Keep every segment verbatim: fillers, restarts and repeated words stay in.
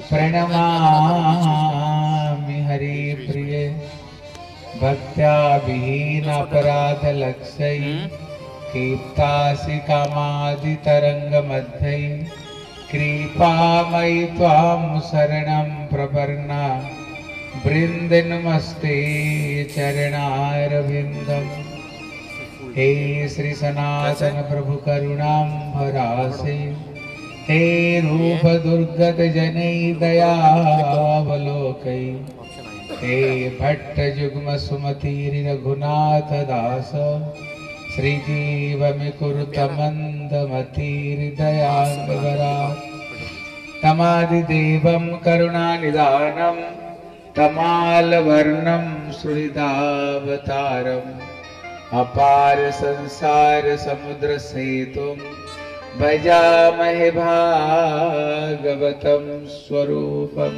प्रणमामि हरि प्रिय भक्त्या विहीन अपराध लक्ष्य कीर्तासि कामादि तरंग मध्य कृपामयि त्वां शरणं प्रपन्ना वृंद नमस्ते चरणारविंदम। हे श्री सनातन प्रभु करुणाम्भरासे हे रूप दुर्गत जनै दयावलोकै हे भट्ट जुग्म सुमति रघुनाथ दास श्रीजीवमिकुरुत मन्दमतिर्दयान्वरा तमादिदेवं करुणानिधानं तमालवर्णं सुहृदावतारम् अपार संसार समुद्र सेतुं भजामहे भागवतं स्वरूपम्।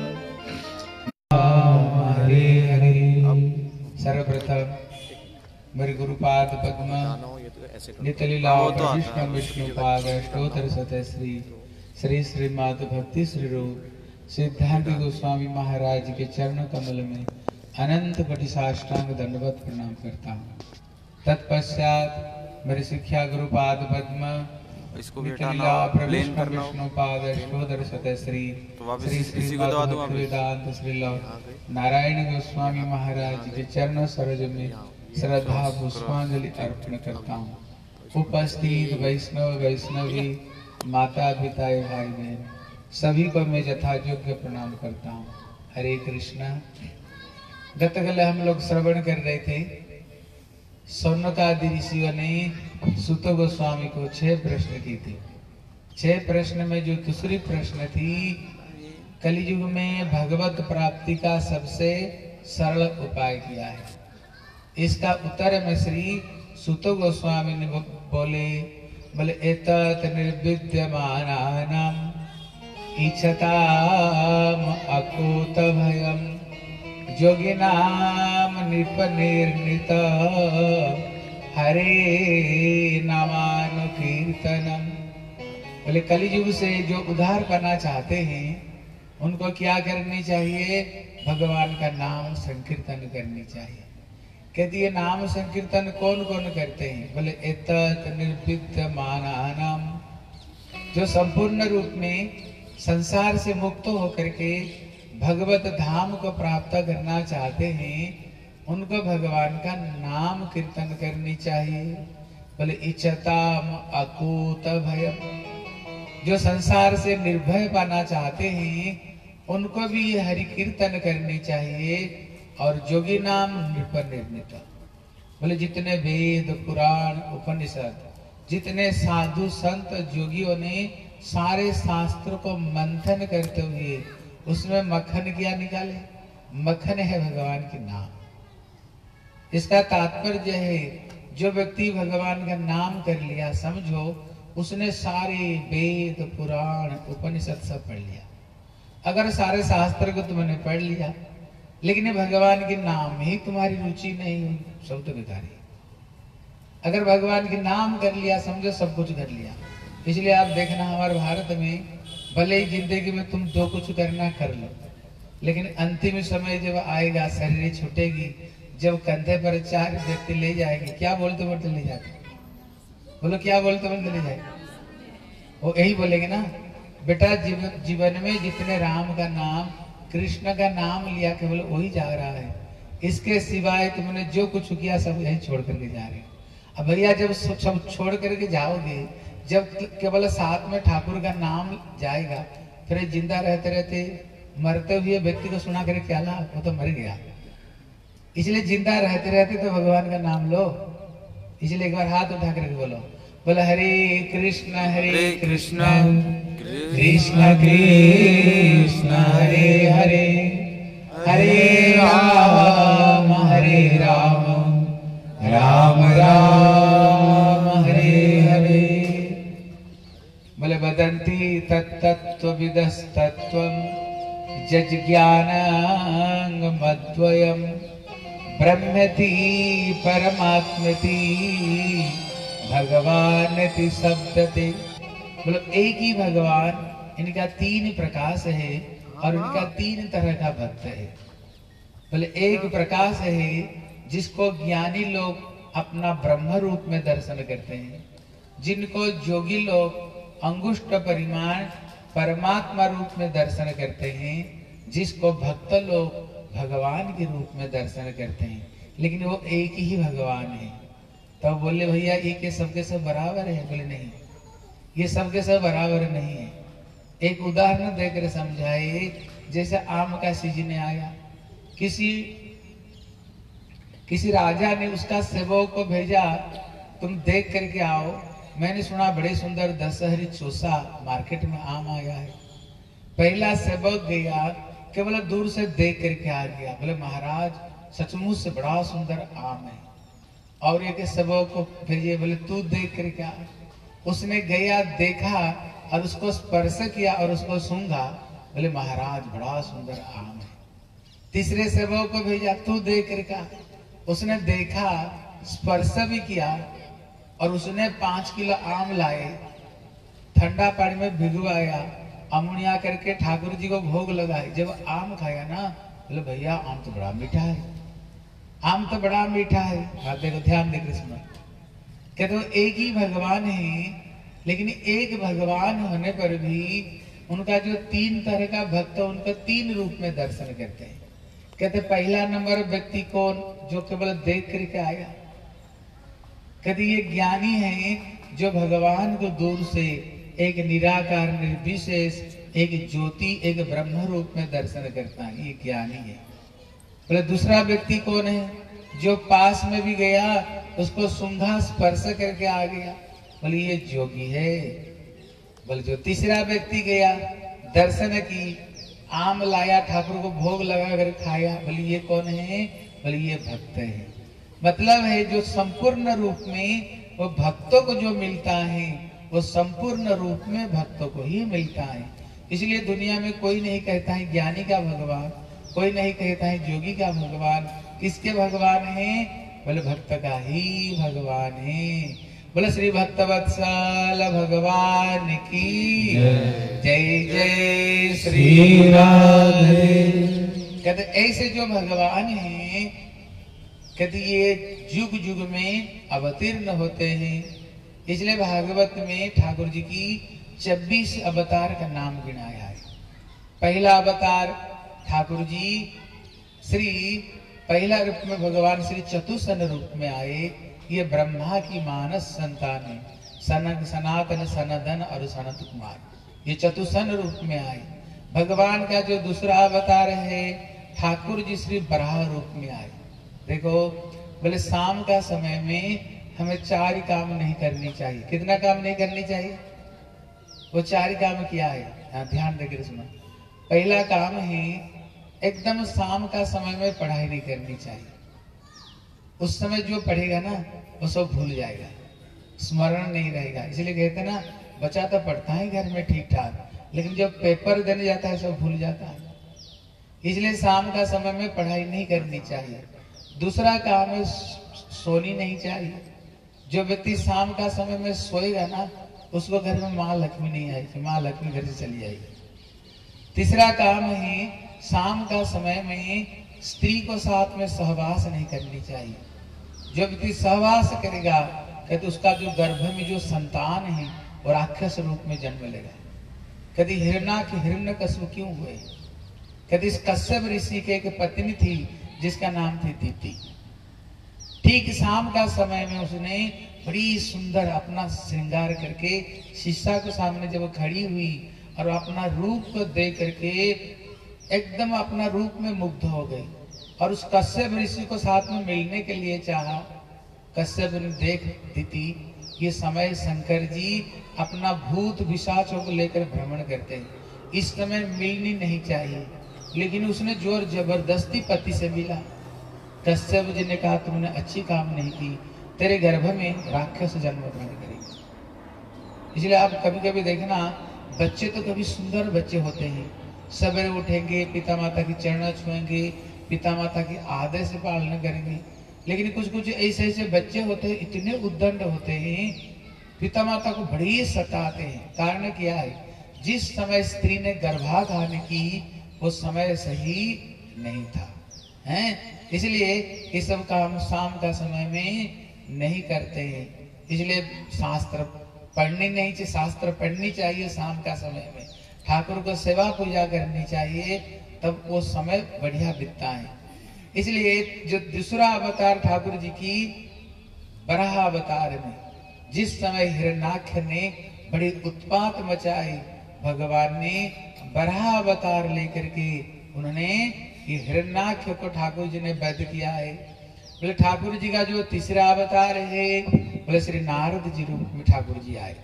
हरे हरे। सर्वप्रथम मेरे गुरुपाद पद्म नितलीला विष्णु विष्णुपाद अष्टोत्तर शतश्री श्री श्री श्रीमद भक्ति श्री रूप सिद्धांत गोस्वामी महाराज के चरण कमल में अनंत कोटि साष्टांग दंडवत प्रणाम करता हूँ। तत्पश्चात मेरे शिक्षा गुरुपाद पद्म नितलीला विष्णुपाद अष्टोत्तर शतश्री श्री श्री वेदांत श्रील नारायण गोस्वामी महाराज के चरण सरोज में श्रद्धा पुष्पांजलि अर्पण करता हूँ। उपस्थित वैष्णव वैष्णवी माता पिता भाई बहन सभी को मैं यथायोग्य प्रणाम करता हूँ। हरे कृष्णा। गतकाल हम लोग श्रवण कर रहे थे, सौनकादि ऋषियों ने सुत गोस्वामी को छह प्रश्न की थी। छह प्रश्न में जो दूसरी प्रश्न थी, कलियुग में भगवत प्राप्ति का सबसे सरल उपाय किया है। इसका उत्तर में श्री सुत गोस्वामी ने बोले बोले एतत् निर्विद्यमानानां इच्छताम अकूत भयम योगिनाम निपनिर्णित हरे नामानुकीर्तनम। बोले कलियुग से जो उद्धार करना चाहते हैं उनको क्या करनी चाहिए? भगवान का नाम संकीर्तन करनी चाहिए। कहती है नाम संकीर्तन कौन कौन करते हैं? बोले एतत् निर्विद्यमानानां, जो संपूर्ण रूप में संसार से मुक्त होकर के भगवत धाम को प्राप्त करना चाहते हैं उनको भगवान का नाम कीर्तन करनी चाहिए। बोले इच्छताम अकूत भयम, जो संसार से निर्भय पाना चाहते हैं उनको भी ये हरि कीर्तन करनी चाहिए। और जोगी नाम नृपनिर्णित, बोले जितने वेद पुराण उपनिषद जितने साधु संत जोगियों ने सारे शास्त्रों को मंथन करते हुए उसमें मक्खन क्या निकाले? मक्खन है भगवान के नाम। इसका तात्पर्य है जो व्यक्ति भगवान का नाम कर लिया, समझो उसने सारे वेद पुराण उपनिषद सब पढ़ लिया। अगर सारे शास्त्र को तुमने पढ़ लिया लेकिन भगवान के नाम ही तुम्हारी रुचि नहीं हुई, सब तो बेकार है। अगर भगवान के नाम कर लिया समझो सब कुछ कर लिया। इसलिए आप देखना हमारे भारत में भले ही जिंदगी में तुम जो कुछ करना कर लो, लेकिन अंतिम समय जब आएगा, शरीर छूटेगी, जब कंधे पर चार व्यक्ति ले जाएंगे, क्या बोलते बोलते ले जाते? बोलो क्या बोलते बोलते ले जाएंगे? वो यही बोलेंगे ना, बेटा जीवन जीवन में जितने राम का नाम कृष्ण का नाम लिया केवल वही जा रहा है, इसके सिवाय तुमने जो कुछ किया सब यही छोड़ करके जा रहे हो। अब भैया जब सब, सब छोड़ करके जाओगे, जब केवल साथ में ठाकुर का नाम जाएगा, फिर जिंदा रहते रहते मरते हुए व्यक्ति को सुना कर क्या लाभ? वो तो मर गया। इसलिए जिंदा रहते रहते तो भगवान का नाम लो। इसलिए एक बार हाथ उठा करके बोलो, बोला हरे कृष्ण हरे कृष्ण कृष्ण कृष्ण हरे हरे हरे राम हरे राम राम राम हरे हरे। बोले वदन्ति तत्तत्त्वविदस्तत्त्वं जज्ञानमद्वयं ब्रह्मेति परमात्मेति भगवानेति शब्दते। मतलब एक ही भगवान, इनका तीन प्रकाश है, और उनका तीन तरह का भक्त है। बोले एक प्रकाश है जिसको ज्ञानी लोग अपना ब्रह्म रूप में दर्शन करते हैं, जिनको जोगी लोग अंगुष्ठ परिमाण परमात्मा रूप में दर्शन करते हैं, जिसको भक्त लोग भगवान के रूप में दर्शन करते हैं, लेकिन वो एक ही भगवान है। तो बोले भैया ये के सबके सब बराबर है? बोले नहीं, ये सबके सब बराबर नहीं है। एक उदाहरण देकर समझाए, जैसे आम का सीजन आया, किसी किसी राजा ने उसका सेवक को भेजा, तुम देख करके आओ, मैंने सुना बड़े सुंदर दशहरी चोसा मार्केट में आम आया है। पहला सेवक गया, केवल दूर से देख करके आ गया, बोले महाराज सचमुच से बड़ा सुंदर आम है। और एक सेवक को भेजिए, बोले तू देख करके आ। उसने गया, देखा और उसको स्पर्श किया और उसको सूंघा, बोले महाराज बड़ा सुंदर आम है। तीसरे सेवक को भेजा, तू देख करके आ। उसने देखा, स्पर्श भी किया और उसने पांच किलो आम लाए, ठंडा पानी में भिगवाया, अमुनिया करके ठाकुर जी को भोग लगाए। जब आम खाया ना, बोले भैया आम तो बड़ा मीठा है, आम तो बड़ा मीठा है। हाँ देखो, ध्यान दे कृष्ण, कहते तो एक ही भगवान है, लेकिन एक भगवान होने पर भी उनका जो तीन तरह का भक्त, उनका तीन रूप में दर्शन करते हैं। कहते पहला नंबर व्यक्ति कौन? जो केवल देख करके आया। कहते ये ज्ञानी है जो भगवान को दूर से एक निराकार निर्विशेष, एक ज्योति, एक ब्रह्म रूप में दर्शन करता है, ये ज्ञानी है। बोले दूसरा व्यक्ति कौन है? जो पास में भी गया, उसको सूंघा, स्पर्श करके आ गया, बोले ये जोगी है। बोले जो तीसरा व्यक्ति गया, दर्शन की, आम लाया, ठाकुर को भोग लगा कर खाया, बोले ये कौन है? बोले ये भक्त है। मतलब है जो संपूर्ण रूप में वो भक्तों को जो मिलता है, वो संपूर्ण रूप में भक्तों को ही मिलता है। इसलिए दुनिया में कोई नहीं कहता है ज्ञानी का भगवान, कोई नहीं कहता है जोगी का भगवान। किसके भगवान है? बोले भक्त का ही भगवान है। बोले श्री भक्तवत्सल भगवान की जय जय श्री राधे। कहते ऐसे जो भगवान हैं, कहते ये युग युग में अवतीर्ण होते हैं। इसलिए भागवत में ठाकुर जी की छब्बीस अवतार का नाम गिनाया है। पहला अवतार ठाकुर जी श्री पहला रूप में भगवान श्री चतुसन रूप में आए। ये ब्रह्मा की मानस संतान है, सनक सनातन सनदन और सनत कुमार, ये चतुसन रूप में आए। भगवान का जो दूसरा अवतार है ठाकुर जी श्री बराह रूप में आए। देखो बोले शाम का समय में हमें चार काम नहीं करनी चाहिए। कितना काम नहीं करनी चाहिए? वो चार काम क्या है? हाँ ध्यान देकर सुनो। पहला काम है एकदम शाम का समय में पढ़ाई नहीं करनी चाहिए। उस समय जो पढ़ेगा ना वो सब भूल जाएगा, स्मरण नहीं रहेगा। इसलिए कहते ना बच्चा तो पढ़ता है घर में ठीक ठाक, लेकिन जब पेपर देने जाता है सब भूल जाता है। इसलिए शाम का समय में पढ़ाई नहीं करनी चाहिए। दूसरा काम है सोनी नहीं चाहिए। जो व्यक्ति शाम का समय में सोएगा ना उसको घर में माँ लक्ष्मी नहीं आएगी, माँ लक्ष्मी घर से चली जाएगी। तीसरा काम है शाम का समय में स्त्री को साथ में सहवास नहीं करनी चाहिए। जो व्यक्ति सहवास करेगा कहते उसका जो गर्भ में जो संतान है वो राक्षस रूप में जन्म लेगा। कभी हिरणा के हिरण्यकश्यप क्यों हुए? कभी इस कश्यप ऋषि के एक पत्नी थी जिसका नाम थी दीति। ठीक शाम का समय में उसने बड़ी सुंदर अपना श्रृंगार करके शीशा के सामने जब खड़ी हुई और अपना रूप को देख करके एकदम अपना रूप में मुग्ध हो गई और उस कश्यप ऋषि को साथ में मिलने के लिए चाहा। कश्यप ने देख दीति ये समय शंकर जी अपना भूत पिशाचों को लेकर भ्रमण करते हैं, इस समय मिलनी नहीं चाहिए। लेकिन उसने जोर जबरदस्ती पति से मिला। कश्यप जी ने कहा तुमने अच्छी काम नहीं की, तेरे गर्भ में राक्षस जन्म ग्रहण करेंगे। इसलिए आप कभी कभी देखना बच्चे तो कभी सुंदर बच्चे होते हैं, सवेरे उठेंगे, पिता माता की चरण छुएंगे, पिता माता की आदर से पालना करेंगे। लेकिन कुछ कुछ ऐसे ऐसे बच्चे होते हैं इतने उद्दंड होते हैं, पिता माता को बड़ी सताते हैं। कारण क्या है? जिस समय स्त्री ने गर्भाधान की वो समय सही नहीं था, हैं? इसलिए ये सब काम शाम का समय में नहीं करते हैं। इसलिए शास्त्र पढ़नी नहीं चाहिए, शास्त्र पढ़नी चाहिए शाम का समय में, ठाकुर को सेवा पूजा करनी चाहिए, तब वो समय बढ़िया बीतता है। इसलिए जो दूसरा अवतार ठाकुर जी की बराह अवतार में जिस समय हिरण्याक्ष ने बड़ी उत्पात मचाई, भगवान ने बराह अवतार लेकर के उन्होंने ये हिरण्याक्ष को ठाकुर जी ने वध किया है। बोले ठाकुर जी का जो तीसरा अवतार है, बोले श्री नारद जी रूप में ठाकुर जी आए।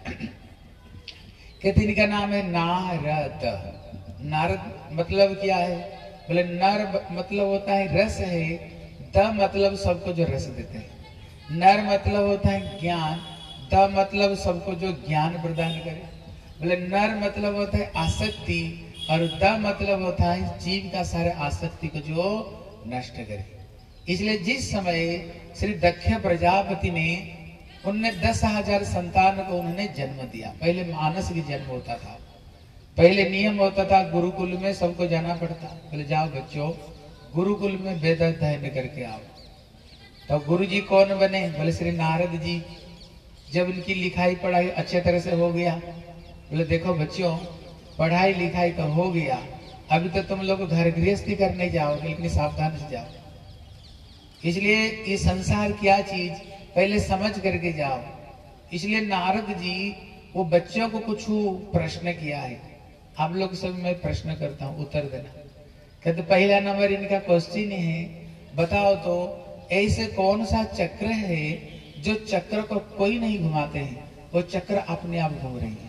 कहते इनका नाम है नारद। नारद मतलब क्या है? बोले नर मतलब होता है रस है, द मतलब सबको जो रस देते हैं, नर मतलब होता है ज्ञान, द मतलब सबको जो ज्ञान प्रदान करे। बोले नर मतलब होता है आसक्ति, और द मतलब होता है जीव का सारे आसक्ति को जो नष्ट करे। इसलिए जिस समय श्री दक्ष प्रजापति ने उनने दस हजार संतान को उन्होंने जन्म दिया। पहले मानस की जन्म होता था, पहले नियम होता था गुरुकुल में सबको जाना पड़ता। बोले जाओ बच्चों गुरुकुल में वेद अध्ययन करके आओ। तो गुरु जी कौन बने? बोले श्री नारद जी। जब इनकी लिखाई पढ़ाई अच्छे तरह से हो गया, बोले देखो बच्चों पढ़ाई लिखाई तो हो गया, अभी तो तुम लोग घर गृहस्थी करने जाओगे, लेकिन सावधान से जाओ। इसलिए ये संसार क्या चीज पहले समझ करके जाओ। इसलिए नारद जी वो बच्चों को कुछ प्रश्न किया है, आप लोग सब मैं प्रश्न करता हूँ, उत्तर देना। कहते पहला नंबर इनका क्वेश्चन है, बताओ तो ऐसे कौन सा चक्र है जो चक्र को कोई नहीं घुमाते हैं, वो चक्र अपने आप घूम रही है।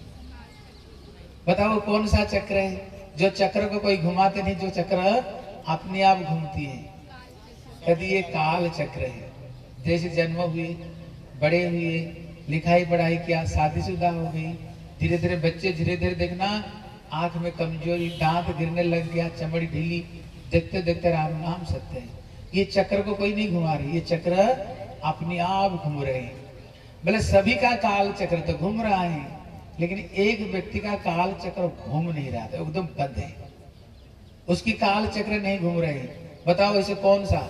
बताओ कौन सा चक्र है जो चक्र को कोई घुमाते नहीं, जो चक्र अपने आप घूमती है? कहते ये काल चक्र है। जैसे जन्म हुए, बड़े हुए, लिखाई पढ़ाई किया, शादीशुदा हो गई, धीरे धीरे बच्चे धीरे धीरे देखना आंख में कमजोरी, दांत गिरने लग गया, चमड़ी ढीली, देखते देखते राम नाम सत्य है। ये चक्र को कोई नहीं घुमा रही, ये चक्र अपने आप घूम रहे हैं। बोले सभी का काल चक्र तो घूम रहा है, लेकिन एक व्यक्ति का काल चक्र घूम नहीं रहा था, एकदम बंद है, उसकी काल चक्र नहीं घूम रहे। बताओ इसे कौन सा?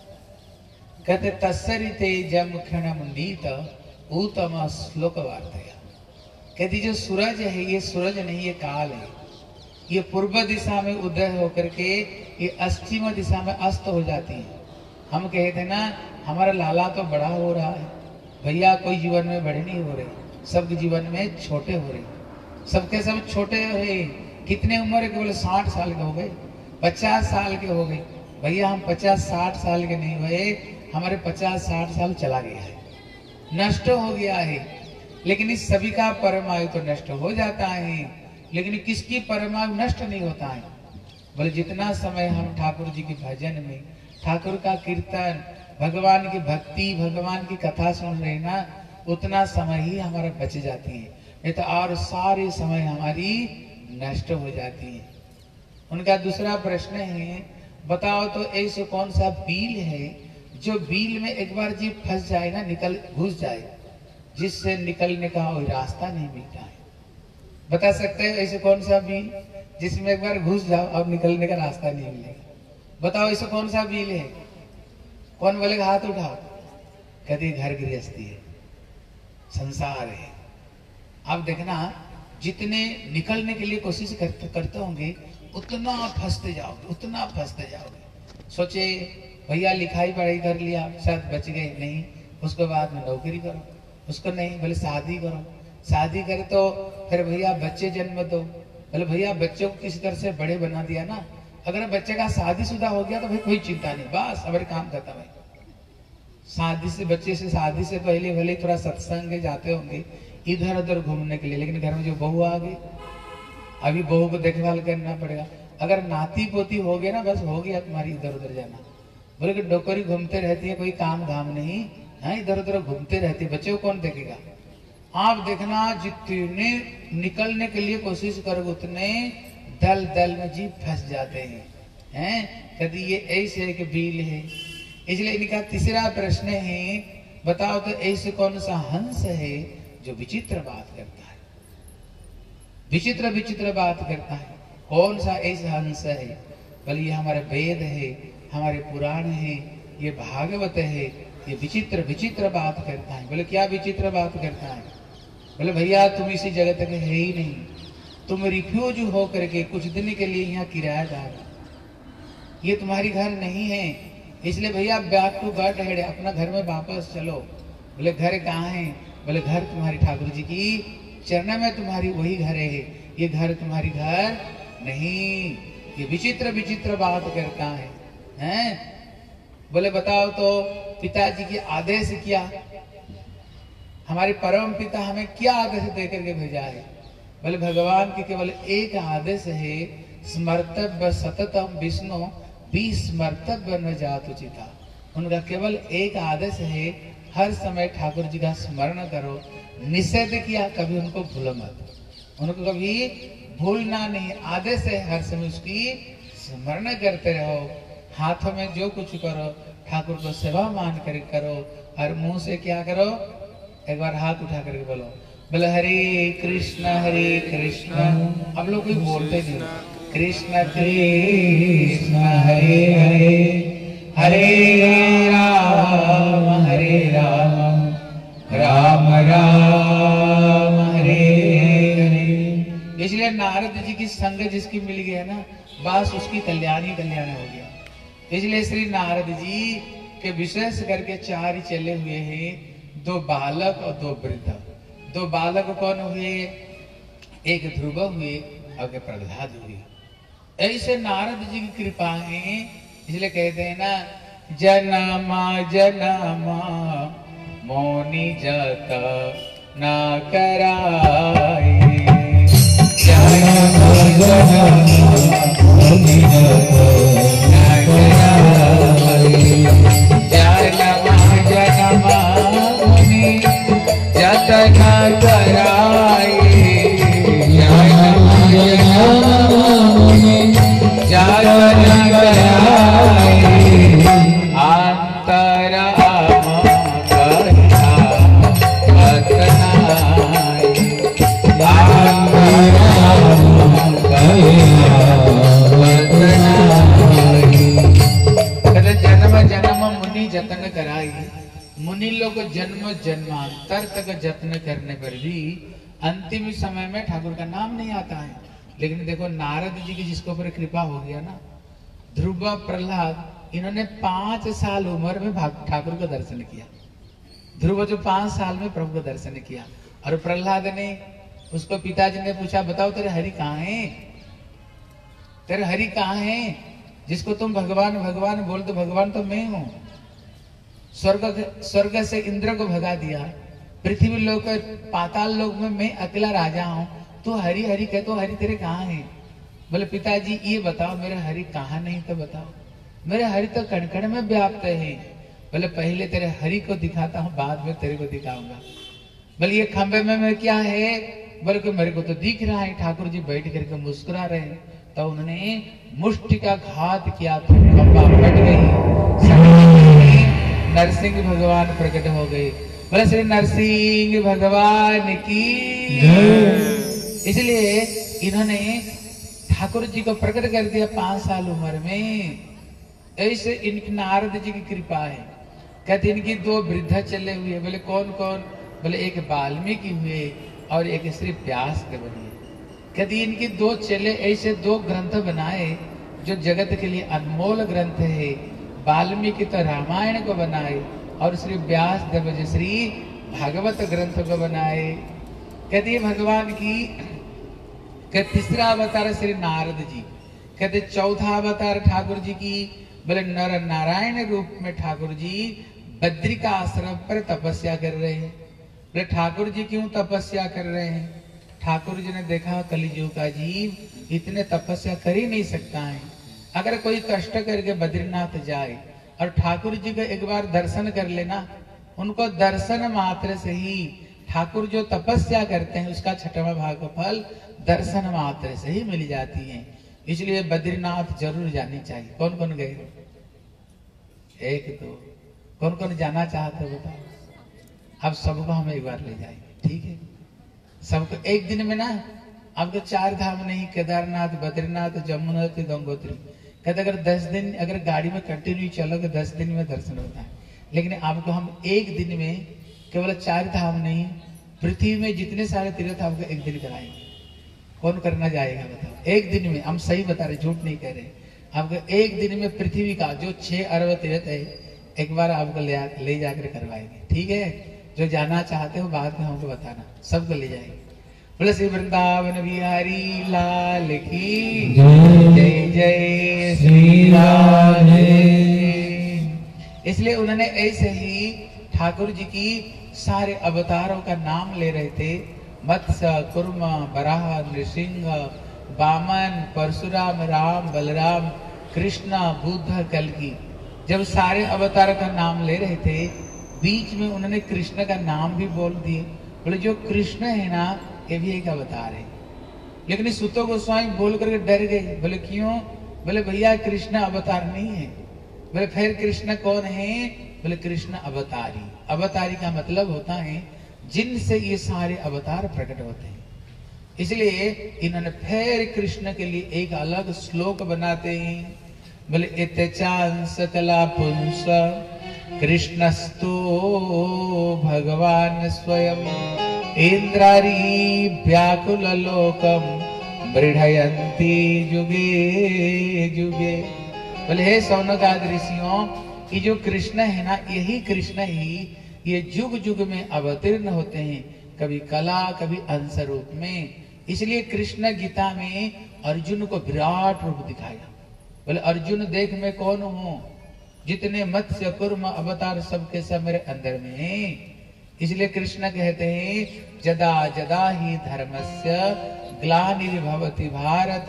कहते तत्सरिते जम क्षणम नीत उत्तम श्लोक वार्तया। कहती जो सूरज है ये सूरज नहीं, ये काल है। ये पूर्व दिशा में उदय होकर के ये पश्चिम दिशा में अस्त हो जाती है। हम कहते ना हमारा लाला तो बड़ा हो रहा है, भैया कोई जीवन में बड़े नहीं हो रहे, सबके जीवन में छोटे हो रहे, सबके सब छोटे हो रहे। कितने उम्र के? बोले साठ साल के हो गए, पचास साल के हो गए। भैया हम पचास साठ साल के नहीं हुए, हमारे पचास साठ साल चला गया है, नष्ट हो गया है। लेकिन इस सभी का परमायु तो नष्ट हो जाता है, लेकिन किसकी परमायु नष्ट नहीं होता है? बोले जितना समय हम ठाकुर जी के भजन में, ठाकुर का कीर्तन, भगवान की भक्ति, भगवान की कथा सुन रहे ना, उतना समय ही हमारा बच जाती है, नहीं तो और सारे समय हमारी नष्ट हो जाती है। उनका दूसरा प्रश्न है, बताओ तो ऐसे कौन सा बील है जो बील में एक बार जीव फंस जाए ना, निकल घुस जाए, जिससे निकलने का कोई रास्ता नहीं मिलता है? बता सकते हैं ऐसे कौन सा बील जिसमें एक बार घुस जाओ और निकलने का रास्ता नहीं मिलेगा? बताओ ऐसे कौन सा बील है? कौन बोलेगा? हाथ उठाओ। कहते घर गृहस्थी है, संसार है। आप देखना जितने निकलने के लिए कोशिश करते करते होंगे उतना फंसते जाओगे, उतना फंसते जाओगे। सोचे भैया लिखाई पढ़ाई कर लिया, शायद बच गए, नहीं, उसके बाद में नौकरी करो, उसको नहीं, बोले शादी करो, शादी करे तो फिर भैया बच्चे जन्म दो, बोले भैया बच्चों को किसी तरह से बड़े बना दिया ना, अगर बच्चे का शादीशुदा हो गया तो भाई कोई चिंता नहीं, बस हमारे काम खत्म है। शादी से बच्चे से शादी से पहले भले थोड़ा सत्संग जाते होंगे इधर उधर घूमने के लिए, लेकिन घर में जो बहू आ गई, अभी बहू को देखभाल करना पड़ेगा। अगर नाती पोती हो गया ना, बस हो गया तुम्हारी इधर उधर जाना। बोले कि डोकरी घूमते रहती है, कोई काम धाम नहीं है, इधर उधर घूमते रहती है, बच्चे को कौन देखेगा? आप देखना जितने निकलने के लिए कोशिश करोगे उतने दल दल में जीव फंस जाते हैं, हैं? कभी ये ऐसे एक बील है। इसलिए इनका तीसरा प्रश्न है, बताओ तो ऐसे कौन सा हंस है जो विचित्र बात करता है, विचित्र विचित्र बात करता है? कौन सा ऐसा हंस है? बोले ये हमारे वेद है, हमारे पुराण है, ये भागवत है, ये विचित्र विचित्र बात करता है। बोले क्या विचित्र बात करता है? बोले भैया तुम इसी जगत के है ही नहीं, तुम रिफ्यूज हो करके कुछ दिन के लिए यहाँ किराएदार, ये तुम्हारी घर नहीं है, इसलिए भैया बैक टू गॉड हेड, अपना घर में वापस चलो। बोले घर कहाँ है? बोले घर तुम्हारी ठाकुर जी की चरण में तुम्हारी वही घर है, ये घर तुम्हारी घर नहीं। ये विचित्र विचित्र बात करता है, हैं? बोले बताओ तो पिताजी की आदेश क्या, हमारे परम पिता हमें क्या आदेश देकर के भेजा है? बोले भगवान की केवल एक आदेश है, स्मर्तव्य सततम विष्णु विस्मर्तव्य न जातु चिता। उनका केवल एक आदेश है, हर समय ठाकुर जी का स्मरण करो। निषेध किया, कभी उनको भूलो मत, उनको कभी भूलना नहीं। आदेश है हर समय उसकी स्मरण करते रहो। हाथों में जो कुछ करो ठाकुर को सेवा मान कर करो, और मुंह से क्या करो? एक बार हाथ उठा करके बोलो, बोले हरे कृष्ण हरे कृष्ण। अब लोग कोई बोलते नहीं, कृष्ण कृष्ण हरे हरे, हरे राम हरे राम, राम राम हरे हरे। इसलिए नारद जी की संग जिसकी मिल गया ना, बस उसकी कल्याण ही कल्याण हो गया। इसलिए श्री नारद जी के विशेष करके चार ही चले हुए हैं, दो बालक और दो वृद्ध। दो बालक कौन हुए? एक ध्रुव हुए और एक प्रहलाद हुए। ऐसे नारद जी की कृपा है, इसलिए कहते हैं ना, जनमा जनमा मौनी जत ना कराए, जनमा जनमा मौनी जत ना कराए, जनमा जनमा मौनी जत ना कराए, जनमा जनमा मौनी जत ना कराए, जन्म जन्म मुनि जतन कराई। मुनि लोग जन्म जन्मांतर तक जतन करने पर भी अंतिम समय में ठाकुर का नाम नहीं आता है। लेकिन देखो नारद जी की जिसके ऊपर कृपा हो गया ना, ध्रुव प्रहलाद, इन्होंने पांच साल उम्र में ठाकुर का दर्शन किया। ध्रुव जो पांच साल में प्रभु का दर्शन किया, और प्रहलाद ने, उसको पिताजी ने पूछा बताओ तेरे हरि कहाँ है, तेरे हरि कहाँ है, जिसको तुम भगवान भगवान बोल, तो भगवान तो मैं हूं। स्वर्ग स्वर्ग से इंद्र को भगा दिया, पृथ्वी लोक पाताल लोक में मैं अकेला राजा हूं, तू हरि हरि कह, तो हरि तेरे कहाँ है? बोले पिताजी ये बताओ मेरे हरि कहाँ नहीं तो बताओ। मेरे हरि तो कण कण में व्याप्त है। बोले पहले तेरे हरि को दिखाता हूँ, बाद में तेरे को दिखाऊंगा। बोले ये खंबे में मैं क्या है? बोले कि मेरे को तो दिख रहा है, ठाकुर जी बैठ करके मुस्कुरा रहे हैं। तो उन्होंने मुष्टि का घात किया, तो खंबा फट गई, नरसिंह भगवान प्रकट हो गए। बोले श्री नरसिंह भगवान की। इसलिए इन्होंने ठाकुर जी को प्रकट कर दिया पांच साल उम्र में। ऐसे इनकी नारद जी की कृपा है। कहते इनकी दो वृद्ध चले हुए। बोले कौन कौन? बोले एक वाल्मीकि हुए और एक श्री व्यास के बने। कहते इनकी दो चले ऐसे दो ग्रंथ बनाए जो जगत के लिए अनमोल ग्रंथ है। वाल्मीकि तो रामायण को बनाए और श्री व्यास देव जी श्री भागवत ग्रंथ को बनाए। कहते भगवान की कहते तीसरा अवतार श्री नारद जी। कहते चौथा अवतार ठाकुर जी की। बोले नर नारायण रूप में ठाकुर जी बद्री का आश्रम पर तपस्या कर रहे हैं। बोले ठाकुर जी क्यों तपस्या कर रहे हैं? ठाकुर जी ने देखा कलियुग का जीव इतने तपस्या कर ही नहीं सकता है। अगर कोई कष्ट करके बद्रीनाथ जाए और ठाकुर जी को एक बार दर्शन कर लेना, उनको दर्शन मात्र से ही ठाकुर जो तपस्या करते हैं उसका छठवां भाग का फल दर्शन मात्र से ही मिल जाती है। इसलिए बद्रीनाथ जरूर जानी चाहिए। कौन कौन गए? एक दो। कौन कौन जाना चाहते हो बताओ? अब सबको हम एक बार ले जाएंगे, ठीक है? सबको एक दिन में ना। अब तो चार धाम नहीं, केदारनाथ, बद्रीनाथ, जमुनोत्री, गंगोत्री। कहते अगर दस दिन अगर गाड़ी में कंटिन्यू चलोगे दस दिन में दर्शन होता है, लेकिन आपको हम एक दिन में केवल चार धाम नहीं, पृथ्वी में जितने सारे तीर्थ आपको एक दिन कराएंगे। कौन करना जाएगा बताओ? एक दिन में, हम सही बता रहे, झूठ नहीं कह रहे। आपको एक दिन में पृथ्वी का जो छह अरब तीर्थ है एक बार आपको ले, ले जाकर करवाएंगे। ठीक है, जो जाना चाहते हो बाद में हमको बताना, सबको ले जाएंगे। बोले श्री वृंदावन बिहारी लाल की जय जय श्री राधे। इसलिए उन्होंने ऐसे ही ठाकुर जी की सारे अवतारों का नाम ले रहे थे। मत्स्य, कुर्म, बराह, नृसिंह, वामन, परशुराम, राम, बलराम, कृष्ण, बुद्ध, कल्कि। जब सारे अवतार का नाम ले रहे थे, बीच में उन्होंने कृष्ण का नाम भी बोल दिए। बोले जो कृष्ण है ना ये भी एक अवतार है। लेकिन सुतो गोस्वामी बोल करके डर गए। बोले क्यों? बोले भैया कृष्ण अवतार नहीं है। बोले फिर कृष्ण कौन है? बोले कृष्ण अवतारी। अवतारी का मतलब होता है जिनसे ये सारे अवतार प्रकट होते हैं। इसलिए इन्होंने फिर कृष्ण के लिए एक अलग श्लोक बनाते हैं। बोले इत्यांस कला पुंस कृष्णस्तु भगवान स्वयं इंद्रारी व्याकुल लोकम मृढ़यन्ति जुगे जुगे। बोले हे सौनकाद ऋषियों, ये जो कृष्ण है ना यही कृष्ण ही ये जुग जुग में अवतीर्ण होते हैं, कभी कला कभी अंश रूप में। इसलिए कृष्ण गीता में अर्जुन को विराट रूप दिखाया। बोले अर्जुन देख मैं कौन हूं, जितने मत्स्य कुर्म अवतार सबके सब मेरे अंदर में है। इसलिए कृष्ण कहते हैं जदा जदा ही धर्मस्य ग्लानिर्भवति भारत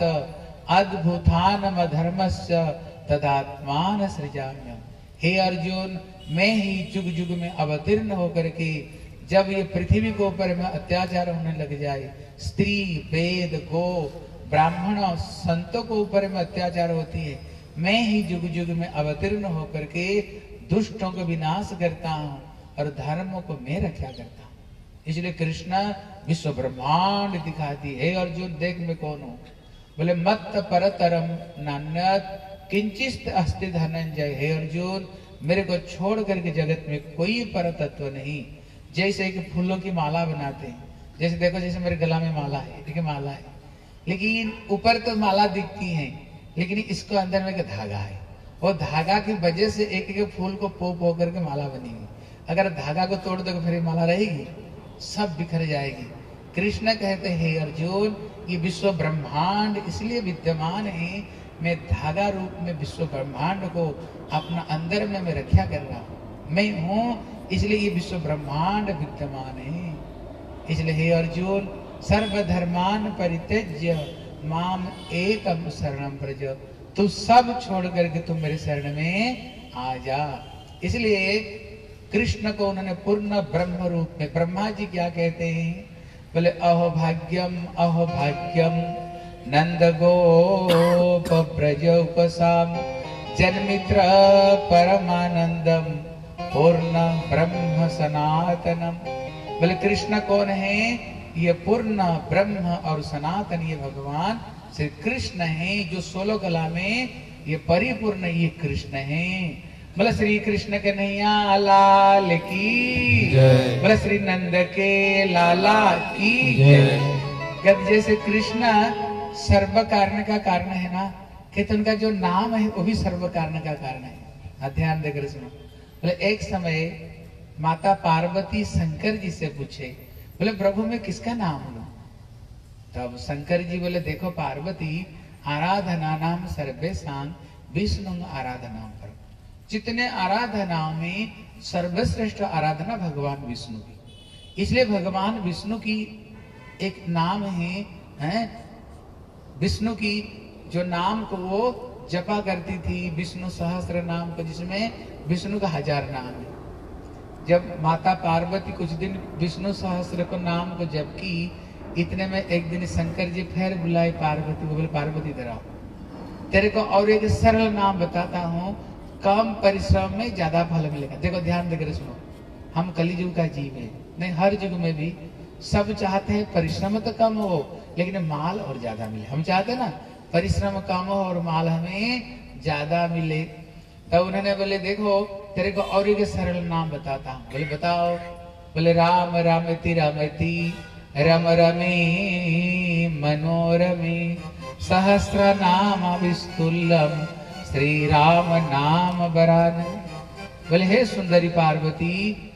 अद्भुतानम धर्मस्य तदात्मान सृजाम्यहम्। हे अर्जुन, मैं ही जुग जुग में अवतीर्ण होकर के जब ये पृथ्वी के ऊपर में अत्याचार होने लग जाए, स्त्री वेद गो ब्राह्मण संतों को ऊपर में अत्याचार होती है, मैं ही जुग जुग में अवतीर्ण होकर के दुष्टों को विनाश करता हूँ और धर्मों को मैं रक्षा करता हूँ। इसलिए कृष्ण विश्व ब्रह्मांड दिखाती है। अर्जुन देख मैं कौन हूँ। बोले मत परतरम नान्यत किंचित अस्ति धनंजय। हे अर्जुन, मेरे को छोड़ करके जगत में कोई पर तत्व नहीं। जैसे कि फूलों की माला बनाते हैं, जैसे देखो जैसे मेरे गला में माला है, देखिए माला है, लेकिन ऊपर तो माला दिखती है, लेकिन इसको अंदर में धागा है। वो धागा की वजह से एक एक फूल को पो पो करके माला बनी हुई। अगर धागा को तोड़ दो फिर माला रहेगी, सब बिखर जाएगी। कृष्ण कहते हैं अर्जुन, ये विश्व ब्रह्मांड इसलिए विद्यमान है, मैं धागा रूप में विश्व ब्रह्मांड को अपना अंदर में मैं रक्षा कर रहा हूँ। मैं हूँ इसलिए ये विश्व ब्रह्मांड विद्यमान है। इसलिए हे अर्जुन, सर्वधर्मान परित्यज्य माम एकम शरणम व्रज। तू सब छोड़ करके तुम मेरे शरण में आ जा। इसलिए कृष्ण को उन्होंने पूर्ण ब्रह्म रूप में, ब्रह्मा जी क्या कहते हैं? बोले अहो भाग्यम अहो भाग्यम नंद गोप ब्रज उपसाम जन्मित्र परमानंदम पूर्ण ब्रह्म सनातनम। बोले कृष्ण कौन है? ये पूर्ण ब्रह्म और सनातन ये भगवान श्री कृष्ण है, जो सोलह कला में ये परिपूर्ण ये कृष्ण है। बोले श्री कृष्ण के नैया लाल की जय। बोले श्री नंद के लाला की जय। जैसे कृष्ण सर्व कारण का कारण है ना, कहते उनका जो नाम है वो भी सर्व कारण का कारण है। ध्यान देकर सुनो। बोले एक समय माता पार्वती शंकर जी से पूछे, बोले प्रभु मैं किसका नाम लूं? तब शंकर जी बोले देखो पार्वती, आराधना नाम सर्वेशां विष्णु आराधना पर। जितने आराधनाओं में सर्वश्रेष्ठ आराधना भगवान विष्णु की। इसलिए भगवान विष्णु की एक नाम है, है विष्णु की जो नाम को वो जपा करती थी, विष्णु सहस्त्र नाम को, जिसमें विष्णु का हजार नाम है। जब माता पार्वती कुछ दिन विष्णु सहस्त्र को नाम को जप की, इतने में एक दिन शंकर जी फिर बुलाए पार्वती को। बोले पार्वती इधर आओ, तेरे को और एक सरल नाम बताता हूँ, कम परिश्रम में ज्यादा फल मिलेगा। देखो ध्यान देकर सुनो, हम कलियुग का जीव है, नहीं हर युग में भी सब चाहते हैं परिश्रम तो कम हो लेकिन माल और ज्यादा मिले। हम चाहते हैं ना परिश्रम कम हो और माल हमें ज्यादा मिले। तब उन्होंने बोले देखो तेरे को और एक सरल नाम बताता हूँ। बोले बताओ। बोले राम रामति रमति रम रमे मनोरमे सहस्र नाम विस्तुल्यम श्री राम नाम बरान। बोले हे सुंदरी पार्वती,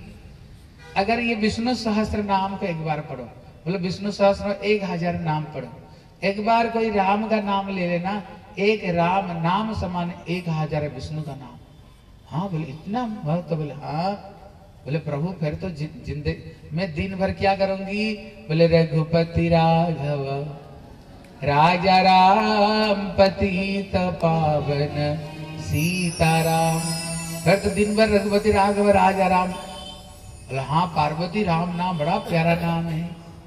अगर ये विष्णु सहस्त्र नाम को एक बार पढ़ो। बोले विष्णु सहस्त्र एक हजार नाम पढ़ो। एक बार कोई राम का नाम ले लेना, एक राम नाम समान एक हजार विष्णु का नाम। हाँ बोले इतना महत्व। बोले हाँ। बोले प्रभु फिर तो जिंदे मैं दिन भर क्या करूंगी। बोले रघुपति राघव राजा राम पतित पावन सीताराम। फिर तो दिन भर रघुपति राघव राजा राम। बोले हाँ पार्वती राम नाम बड़ा प्यारा नाम है।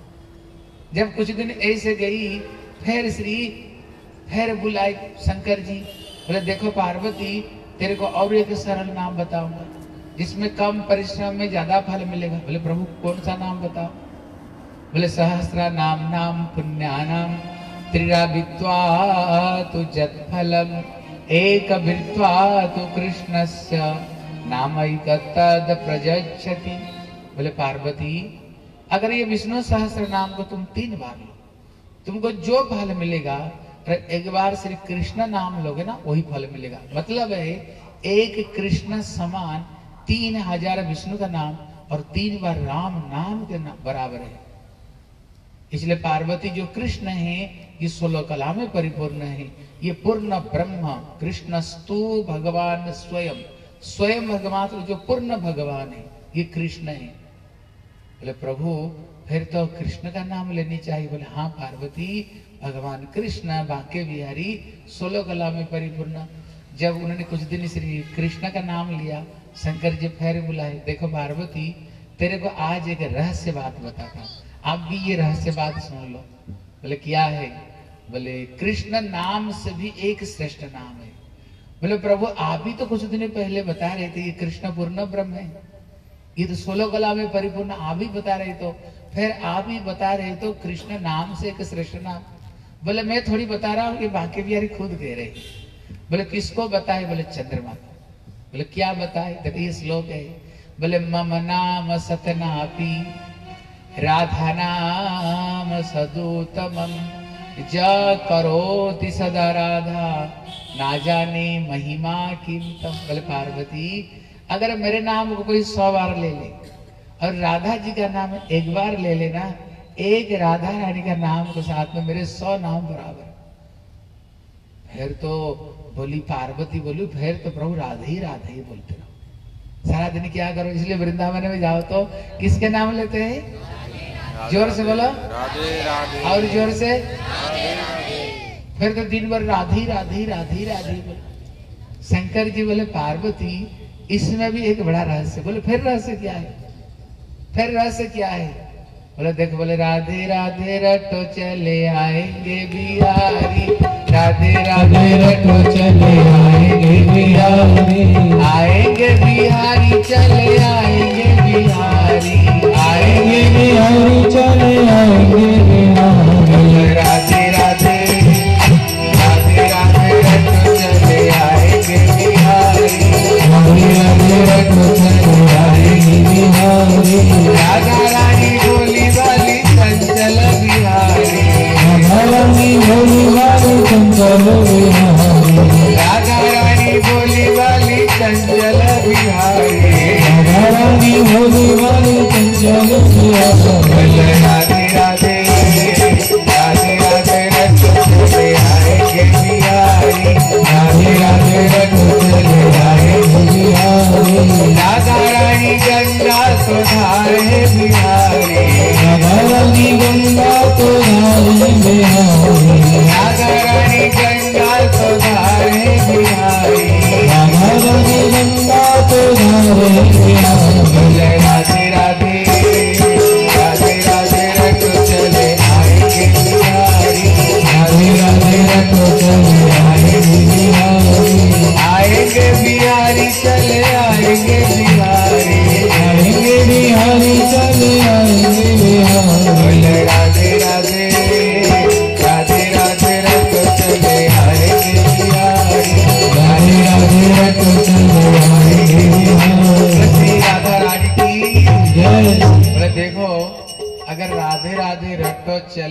जब कुछ दिन ऐसे गई फिर श्री फिर बुलाई शंकर जी। बोले देखो पार्वती तेरे को और एक सरल नाम बताऊंगा जिसमें कम परिश्रम में ज्यादा फल मिलेगा। बोले प्रभु कौन सा नाम बताओ। बोले सहस्रा नाम नाम पुण्यानाम त्रिरावित्वा तु जत्फलम एक वित्वा तु कृष्णस्य नामैक तद प्रजच्छति। बोले पार्वती अगर ये विष्णु सहस्र नाम को तुम तीन बार लो, तुमको जो फल मिलेगा, एक बार श्री कृष्ण नाम लोगे ना वही फल मिलेगा। मतलब है एक कृष्ण समान तीन हजार विष्णु का नाम और तीन बार राम नाम के नाम बराबर है। इसलिए पार्वती जो कृष्ण है ये सोलह कला में परिपूर्ण है। ये पूर्ण ब्रह्म कृष्णस्तु भगवान स्वयं स्वयं भगवान जो पूर्ण भगवान है ये कृष्ण है। बोले प्रभु फिर तो कृष्ण का नाम लेनी चाहिए। बोले हाँ पार्वती भगवान कृष्ण बांके बिहारी सोलह कला में परिपूर्ण। जब उन्होंने कुछ दिन श्री कृष्ण का नाम लिया शंकर जी फिर बुलाए देखो पार्वती तेरे को आज एक रहस्य बात बताता हूँ, आप भी ये रहस्य बात सुन लो। बोले क्या है। बोले कृष्ण नाम से भी एक श्रेष्ठ नाम है। बोले प्रभु आप भी तो कुछ दिन पहले बता रहे थे ये कृष्ण पूर्ण ब्रह्म है, ये तो सोलह कला में परिपूर्ण आप ही बता रहे तो फिर आप ही बता रहे तो कृष्ण नाम से एक श्रेष्ठ नाम। बोले मैं थोड़ी बता रहा हूँ, ये बांके बिहारी खुद कह रहे। बोले किसको बताए। बोले चंद्रमा को। बोले क्या बताए। देखो ये श्लोक है। बोले मम नाम सतनापि राधा नाम सदुतमम ज करोति सदा राधा ना जाने महिमा किंतम। बोले पार्वती अगर मेरे नाम को कोई सौ बार ले ले और राधा जी का नाम एक बार ले लेना, एक राधा रानी का नाम के साथ में मेरे सौ नाम बराबर। फिर तो बोली पार्वती बोली फिर तो प्रभु राधे ही राधे ही बोलते रहो सारा दिन क्या करो। इसलिए वृंदावन में जाओ तो किसके नाम लेते हैं। जोर से बोलो राधे राधे और जोर से राधे राधे। फिर तो दिन भर राधे राधे राधे राधे बोले। शंकर जी बोले पार्वती इसमें भी एक बड़ा रहस्य। बोले फिर रहस्य क्या है। फिर रहस्य क्या है। बोले देखो बोले राधे राधे रटो चले आएंगे बिहारी राधे राधे रटो चले आएंगे बिहारी आएंगे बिहारी चले आएंगे बिहारी आएंगे बिहारी चले आएंगे बिहारी राधे राधे राधे राधे रटो चले आएंगे बिहारी राधे राधे रटो चले आएंगे बिहारी राधा रानी बोली वाली चंचल बिहारी राधा रानी बोली वाली चंचल बिहारी।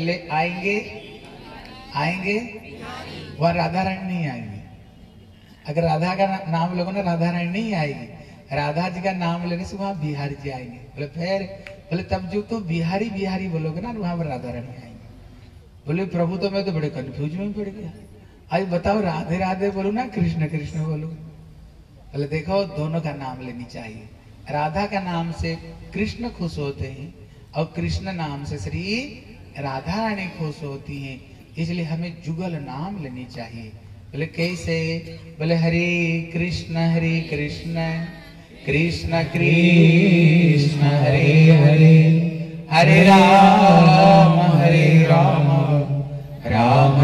चले आएंगे आएंगे वह राधा रानी नहीं आएंगे। अगर राधा का नाम लोगों ने राधा रानी नहीं आएगी, राधा जी का नाम लेने से वहां बिहारी जी आएंगे। बोले फिर बोले तब जो तो बिहारी बिहारी बोलोगे ना वहां पर राधा रानी आएंगे। बोले प्रभु तो मैं तो बड़े कंफ्यूज में पड़ गया, आज बताओ राधे राधे बोलू ना कृष्ण कृष्ण बोलू। बोले देखो दोनों का नाम लेनी चाहिए। राधा का नाम से कृष्ण खुश होते हैं और कृष्ण नाम से श्री राधा रानी खुश होती हैं, इसलिए हमें जुगल नाम लेनी चाहिए। बोले कैसे? बोले हरे कृष्ण हरे कृष्ण कृष्ण कृष्ण हरे हरे हरे राम हरे राम राम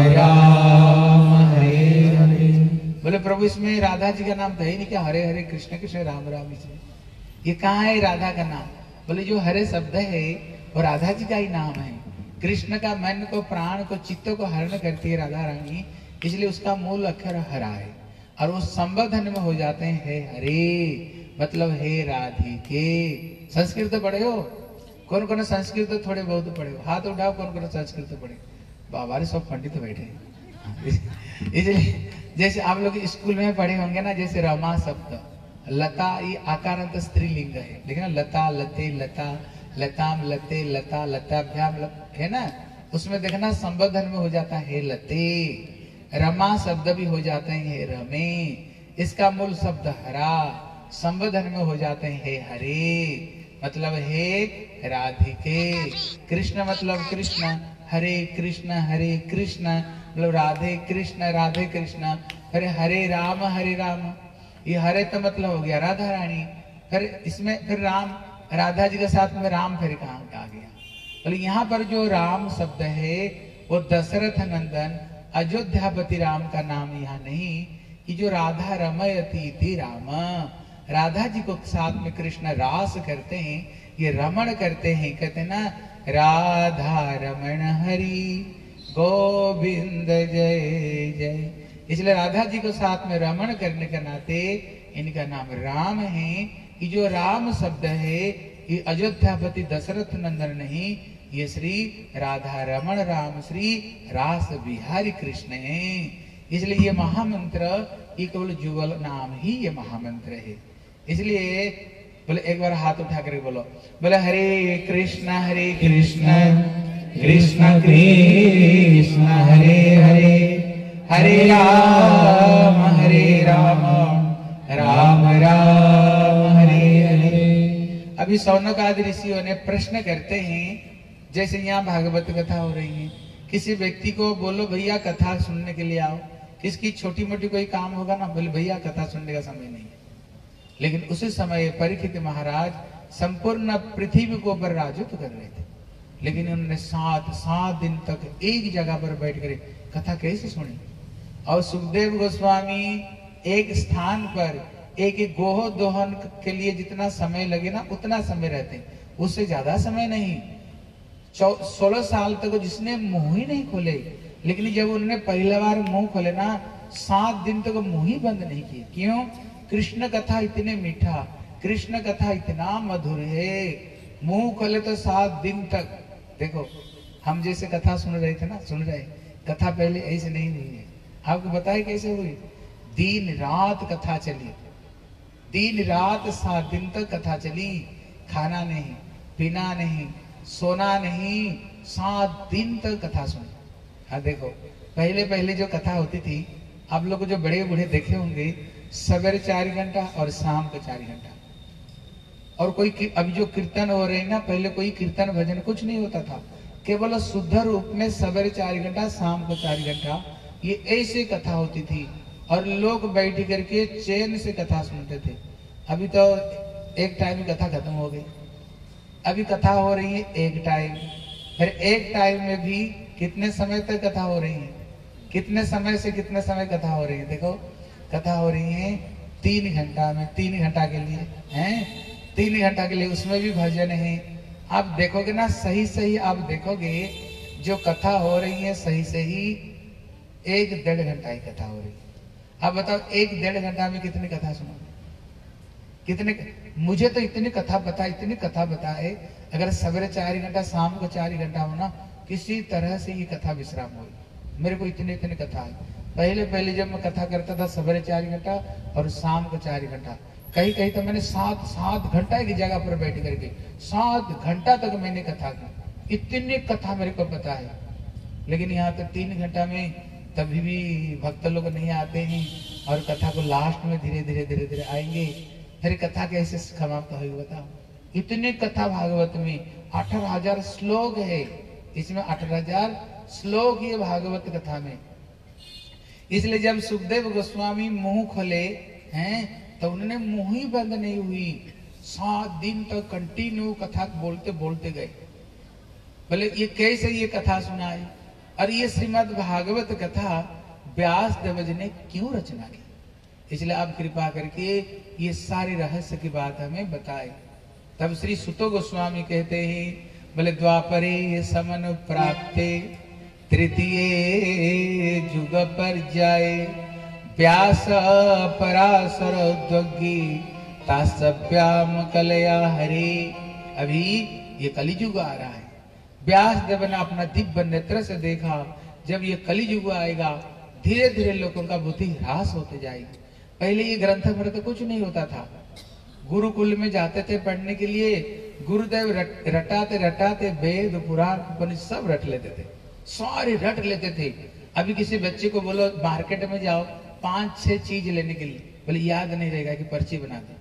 राम हरे हरे। बोले प्रभु इसमें राधा जी का नाम तो है नहीं क्या? हरे हरे कृष्ण कृष्ण राम राम, इसमें ये कहाँ है राधा का नाम? बोले जो हरे शब्द है वो राधा जी का ही नाम है। कृष्ण का मन को प्राण को चित्त को हरण करती है राधा रानी, इसलिए उसका मूल अक्षर हरा है और वो संबोधन में हो जाते हैं हे हरे, मतलब हे राधिके। संस्कृत पढ़े हो? कौन कौन संस्कृत थोड़े बहुत पढ़े हो? हाथ उठाओ कौन कौन संस्कृत पढ़े? बाबा रे सब पंडित बैठे हैं। इसलिए जैसे आप लोग स्कूल में पढ़े होंगे ना, जैसे रमा शब्द लता ये आकारांत स्त्रीलिंग है, लेकिन लता लते लता लताम लते लता लताभ्याम है ना, उसमें देखना संबोधन में हो जाता है लते। रमा शब्द भी हो जाते हैं रमे, इसका मूल शब्द हरा, संबोधन में हो जाते हैं हरे, मतलब हे राधिके। कृष्ण मतलब कृष्ण, हरे कृष्ण हरे कृष्ण मतलब राधे कृष्ण राधे कृष्ण। फिर हरे राम हरे राम, ये हरे तो मतलब हो गया राधा रानी। फिर इसमें फिर राम, राधा जी के साथ में राम फिर कहाँ आ गया? बोले यहाँ पर जो राम शब्द है वो दशरथ नंदन अयोध्यापति राम का नाम यहाँ नहीं, कि जो राधा रमयती थी राम, राधा जी को साथ में कृष्ण रास करते हैं, ये रमण करते हैं, कहते हैं ना राधा रमण हरि गोविंद जय जय। इसलिए राधा जी को साथ में रमण करने के नाते इनका नाम राम है। कि जो राम शब्द है ये अयोध्यापति दशरथ नंदन नहीं, ये श्री राधा रमण राम श्री रास बिहारी कृष्ण है। इसलिए ये महामंत्र ये केवल जुगल नाम ही ये महामंत्र है। इसलिए बोले एक बार हाथ उठा कर बोलो, बोले हरे कृष्ण हरे कृष्ण कृष्ण कृष्ण हरे हरे हरे राम हरे राम राम राम हरे हरे। अभी सौनक आदि ऋषियों ने प्रश्न करते हैं, जैसे यहाँ भागवत कथा हो रही है, किसी व्यक्ति को बोलो भैया कथा सुनने के लिए आओ, किसकी छोटी मोटी कोई काम होगा ना, बोले भैया कथा सुनने का समय नहीं है। लेकिन उसी समय परीक्षित महाराज संपूर्ण पृथ्वी को पर राजत्व कर रहे थे, लेकिन उन्होंने सात सात दिन तक एक जगह पर बैठ कर कथा कैसे सुनी। और सुखदेव गोस्वामी एक स्थान पर एक एक गोह दोहन के लिए जितना समय लगे ना उतना समय रहते, उससे ज्यादा समय नहीं। सोलह साल तक जिसने मुंह ही नहीं खोले, लेकिन जब उन्होंने पहला बार मुंह खोले ना, सात दिन तक मुंह ही बंद नहीं किए। क्यों? कृष्ण कथा इतने मीठा, कृष्ण कथा इतना मधुर है, मुंह खोले तो सात दिन तक। देखो हम जैसे कथा सुन रहे थे ना, सुन रहे कथा पहले ऐसे नहीं नहीं है। आपको बताए कैसे हुई? दिन रात कथा चली, दिन रात सात दिन तक कथा चली, खाना नहीं पीना नहीं सोना नहीं, सात दिन तक कथा सुनी। हाँ देखो पहले पहले जो कथा होती थी, आप लोग जो बड़े बूढ़े देखे होंगे, सवेरे चार घंटा और शाम को चार घंटा। और कोई अभी जो कीर्तन हो रहे हैं ना, पहले कोई कीर्तन भजन कुछ नहीं होता था, केवल शुद्ध रूप में सवेरे चार घंटा शाम को चार घंटा, ये ऐसे कथा होती थी और लोग बैठ करके चैन से कथा सुनते थे। अभी तो एक टाइम कथा खत्म हो गई, अभी कथा हो रही है एक टाइम, फिर एक टाइम में भी कितने समय तक कथा हो रही है, कितने समय से कितने समय कथा हो रही है। देखो कथा हो रही है तीन घंटा में, तीन घंटा के लिए हैं, तीन घंटा के लिए, उसमें भी भजन है। आप देखोगे ना सही सही आप देखोगे जो कथा हो रही है सही सही एक डेढ़ घंटा ही कथा हो रही है। आप बताओ एक डेढ़ घंटा में कितनी कथा सुनोगे? कितने? मुझे तो इतनी कथा बता इतनी कथा बता है, अगर सवेरे चार घंटा शाम को चार घंटा हो ना, किसी तरह से ये कथा विश्राम हो। मेरे को इतने इतने कथा है। पहले पहले जब मैं कथा करता था सवेरे चार घंटा और शाम को चार घंटा, कहीं कहीं तो मैंने सात सात घंटा की जगह पर बैठ करके सात घंटा तक मैंने कथा की। इतनी कथा मेरे को पता है। लेकिन यहाँ तो तीन घंटा में तभी भी भक्त लोग नहीं आते हैं और कथा को लास्ट में धीरे धीरे धीरे धीरे आएंगे, फिर कथा कैसे समाप्त होगी बताओ। इतनी कथा भागवत में अठारह हजार श्लोक है, इसमें अठारह हजार श्लोक ये भागवत कथा में। इसलिए जब सुखदेव गोस्वामी मुंह खोले हैं तो उन्होंने मुंह ही बंद नहीं हुई, सात दिन तक कंटिन्यू कथा बोलते बोलते गए। बोले ये कैसे ये कथा सुनाई, और ये श्रीमद् भागवत कथा व्यास देव जी ने क्यों रचना की, इसलिए आप कृपा करके ये सारी रहस्य की बात हमें बताए। तब श्री सुतो गोस्वामी कहते हैं, बोले द्वापरे समन प्राप्ते तृतीय जुग पर जाए, व्यास पराशर द्वगी तासभ्याम कलया हरे। अभी ये कलिजुग आ रहा है। व्यास देव ने अपना दिव्य नेत्र से देखा, जब ये कलिजुग आएगा धीरे धीरे लोगों का बुद्धि ह्रास होते जाएगी। पहले ये ग्रंथ भर तो कुछ नहीं होता था। गुरुकुल में जाते थे पढ़ने के लिए, गुरुदेव रट, रटाते रटाते वेद पुराण उपनिषद सब रट लेते थे, सारे रट लेते थे। अभी किसी बच्चे को बोलो मार्केट में जाओ पांच छह चीज लेने के लिए, बोले याद नहीं रहेगा कि पर्ची बना दे।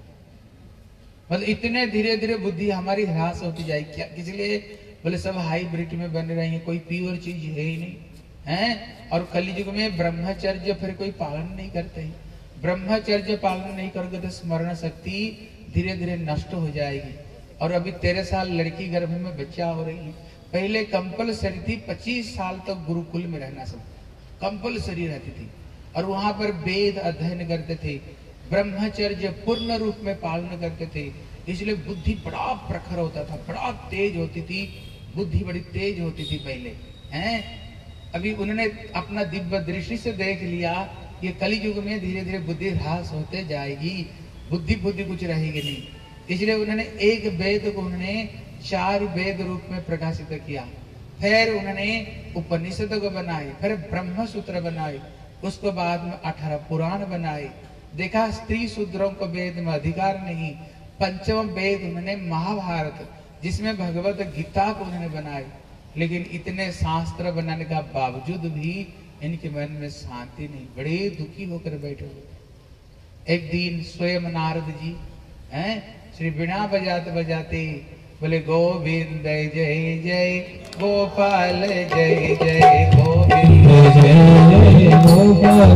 मतलब इतने धीरे धीरे बुद्धि हमारी ह्रास होती जाएगी। क्या इसलिए बोले सब हाइब्रिड में बन रही है, कोई प्योर चीज है ही नहीं है। और कलयुग में ब्रह्मचर्य फिर कोई पालन नहीं करते हैं। ब्रह्मचर्य पालन नहीं करोगे तो स्मरण शक्ति धीरे धीरे नष्ट हो जाएगी। और अभी तेरह साल लड़की गर्भ में बच्चा हो रही है। पहले कंपलसरी थी पच्चीस साल तक तो गुरुकुल में रहना, सब कंपलसरी रहती थी और वहां पर वेद अध्ययन करते थे, ब्रह्मचर्य पूर्ण रूप में पालन करते थे। इसलिए बुद्धि बड़ा प्रखर होता था, बड़ा तेज होती थी, बुद्धि बड़ी तेज होती थी पहले हैं। अभी उन्होंने अपना दिव्य दृष्टि से देख लिया ये कलियुग में धीरे धीरे बुद्धि ह्रास होते जाएगी, बुद्धि बुद्धि कुछ रहेगी नहीं। इसलिए उन्होंने एक वेद को उन्होंने चार वेद रूप में प्रकाशित किया। फिर उन्होंने उपनिषद को बनाए, फिर ब्रह्म सूत्र बनाए, उसको बाद में अठारह पुराण बनाए। देखा स्त्री शूद्रों को वेद में अधिकार नहीं। पंचम वेद उन्होंने महाभारत, जिसमें भगवत गीता को उन्होंने बनाए। लेकिन इतने शास्त्र बनाने का बावजूद भी इनके मन में शांति नहीं, बड़े दुखी होकर बैठे हुए। एक दिन स्वयं नारद जी हैं श्री वीणा बजाते बजाते बोले गोविंद जय जय गोपाल जय जय गोविंद जय जय गोपाल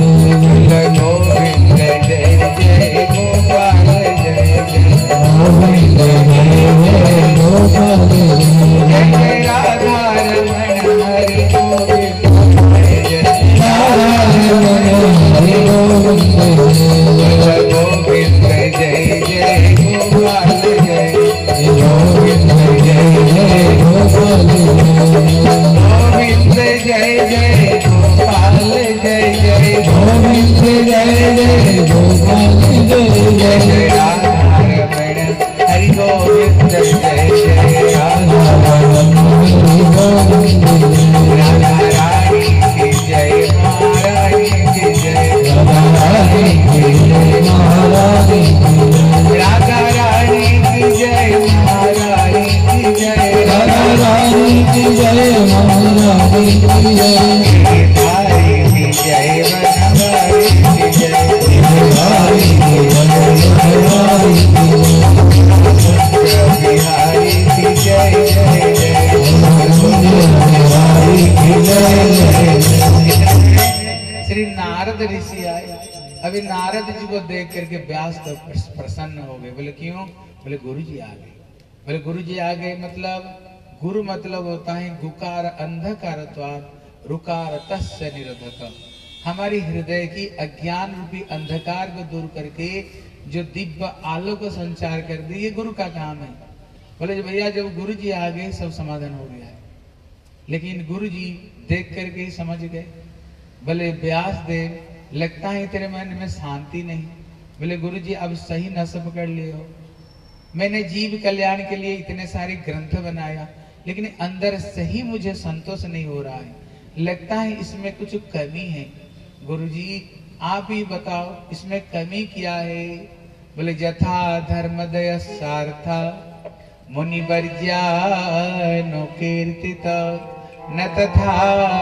जय गोविंद जय जय गोपाल जय जय गोविंद जय गोपाल जय जय राधा रमण हरि गोविंद जय जय राधा रमण हरि गोविंद जय जय गोपाल जय गोविंद जय जय गोपाल गोविंद जय जय गोपाल जय जय गोविंद जय जय गोपाल जय जय राधा रमण हरि गोविंद जय जय राधा रमण हरि गोविंद राधा रानी की जय महारानी की जय राधा रानी की जय महारानी राधा रानी की जय महारानी की जय राधा रानी की जय महारानी की जय धारी की जय बनवारी की जय बिहारी की जय बनवारी बिहारी की जय जय जय बिहारी की जय जय। श्री नारद ऋषि आए। अभी नारद जी को देख करके व्यास तो प्रसन्न हो गए। बोले क्यों? बोले गुरु जी आ गए। बोले गुरु जी आ गए मतलब गुरु मतलब होता है गुकार अंधकारत्वात् रुकार तस्य निरोधक। हमारी हृदय की अज्ञान रूपी अंधकार को दूर करके जो दिव्य आलोक को संचार कर दी, ये गुरु का काम है। बोले भैया जब गुरु जी आ गए सब समाधान हो गया है। लेकिन गुरु जी देख करके ही समझ गए। बोले व्यास देव लगता है तेरे मन में शांति नहीं। बोले गुरु जी अब सही नस पकड़ लिए हो। मैंने जीव कल्याण के लिए इतने सारे ग्रंथ बनाया, लेकिन अंदर से ही मुझे संतोष नहीं हो रहा है, लगता है इसमें कुछ कमी है। गुरुजी आप ही बताओ इसमें कमी क्या है? बोले यथा धर्मदय सार्था मुनि वर्ज्यानो कीर्तित न तथा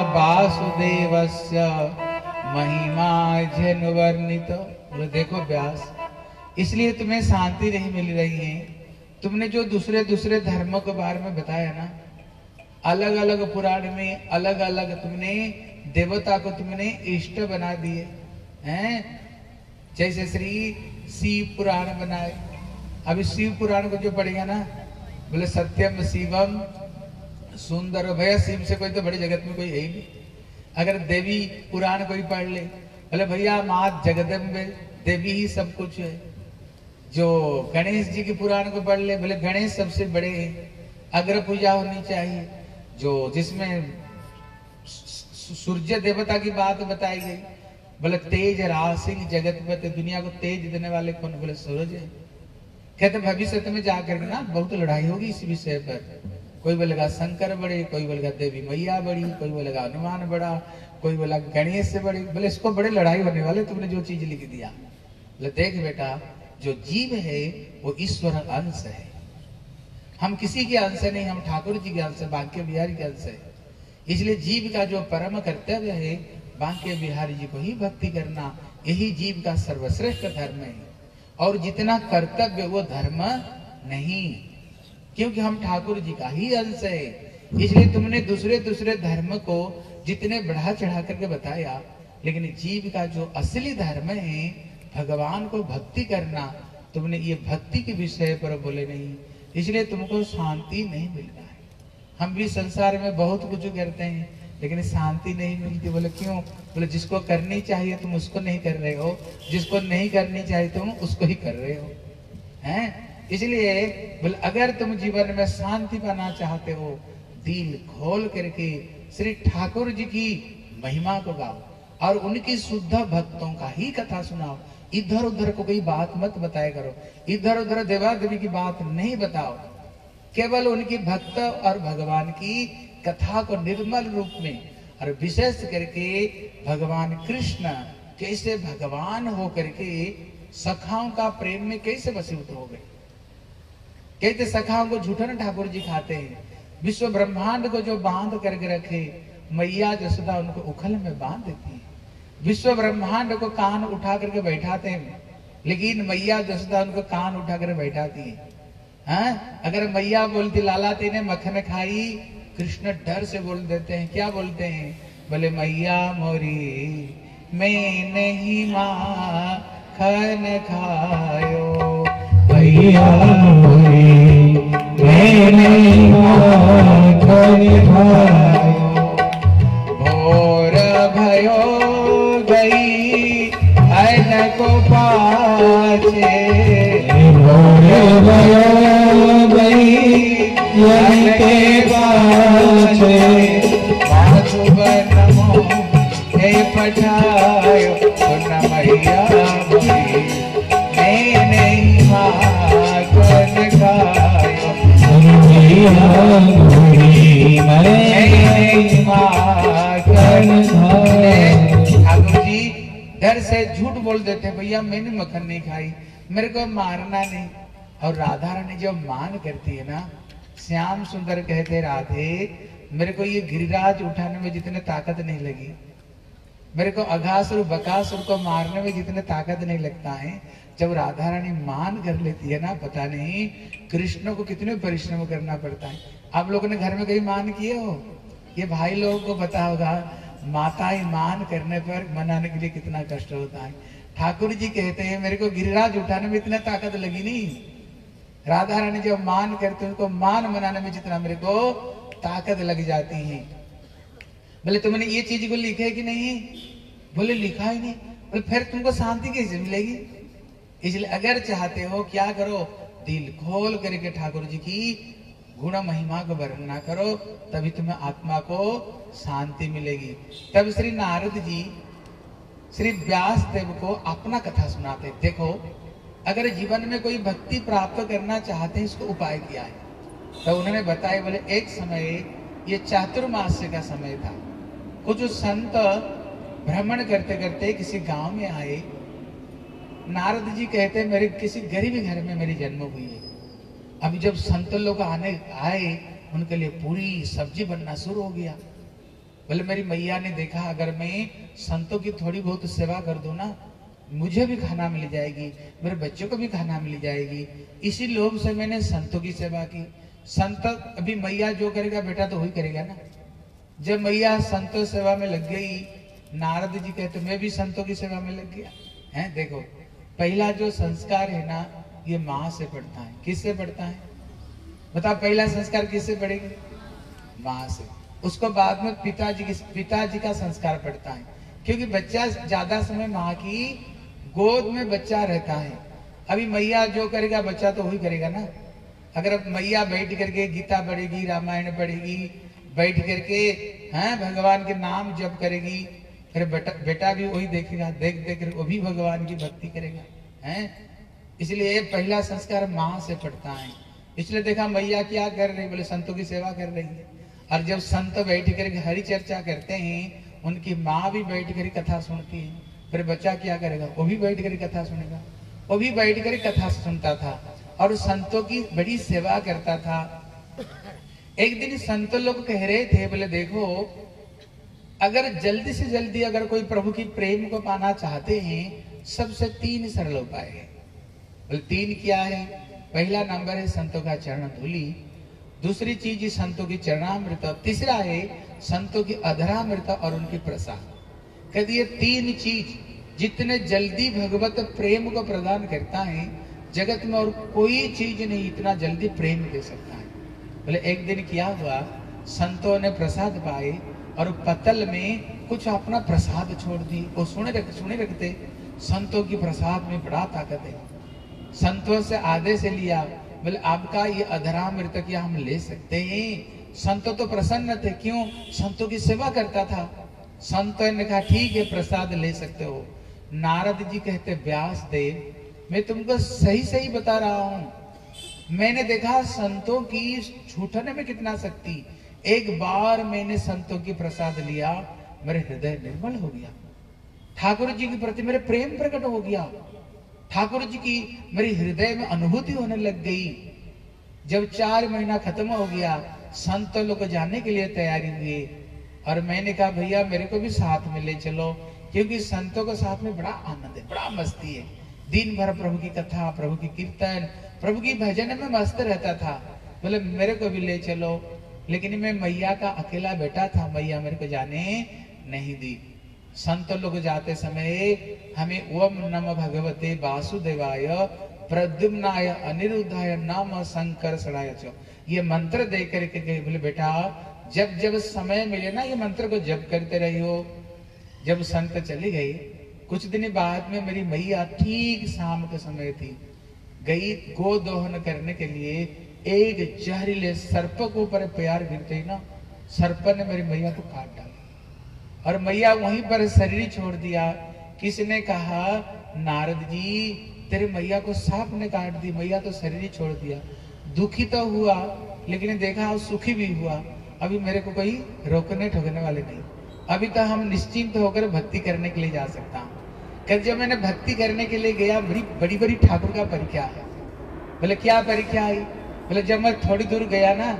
वासुदेवस्य महिमा जन वर्णित। बोले देखो व्यास, इसलिए तुम्हें शांति नहीं मिल रही है। तुमने जो दूसरे दूसरे धर्मों के बारे में बताया ना, अलग अलग पुराण में अलग अलग तुमने देवता को तुमने इष्ट बना दिए हैं। जैसे श्री शिव पुराण बनाए, अभी शिव पुराण को जो पढ़ेगा ना, बोले सत्यम शिवम सुंदर भैया, शिव से कोई तो बड़ी जगत में कोई है ही नहीं। अगर देवी पुराण कोई पढ़ ले, बोले भैया माँ जगदम्बे देवी ही सब कुछ है। जो गणेश जी की पुराण को पढ़ ले, बोले गणेश सबसे बड़े हैं, अग्र पूजा होनी चाहिए। जो जिसमें सूर्य देवता की बात बताई गई, बोले तेज रासिंग जगत में दुनिया को तेज देने वाले कौन? बोले सूरज है। कहते भविष्य में जाकर ना बहुत लड़ाई होगी इस विषय पर। कोई बोलेगा शंकर बड़े, कोई बोलेगा देवी मैया बड़ी, कोई बोलेगा हनुमान बड़ा, कोई बोला गणेश से बड़ी। बोले इसको बड़े लड़ाई होने वाले, तुमने जो चीज लिख दिया। बोले देख बेटा, जो जीव है वो ईश्वर अंश है, हम किसी के अंश नहीं, हम ठाकुर जी के अंश, बांके बिहारी के अंश है। इसलिए जीव का जो परम कर्तव्य है बांके बिहारी जी को ही भक्ति करना, यही जीव का सर्वश्रेष्ठ धर्म है। और जितना कर्तव्य वो धर्म नहीं, क्योंकि हम ठाकुर जी का ही अंश है। इसलिए तुमने दूसरे दूसरे धर्म को जितने बढ़ा चढ़ा करके बताया, लेकिन जीव का जो असली धर्म है भगवान को भक्ति करना, तुमने ये भक्ति के विषय पर बोले नहीं, इसलिए तुमको शांति नहीं मिल रहा है। हम भी संसार में बहुत कुछ करते हैं लेकिन शांति नहीं मिलती। बोले क्यों? बोले जिसको करनी चाहिए तुम उसको नहीं कर रहे हो, जिसको नहीं करनी चाहिए तुम उसको ही कर रहे हो, हैं? इसलिए बोले अगर तुम जीवन में शांति पाना चाहते हो, दिल खोल करके श्री ठाकुर जी की महिमा को गाओ और उनकी शुद्ध भक्तों का ही कथा सुनाओ। इधर उधर को कोई बात मत बताया करो, इधर उधर देवा देवी की बात नहीं बताओ, केवल उनकी भक्त और भगवान की कथा को निर्मल रूप में, और विशेष करके भगवान कृष्ण कैसे भगवान हो करके सखाओं का प्रेम में कैसे वशीभूत हो गए। कहते सखाओं को झूठन ठाकुर जी खाते हैं, विश्व ब्रह्मांड को जो बांध करके रखे मैया जसोदा उनको उखल में बांध देती है। विश्व ब्रह्मांड को कान उठा करके बैठाते हैं, लेकिन मैया जसोदा उनको कान उठा कर बैठाती है। हाँ? अगर मैया बोलती लाला तेने मक्खन खाई, कृष्ण डर से बोल देते हैं, क्या बोलते हैं? बोले मैया मोरी मैं नहीं माखन खायो, मैया मोरी मैं नहीं माखन खायो, भोर भयो गई अन को पाछे, भोर भयो गई अन के पाछे, माधुबन नमो हे पठायो सुन मैया मोरी मैं नहीं माखन खायो, मैया मोरी मैं नहीं माखन खायो। ठाकुर जी डर से झूठ बोल देते, भैया मैंने मक्खन नहीं खाई, मेरे को मारना नहीं। और राधा रानी जो मान करती है ना, श्याम सुंदर कहते राधे मेरे को ये गिरिराज उठाने में जितने ताकत नहीं लगी, मेरे को अघासुर बकासुर को मारने में जितने ताकत नहीं लगता है, जब राधा रानी मान कर लेती है ना, पता नहीं कृष्ण को कितने परिश्रम करना पड़ता है। आप लोगों ने घर में कहीं मान किए हो? ये भाई लोगों को पता होगा, माताएं मान करने पर मनाने के लिए कितना कष्ट होता है। ठाकुर जी कहते हैं मेरे को गिरिराज उठाने में इतना ताकत लगी नहीं, राधा रानी जब मान करते हैं उनको मान मनाने में जितना मेरे को ताकत लग जाती है। बोले तुमने ये चीज को लिखा है कि नहीं? बोले लिखा ही नहीं। बोले फिर तुमको शांति कैसे मिलेगी? इसलिए अगर चाहते हो क्या करो, दिल खोल करके ठाकुर जी की गुण महिमा को वर्णना करो, तभी तुम्हें आत्मा को शांति मिलेगी। तब श्री नारद जी श्री व्यास देव को अपना कथा सुनाते। देखो अगर जीवन में कोई भक्ति प्राप्त करना चाहते हैं, इसको उपाय किया है। तो उन्होंने बताया, बोले एक समय ये चातुर्मास्य का समय था। कुछ संत भ्रमण करते करते किसी गांव में आए। नारद जी कहते मेरे किसी गरीब घर में मेरी जन्म हुई है। अभी जब संत लोग आने आए, उनके लिए पूरी सब्जी बनना शुरू हो गया। बोले मेरी मैया ने देखा, अगर मैं संतों की थोड़ी बहुत सेवा कर दूं ना, मुझे भी खाना मिल जाएगी, मेरे बच्चों को भी खाना मिल जाएगी। इसी लोभ से मैंने संतों की सेवा की। संत अभी मैया जो करेगा बेटा तो वही करेगा ना। जब मैया संतों सेवा में लग गई, नारद जी कहते मैं भी संतों की सेवा में लग गया। है देखो, पहला जो संस्कार है ना, ये माँ से पड़ता है। किससे पड़ता है बताओ? पहला संस्कार किससे पड़ेगी? माँ से। उसको बाद में पिताजी की पिताजी का संस्कार पड़ता है, क्योंकि बच्चा ज्यादा समय माँ की गोद में बच्चा रहता है। अभी मैया जो करेगा बच्चा तो वही करेगा ना। अगर अब मैया बैठ करके गीता पढ़ेगी, रामायण पढ़ेगी, बैठ करके हैं भगवान के नाम जप करेगी, फिर बेटा बेटा भी वही देखेगा, देख देख कर वो भी भगवान की भक्ति करेगा। हैं इसलिए पहला संस्कार माँ से पड़ता है। इसलिए देखा मैया क्या कर रही, बोले संतों की सेवा कर रही है। और जब संत बैठ कर हरि चर्चा करते हैं, उनकी माँ भी बैठ कर कथा सुनती है। फिर बच्चा क्या करेगा? वो भी बैठ कर कथा सुनेगा। वो भी बैठ कर कथा सुनता था और संतों की बड़ी सेवा करता था। एक दिन संत लोग कह रहे थे, बोले देखो, अगर जल्दी से जल्दी अगर कोई प्रभु की प्रेम को पाना चाहते हैं, सबसे तीन सरल उपाय है। बोले तीन क्या है? पहला नंबर है संतों का चरण धूलि, दूसरी चीज संतों की चरणामृत, तीसरा है संतों की अधरामृत और उनकी प्रसाद। कहती ये तीन चीज जितने जल्दी भगवत प्रेम को प्रदान करता है, जगत में और कोई चीज नहीं इतना जल्दी प्रेम दे सकता है। बोले एक दिन क्या हुआ, संतों ने प्रसाद पाए और पतल में कुछ अपना प्रसाद छोड़ दी। वो सुने रख, सुने रखते संतों की प्रसाद में बड़ा ताकत है। संतों से आदेश से लिया, बोले आपका ये अधरामृत क्या हम ले सकते हैं? संतों तो प्रसन्न थे, क्यों? संतों की सेवा करता था। संतों ने कहा ठीक है, प्रसाद ले सकते हो। नारद जी कहते व्यास देव, मैं तुमको सही सही बता रहा हूं। मैंने देखा संतों की छूटने में कितना शक्ति। एक बार मैंने संतों की प्रसाद लिया, मेरे हृदय निर्मल हो गया। ठाकुर जी के प्रति मेरे प्रेम प्रकट हो गया। ठाकुर जी की मेरी हृदय में अनुभूति होने लग गई। जब चार महीना खत्म हो गया, संत लोग जाने के लिए तैयारी हुए और मैंने कहा भैया मेरे को भी साथ में ले चलो, क्योंकि संतों के साथ में बड़ा आनंद है, बड़ा मस्ती है। दिन भर प्रभु की कथा, प्रभु की कीर्तन, प्रभु की भजन में मस्त रहता था। बोले मेरे को भी ले चलो, लेकिन मैं मैया का अकेला बेटा था, मैया मेरे को जाने नहीं दी। संत लोग जाते समय हमें ओम नमः भगवते वासुदेवाय प्रद्युम्नाय अनिरुद्धाय नाम संकर्षणाय च ये मंत्र दे करके गए। बोले बेटा जब जब समय मिले ना, ये मंत्र को जप करते रही हो। जब संत चली गई, कुछ दिन बाद में मेरी मैया ठीक शाम के समय थी, गई गो दोहन करने के लिए। एक जहरीले सर्प के ऊपर प्यार गिरते ही ना, सर्प ने मेरी मैया को काट डाला और मैया वहीं पर शरीर छोड़ दिया। किसने कहा? नारद जी, तेरे मैया को सांप ने काट दी, मैया तो शरीर छोड़ दिया। दुखी तो हुआ, लेकिन देखा सुखी भी हुआ। अभी मेरे को कोई रोकने ठोकने वाले नहीं। अभी तो हम निश्चिंत होकर भक्ति करने के लिए जा सकता हूँ। कल जब मैंने भक्ति करने के लिए गया, बड़ी बड़ी बड़ी ठाकुर का परीक्षा है। बोले क्या परीक्षा आई? बोले जब मैं थोड़ी दूर गया ना,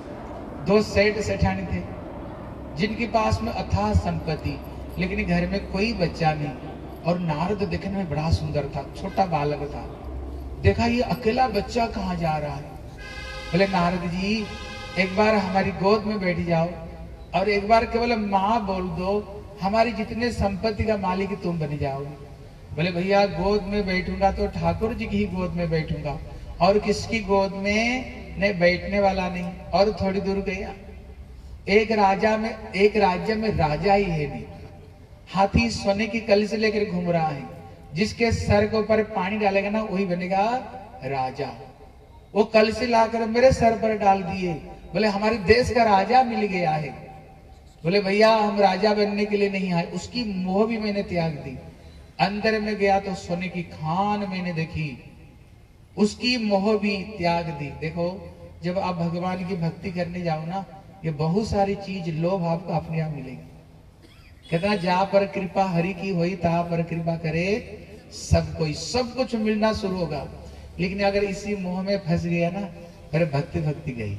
दो सेठ सेठानी थे जिनके पास में अथाह संपत्ति, लेकिन घर में कोई बच्चा नहीं। और नारद देखने में बड़ा सुंदर था, छोटा बालक था। देखा ये अकेला बच्चा कहाँ जा रहा है। बोले नारद जी एक बार हमारी गोद में बैठ जाओ और एक बार केवल माँ बोल दो, हमारी जितने संपत्ति का मालिक तुम बन जाओगे। बोले भैया गोद में बैठूंगा तो ठाकुर जी की ही गोद में बैठूंगा, और किसकी गोद में नहीं बैठने वाला नहीं। और थोड़ी दूर गया, एक राजा में एक राज्य में राजा ही है नहीं, हाथी सोने की कलश लेकर घूम रहा है। जिसके सर के ऊपर पानी डालेगा ना, वही बनेगा राजा। वो कलश लाकर मेरे सर पर डाल दिए। बोले हमारे देश का राजा मिल गया है। बोले भैया हम राजा बनने के लिए नहीं आए, उसकी मोह भी मैंने त्याग दी। अंदर में गया तो सोने की खान मैंने देखी, उसकी मोह भी त्याग दी। देखो जब आप भगवान की भक्ति करने जाओ ना, ये बहुत सारी चीज लोभ आपको अपने आप मिलेगी। कहता जहां पर कृपा हरि की हुई तहां पर कृपा करे सब कोई, सब कुछ मिलना शुरू होगा। लेकिन अगर इसी मोह में फंस गया ना, फिर भक्ति भक्ति गई,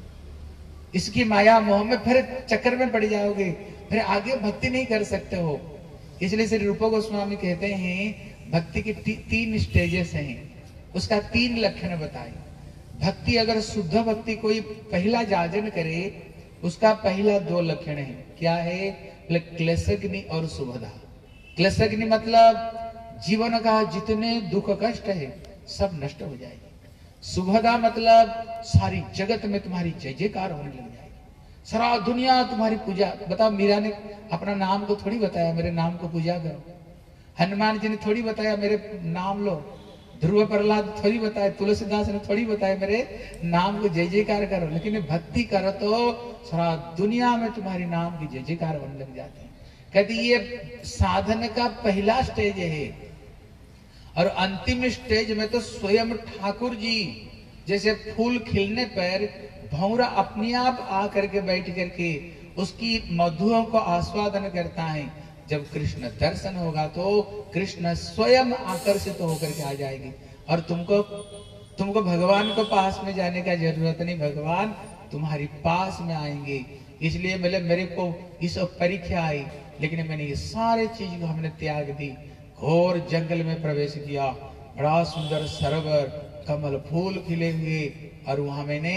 इसकी माया मोह में फिर चक्कर में पड़ जाओगे, फिर आगे भक्ति नहीं कर सकते हो। इसलिए श्री रूप गोस्वामी कहते हैं भक्ति की ती, तीन स्टेजेस हैं, उसका तीन लक्षण बताए। भक्ति अगर शुद्ध भक्ति कोई पहला जाजन करे, उसका पहला दो लक्षण है। क्या है? क्लेशग्नि और शुभदा। क्लेशग्नि मतलब जीवन का जितने दुख कष्ट है सब नष्ट हो जाएगी। शुभदा मतलब सारी जगत में तुम्हारी जय जयकार होने लग जाएगी, सारा दुनिया तुम्हारी पूजा। बताओ, मीरा ने अपना नाम को थोड़ी बताया मेरे नाम को पूजा करो, हनुमान जी ने थोड़ी बताया मेरे नाम लो, ध्रुव प्रहलाद थोड़ी बताया, तुलसीदास ने थोड़ी बताया मेरे नाम को जय जयकार करो। लेकिन भक्ति करो तो सारा दुनिया में तुम्हारी नाम की जय जयकार होने लग जाते हैं। कहती ये साधन का पहला स्टेज है, और अंतिम स्टेज में तो स्वयं ठाकुर जी जैसे फूल खिलने पर भौरा अपने आप आकर के बैठ करके उसकी मधुओं को आस्वादन करता है। जब कृष्ण दर्शन होगा तो कृष्ण स्वयं आकर्षित तो होकर के आ जाएगी, और तुमको तुमको भगवान को पास में जाने का जरूरत नहीं, भगवान तुम्हारी पास में आएंगे। इसलिए मेरे मेरे को इस परीक्षा आई, लेकिन मैंने ये सारे चीज को हमने त्याग दी, घोर जंगल में प्रवेश किया, बड़ा सुंदर सरोवर, कमल फूल खिले हुए, और वहां मैंने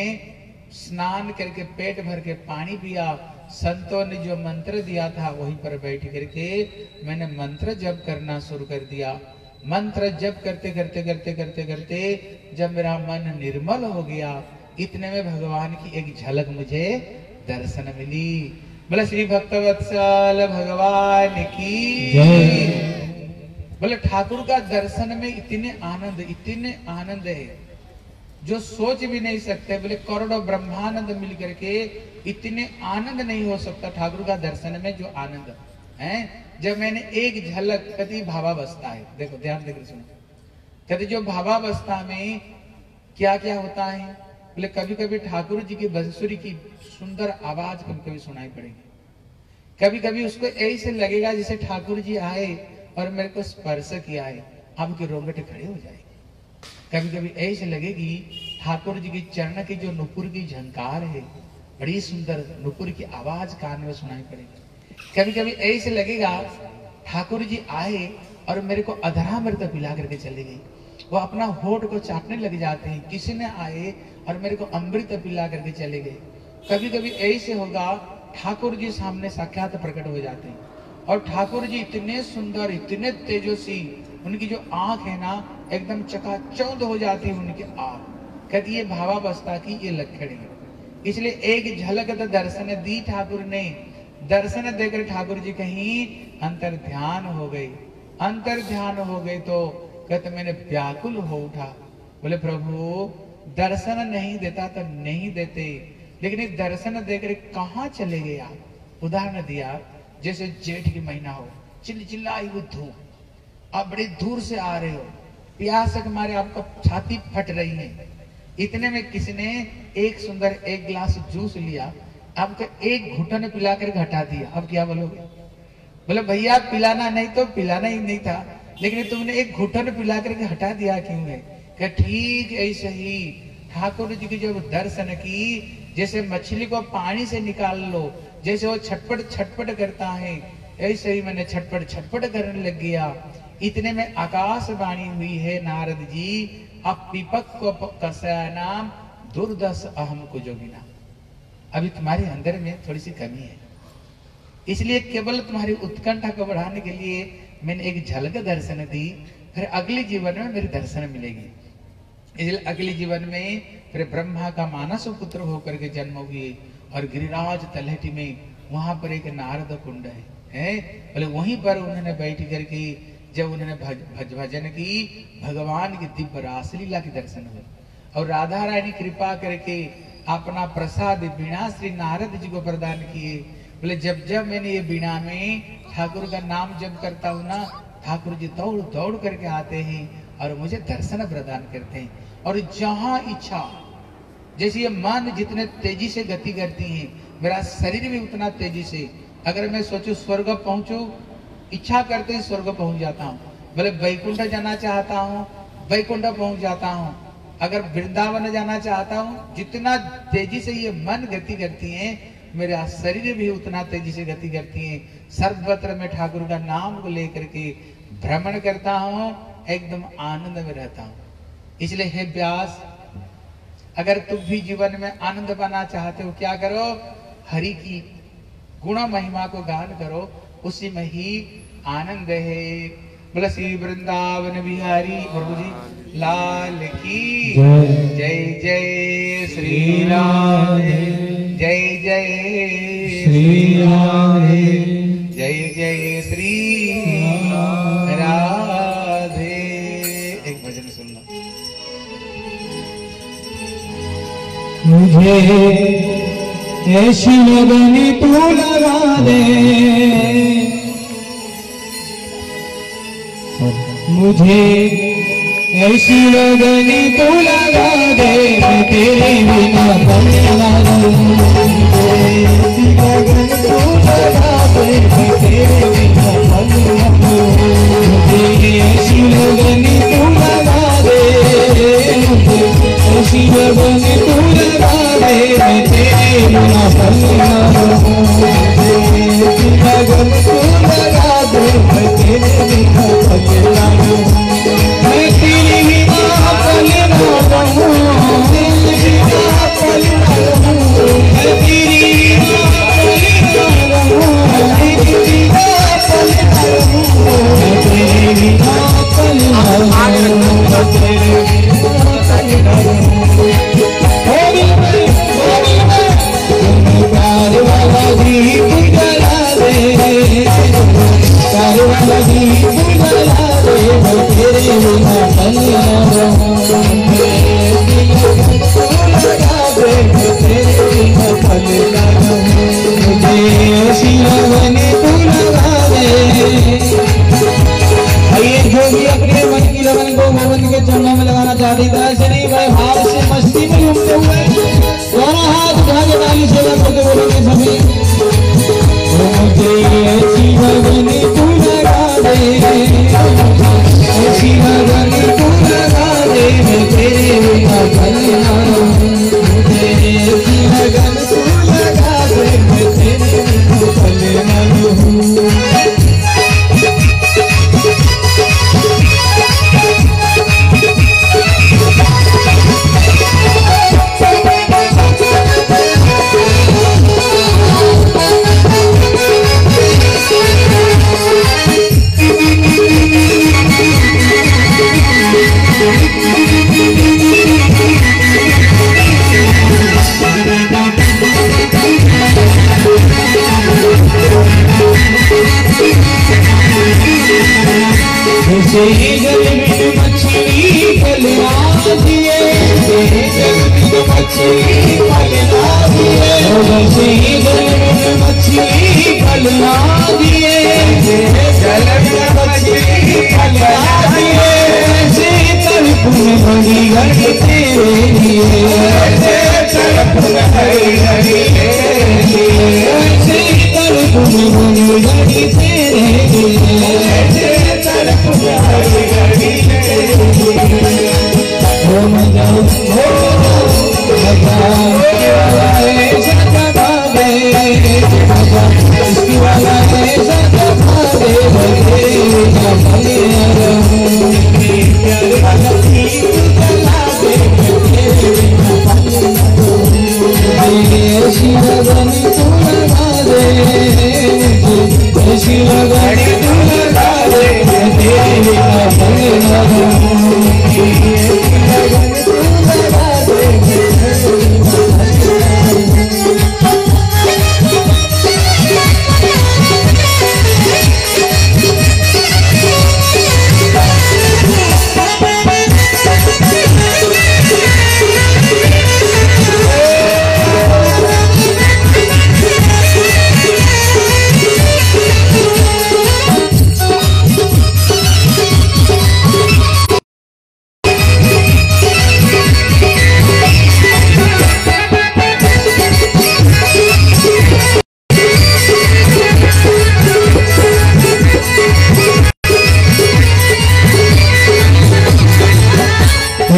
स्नान करके पेट भर के पानी पिया। संतों ने जो मंत्र दिया था वहीं पर बैठ करके मैंने मंत्र जप करना शुरू कर दिया। मंत्र जप करते करते करते करते करते जब मेरा मन निर्मल हो गया, इतने में भगवान की एक झलक मुझे दर्शन मिली। बोले श्री भक्तवत्सल भगवान की जय। बोले ठाकुर का दर्शन में इतने आनंद इतने आनंद है जो सोच भी नहीं सकते। बोले करोड़ों ब्रह्मानंद मिल करके इतने आनंद नहीं हो सकता ठाकुर का दर्शन में जो आनंद है। जब मैंने एक झलक, कभी भावावस्था है, देखो ध्यान देकर सुनो, कभी जो भावावस्था में क्या क्या होता है। बोले कभी कभी ठाकुर जी की बंसुरी की सुंदर आवाज कभी कभी सुनाई पड़ेगी, कभी कभी उसको ऐसे लगेगा जैसे ठाकुर जी आए और मेरे को स्पर्श किया है, आपके रोंगटे खड़े हो जाएंगे। कभी कभी ऐसे लगेगी ठाकुर जी की चरण की जो नुपुर की झंकार है, बड़ी सुंदर नुपुर की आवाज कान में सुनाई पड़ेगी। कभी कभी ऐसे लगेगा ठाकुर जी आए और मेरे को अधरामृत पिला करके चले गए, वो अपना होठ को चाटने लग जाते हैं। किसी ने आए और मेरे को अमृत पिला करके चले गए। कभी कभी ऐसे होगा ठाकुर जी सामने साक्षात प्रकट हो जाते हैं, और ठाकुर जी इतने सुंदर इतने तेजस्वी, उनकी जो आंख है ना एकदम चकाचौंध हो जाती है उनकी आंख। कहती ये भावावस्था की ये लक्षण है। इसलिए एक झलक तो दर्शन दी ठाकुर ने, दर्शन देकर ठाकुर जी कहीं अंतर ध्यान हो गए। अंतर ध्यान हो गए तो कहते मैंने व्याकुल हो उठा। बोले प्रभु दर्शन नहीं देता तो नहीं देते, लेकिन दर्शन देकर कहाँ चले गए आप। उदाहरण दिया जैसे जेठ की महीना हो, चिल्ल चिल्लाई हुई धूप, आप बड़ी दूर से आ रहे हो, प्यास के मारे आपका छाती फट रही है। इतने में किसी ने एक सुंदर एक गिलास जूस लिया, आपको एक घुटन पिला कर हटा दिया। अब क्या बोलोगे? बोले भैया पिलाना नहीं तो पिलाना ही नहीं था, लेकिन तुमने एक घुटन पिला करके हटा दिया क्यों है? क्या ठीक ऐसे ही ठाकुर जी की जब दर्शन की, जैसे मछली को पानी से निकाल लो, जैसे वो छटपट छटपट करता है, ऐसे ही मैंने छटपट छटपट करने लग गया। इतने में आकाशवाणी हुई है नारद जी, अब पीपक को कसयानाम दुर्दश अहम को जोगिना। अभी तुम्हारे अंदर में थोड़ी सी कमी है, इसलिए केवल तुम्हारी उत्कंठा को बढ़ाने के लिए मैंने एक झलक दर्शन दी, फिर अगले जीवन में मेरे दर्शन मिलेगी। इसलिए अगले जीवन में फिर ब्रह्मा का मानस पुत्र होकर के जन्म हुए, और गिरिराज तलहटी में वहां पर एक नारद कुंड है, है? बोले वहीं पर उन्होंने बैठ करके जब उन्होंने भज, भज भजन की, भगवान की दिव्य रासलीला के दर्शन हुए, और राधा रानी कृपा करके अपना प्रसाद बीणा श्री नारद जी को प्रदान किए। बोले जब जब मैंने ये बीणा में ठाकुर का नाम जप करता हूँ ना, ठाकुर जी दौड़ दौड़ करके आते हैं और मुझे दर्शन प्रदान करते हैं। और जहां इच्छा जैसे ये मन जितने तेजी से गति करती है, मेरा शरीर भी उतना तेजी से। अगर मैं सोचूं स्वर्ग पहुंचूं, इच्छा करते ही स्वर्ग पहुंच जाता हूँ। बोले वैकुंठ जाना चाहता हूँ, वैकुंठ पहुंच जाता हूँ। अगर वृंदावन जाना चाहता हूँ, जितना तेजी से ये मन गति करती है, मेरा शरीर भी उतना तेजी से गति करती है। सर्वत्र में ठाकुर का नाम को लेकर के भ्रमण करता हूँ, एकदम आनंद में रहता हूँ। इसलिए हे व्यास, अगर तुम भी जीवन में आनंद पाना चाहते हो, क्या करो? हरि की गुण महिमा को गान करो, उसी में ही आनंद है। बोला श्री वृंदावन बिहारी प्रभु जी लाल की जय। जय श्री राधे, जय जय श्री राधे, जय जय श्री राधे। एक भजन सुन लो। मुझे ऐसी लगनी तू लगा दे, मुझे ऐसी लगनी तू लगा दे, मैं तेरे बिना बंदा रहूं। ऐसी लगन तू लगा दे, मैं तेरे बिना बंदा रहूं। मुझे ऐसी लगनी तू लगा दे, मुझे ऐसी लगनी तू लगा दे, मैं तेरे बिना बंदा रहूं। ऐसी लगन तू लगा दे, मैं तेरे बिना बंदा रहूं। मैं तेरे बिना बंदा रहूं, तेरे बिना बंदा रहूं। मैं तेरे बिना बंदा रहूं, तेरे बिना बंदा रहूं। मैं तेरे बिना बंदा रहूं, तेरे बिना बंदा रहूं। प्यार वाला दीप जला दे, प्यार वाला दीप जला दे, मैं तेरे बिना बंदा रहूं। लगा दे, मैं तेरे बिना बंदा रहूं। मुझे ऐसी लगनी तू लगा दे। आइए, जो भी अपने मन की लगन को गोविंद के चरणों में लगाना चाहते, इधर से नहीं, भाई भाव से मस्ती में घूमते हुए दोनों हाथ उठा के ताली सेवा करके बोलेंगे सभी। तो मुझे ऐसी लगनी तू लगा दे, ऐसी लगनी तू लगा दे, मैं तेरे बिना बंदा रहूं। मुझे ऐसी लगन तू लगा दे, मैं तेरे बिना बंदा रहूं। जैसे जल में मछली पलना दिए, जल में मछली पलना दिए, जैसे जल में मछली पलना दिए, जल में मछली पलना दिए। ऐसे तड़प में बड़ी घड़ी तेरे लिए, ऐसे तड़प में बड़ी घड़ी तेरे लिए, ऐसे तड़प में बड़ी घड़ी तेरे लिए, ऐसे तड़प में बड़ी घड़ी तेरे लिए। हो मजा हो मजा ऐसा जगा दे, मजा इसकी वाला ऐसा जगा दे, तेरे बिना बंदा रहूं। प्यार वाला दीप जला दे, तेरे बिना बंदा रहूं। ऐसी लगनी तू लगा दे, ऐसी लगनी तू लगा दे, मैं तेरे बिना बंदा रहूं। ऐसी लगनी तू लगा दे, मैं तेरे बिना बंदा रहूं।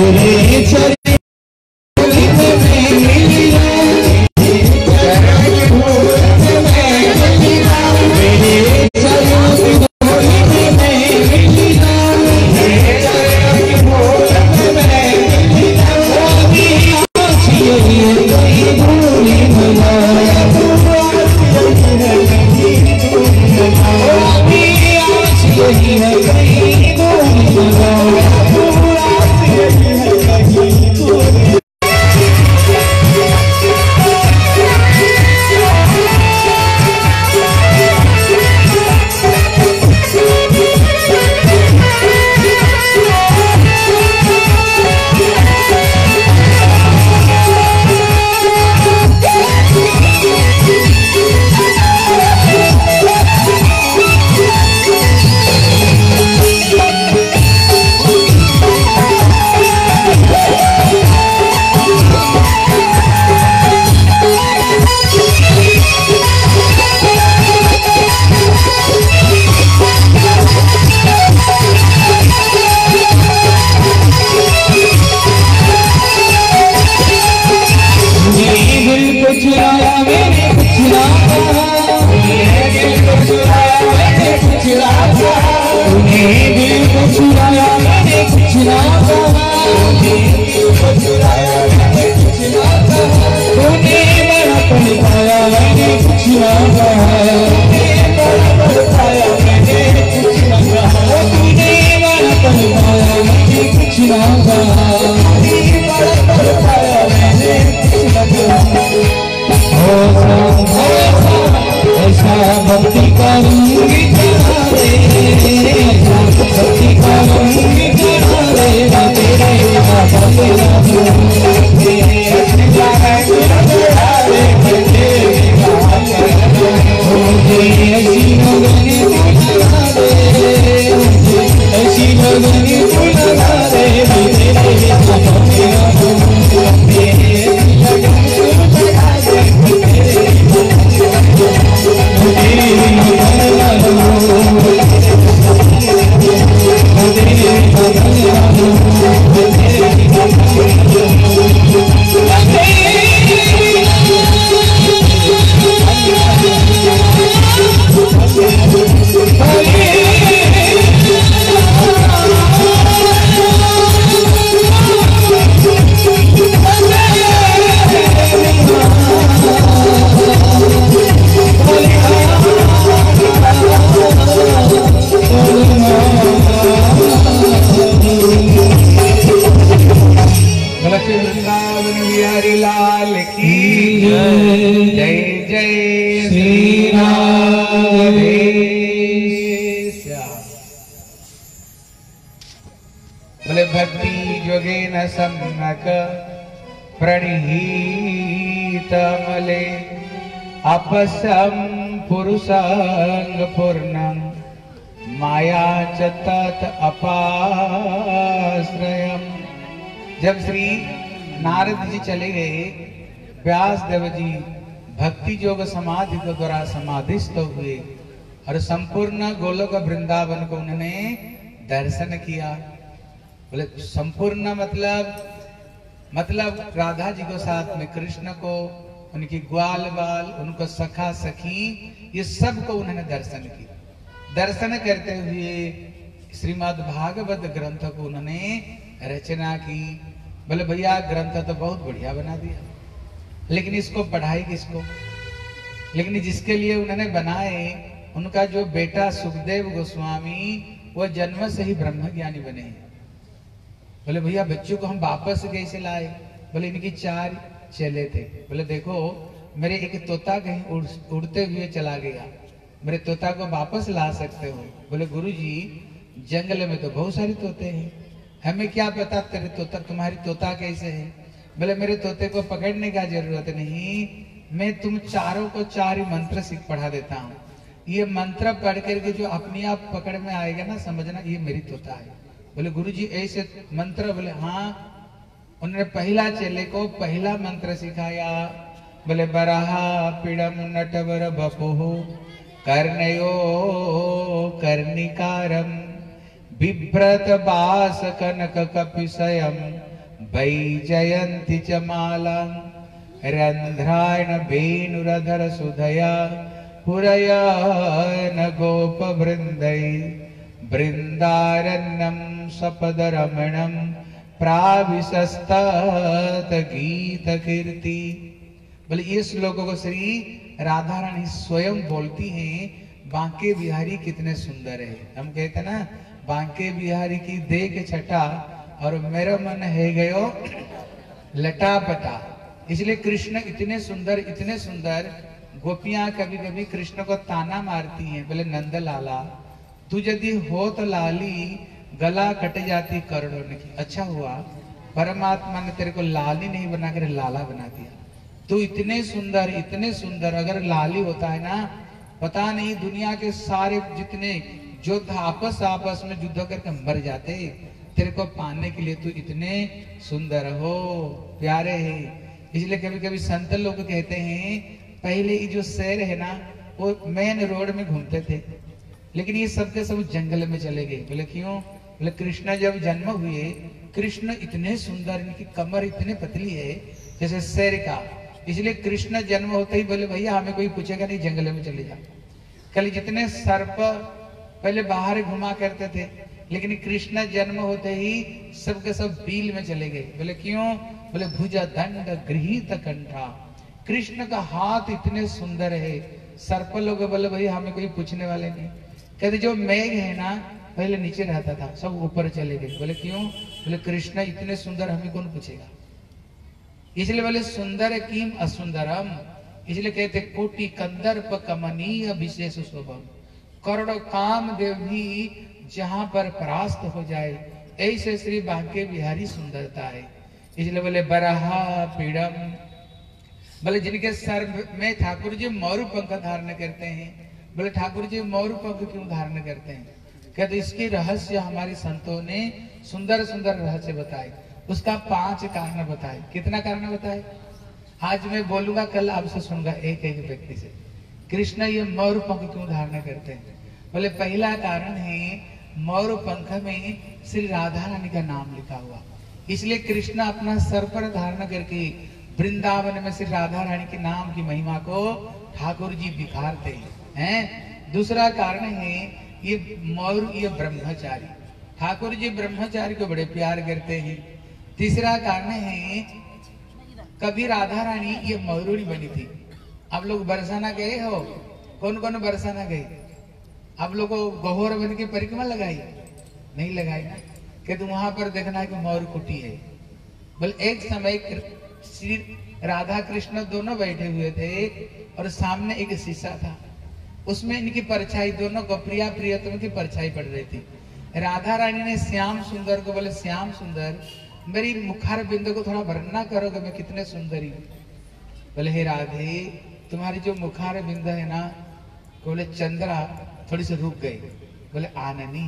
तेरे चरण में मिल जाऊं, चरण की धूल में मिल जाऊं, तेरे चरण की धूल में मिल जाऊं, तेरे चरण की धूल में मिल जाऊं। अभी आज यही है कहीं दूर न जाऊं, अभी आज यही है कहीं दूर न जाऊं। भक्ति करूंगी तुम्हारे, भक्ति करूंगी तुम्हारे, तेरे बाबा तेरा ऐसी लगनी बुला रे, ऐसी लगनी बुला रे, तेरे बाबा तेरा सम्यक प्रणीत मले अपसम पुरुषांग पूर्णं माया च तत् अपाश्रयम्। जब श्री नारद जी चले गए, व्यास देव जी भक्ति योग समाधि के द्वारा समाधिस्थ हुए और संपूर्ण गोलोक वृंदावन को उन्होंने दर्शन किया। बोले संपूर्ण मतलब मतलब राधा जी को साथ में कृष्ण को, उनकी ग्वाल बाल, उनको सखा सखी, ये सब को उन्होंने दर्शन किया। दर्शन करते हुए श्रीमद् भागवत ग्रंथ को उन्होंने रचना की। बोले भैया ग्रंथ तो बहुत बढ़िया बना दिया, लेकिन इसको पढ़ाई किसको? लेकिन जिसके लिए उन्होंने बनाए, उनका जो बेटा सुखदेव गोस्वामी, वो जन्म से ही ब्रह्म ज्ञानी बने हैं। बोले भैया बच्चों को हम वापस कैसे लाए? बोले इनकी चार चेले थे। बोले देखो मेरे एक तोता कहीं उड़, उड़ते हुए चला गया, मेरे तोता को वापस ला सकते हो? बोले गुरुजी जंगल में तो बहुत सारे तोते हैं, हमें क्या पता तेरे तोता तुम्हारी तोता कैसे है? बोले मेरे तोते को पकड़ने का जरूरत नहीं, मैं तुम चारों को चार ही मंत्र सीख पढ़ा देता हूँ। ये मंत्र पढ़ करके जो अपने आप पकड़ में आएगा ना, समझना ये मेरी तोता है। बोले गुरुजी ऐसे मंत्र? बोले हाँ। उन्होंने पहला चेले को पहला मंत्र सिखाया। बोले बराहा पीड़म नटवर बपुः कर्णयो कर्णिकारम बिभ्रत बास कनक कपिशयम वैजयन्ति च मालां रन्ध्रायण वेणुरधर सुधया पुरयान गोपवृन्दै बृन्दारण्यं सपदरमणं प्राविशस्तत गीत कीर्ति। बोले ये श्लोकों को श्री राधा रानी स्वयं बोलती हैं, बांके बिहारी कितने सुंदर है। हम कहते ना बांके बिहारी की देख छटा और मेरा मन है गयो लटापटा। इसलिए कृष्ण इतने सुंदर इतने सुंदर, गोपियां कभी कभी कृष्ण को ताना मारती हैं, बोले नंद लाला तू यदि हो तो लाली गला कट जाती करोड़ों ने की। अच्छा हुआ परमात्मा ने तेरे को लाली नहीं बना कर लाला बना दिया। तू इतने सुंदर इतने सुंदर, अगर लाली होता है ना, पता नहीं दुनिया के सारे जितने योद्धा आपस आपस में युद्ध करके मर जाते। तेरे को पाने के लिए तू इतने सुंदर हो, प्यारे है। इसलिए कभी कभी संत लोग कहते हैं पहले ये जो शहर है ना वो मेन रोड में घूमते थे, लेकिन ये सब के सब जंगल में चले गए। बोले क्यों? बोले कृष्ण जब जन्म हुए, कृष्ण इतने सुंदर, इनकी कमर इतने पतली है जैसे शेर का, इसलिए कृष्ण जन्म होते ही बोले भैया हमें कोई पूछेगा नहीं, जंगल में चले जाओ। कल जितने सर्प पहले बाहर घुमा करते थे, लेकिन कृष्ण जन्म होते ही सब के सब बील में चले गए। बोले क्यों? बोले भुजा दंड गृहीत कंठा, कृष्ण का हाथ इतने सुंदर है। सर्प लोग बोले भाई हमें कोई पूछने वाले नहीं। कहते जो मेघ है ना पहले नीचे रहता था, सब ऊपर चले गए। बोले क्यों? बोले कृष्ण इतने सुंदर, हमें कौन पूछेगा। इसलिए बोले सुंदर किम असुंदरम, इसलिए कहते कोटि कंदर्प कमनीय विशेष शोभम, करोड़ों काम देव भी जहां पर परास्त हो जाए, ऐसे श्री बांके बिहारी सुंदरता है। इसलिए बोले बराहा पीड़म, बोले जिनके सर में ठाकुर जी मोर पंख धारण करते हैं। बोले ठाकुर जी मोर पंख क्यों धारण करते हैं? कहते इसके रहस्य हमारे संतों ने सुंदर सुंदर रहस्य बताए, उसका पांच कारण बताए। कितना कारण बताए? आज मैं बोलूंगा, कल आपसे सुनूंगा एक एक व्यक्ति से। कृष्ण ये मोर पंख क्यों धारण करते हैं? बोले पहला कारण है मोर पंख में श्री राधा रानी का नाम लिखा हुआ, इसलिए कृष्ण अपना सर पर धारण करके वृंदावन में श्री राधा रानी के नाम की महिमा को ठाकुर जी दिखाते हैं। दूसरा कारण है ये मोर, ये ब्रह्मचारी, ठाकुर जी ब्रह्मचारी को बड़े प्यार करते हैं। तीसरा कारण है कभी राधा रानी ये मयूरी बनी थी। आप लोग बरसाना गए हो? कौन कौन बरसाना गए? आप लोग गहोर बन के परिक्रमा लगाई? नहीं लगाई ना। कहते वहां पर देखना है कि मौर कुटी है। बोले एक समय श्री राधा कृष्ण दोनों बैठे हुए थे और सामने एक शीशा था, उसमें इनकी परछाई, दोनों गोप्रिया प्रियतम की परछाई पड़ रही थी। राधा रानी ने श्याम सुंदर को बोले श्याम सुंदर मेरी मुखार बिंदु को थोड़ा वर्णना करोगे, मैं कितने सुंदरी। बोले हे राधे तुम्हारी जो मुखार बिंदु है ना, बोले चंद्रा थोड़ी सी रुक गई। बोले आननी,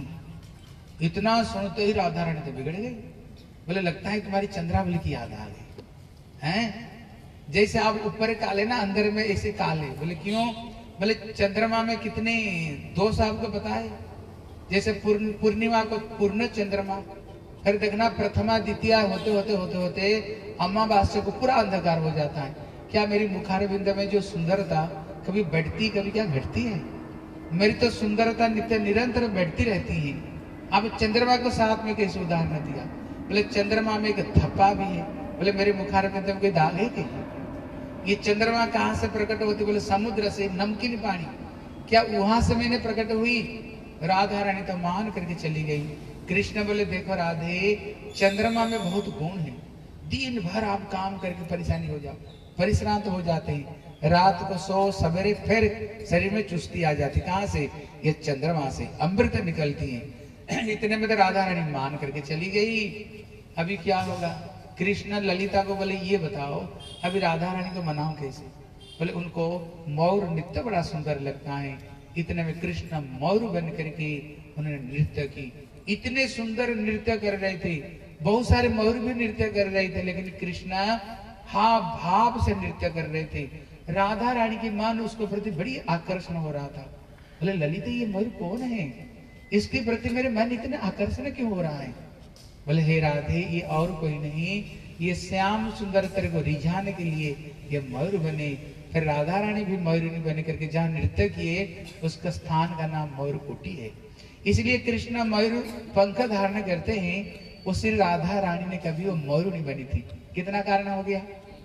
इतना सुनते ही राधा रानी तो बिगड़ गई। बोले लगता है तुम्हारी चंद्रावली की याद आ गई हैं, जैसे आप ऊपर काले ना अंदर में ऐसे काले। बोले क्यों? बोले चंद्रमा में कितने दोष आपको पता है? जैसे पूर्णिमा को पूर्ण चंद्रमा, फिर देखना प्रथमा द्वितीय होते होते होते होते अमावास्या को पूरा अंधकार हो जाता है। क्या मेरी मुखार बिंद में जो सुंदरता कभी बढ़ती कभी क्या घटती है? मेरी तो सुंदरता नित्य निरंतर बढ़ती रहती है। अब चंद्रमा को साथ में कैसे उदाहरण दिया? बोले चंद्रमा में एक धब्बा भी है। बोले मेरे मुखार बिंद में कोई दाग है क्या? ये चंद्रमा कहाँ से प्रकट होती? बोले समुद्र से, नमकीन पानी। क्या वहां से मैंने प्रकट हुई? राधा रानी तो मान करके चली गई। कृष्ण बोले देखो राधे चंद्रमा में बहुत गुण है, दिन भर आप काम करके परेशानी हो जाओ, परिश्रांत हो जाते हैं, रात को सो सवेरे फिर शरीर में चुस्ती आ जाती। कहाँ से? ये चंद्रमा से अमृत निकलती है। इतने में तो राधा रानी मान करके चली गई। अभी क्या होगा? कृष्ण ललिता को बोले ये बताओ अभी राधा रानी को मनाओ कैसे? बोले उनको मोर नृत्य बड़ा सुंदर लगता है। इतने में कृष्ण मोर बन करके उन्होंने नृत्य की। इतने सुंदर नृत्य कर रहे थे, बहुत सारे मोर भी नृत्य कर रहे थे, लेकिन कृष्ण हाँ भाव से नृत्य कर रहे थे। राधा रानी की मन उसको प्रति बड़ी आकर्षण हो रहा था। बोले ललिता ये मोर कौन है? इसके प्रति मेरे मन इतने आकर्षण क्यों हो रहा है? बोले हे राधे ये और कोई नहीं, ये श्याम सुंदर तेरे को रिझाने के लिए ये मयूर बने। फिर राधा रानी भी मयूरिनी बने करके जहाँ नृत्य किए उसका स्थान का नाम मयूर कुटी है। इसलिए कृष्ण मयूर पंख धारण करते हैं, उसी राधा रानी ने कभी वो मयूरिनी बनी थी। कितना कारण हो गया?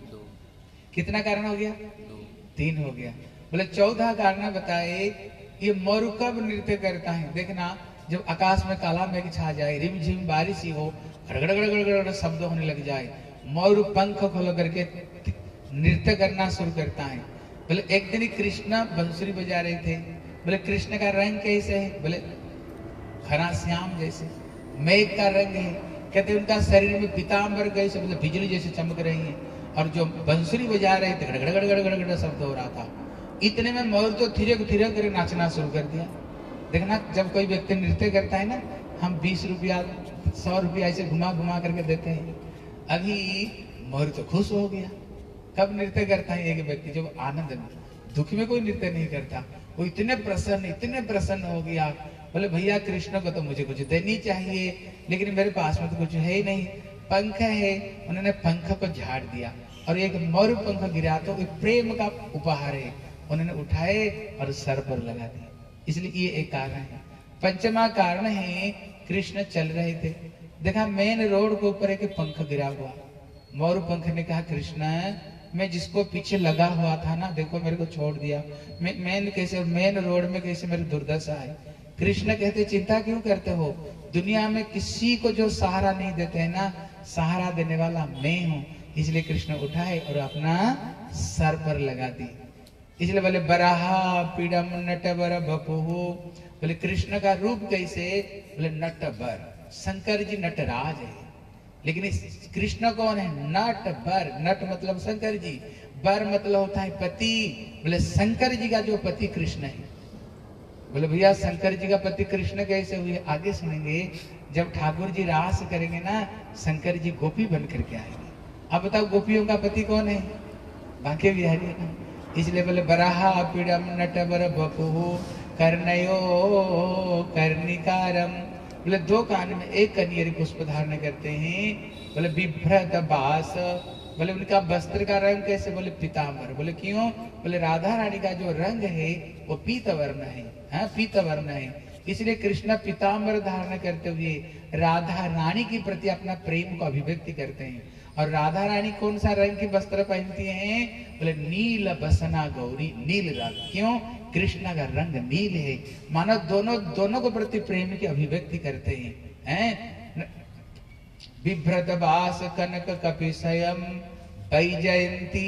कितना कारण हो गया? तीन हो गया। बोले चौदह कारण बताए। ये मयूर कब नृत्य करता है? देखना, जब आकाश में काला मेघ छा जाए, रिमझिम बारिश ही हो, गड़गड़ गड़गड़ गड़गड़ शब्द होने लग जाए, मयूर पंख खोल करके नृत्य करना शुरू करता है। बोले एक दिन कृष्ण बंसुरी बजा रहे थे। बोले कृष्ण का रंग कैसे है? बोले घना श्याम जैसे। मेघ का रंग है, कहते उनका शरीर में पीतांबर कैसे, मतलब बिजली जैसे चमक रही है। और जो बंसुरी बजा रहे थे गड़गड़ गड़गड़ गड़गड़ शब्द हो रहा था। इतने में मयूर तो थिरक थिरक कर नाचना शुरू कर दिया। देखना, जब कोई व्यक्ति नृत्य करता है ना, हम बीस रुपया सौ रुपया ऐसे घुमा घुमा करके देते हैं। अभी मयूर तो खुश हो गया। कब नृत्य करता है एक व्यक्ति? जब आनंद में। दुख में कोई नृत्य नहीं करता। वो इतने प्रसन्न इतने प्रसन्न हो गया। बोले भैया कृष्ण को तो मुझे कुछ देनी चाहिए, लेकिन मेरे पास में तो कुछ है ही नहीं। पंख है, उन्होंने पंख को झाड़ दिया और एक मयूर पंख गिरा तो प्रेम का उपहार है, उन्होंने उठाए और सर पर लगा दिया। इसलिए ये एक कारण है। पंचमा कारण है, कृष्ण चल रहे थे, देखा मेन रोड के ऊपर एक पंख गिरा हुआ। मयूर पंख ने कहा कृष्ण मैं जिसको पीछे लगा हुआ था ना, देखो मेरे को छोड़ दिया। मैं मेन कैसे मेन रोड में कैसे मेरी दुर्दशा है। कृष्ण कहते चिंता क्यों करते हो? दुनिया में किसी को जो सहारा नहीं देते हैं ना, सहारा देने वाला मैं हूँ। इसलिए कृष्ण उठाए और अपना सर पर लगा दी। इसलिए बोले बराहा पीड़म नटवर बपुहु। बोले कृष्ण का रूप कैसे? बोले नटवर। शंकर जी नटराज है, लेकिन इस कृष्ण कौन है? नट बर। नट मतलब शंकर जी, बर मतलब होता है पति। बोले शंकर जी का जो पति कृष्ण है। बोले भैया शंकर जी का पति कृष्ण कैसे हुए? आगे सुनेंगे। जब ठाकुर जी रास करेंगे ना, शंकर जी गोपी बन करके आएंगे। अब बताओ गोपियों का पति कौन है? बांके बिहारी है। इसलिए बोले बराहा पीड़म नटवर बपुहु कर्णयो कर्णिकारम। बोले दो कान में एक कनियर पुष्प धारण करते हैं। बोले बिभ्रत बास। बोले उनका वस्त्र का रंग कैसे? बोले पीतांबर। बोले क्यों? बोले राधा रानी का जो रंग है वो पीत वर्ण है, हाँ पीत वर्ण है। इसलिए कृष्ण पीतांबर धारण करते हुए राधा रानी के प्रति अपना प्रेम को अभिव्यक्ति करते हैं। और राधा रानी कौन सा रंग की वस्त्र पहनती हैं? बोले नील बसना गौरी, नील रंग। क्यों? कृष्ण का रंग नील है। मानो दोनों दोनों को प्रति प्रेम की अभिव्यक्ति करते हैं, हैं? बिभ्रत बास कनक कपिशयम वैजयंती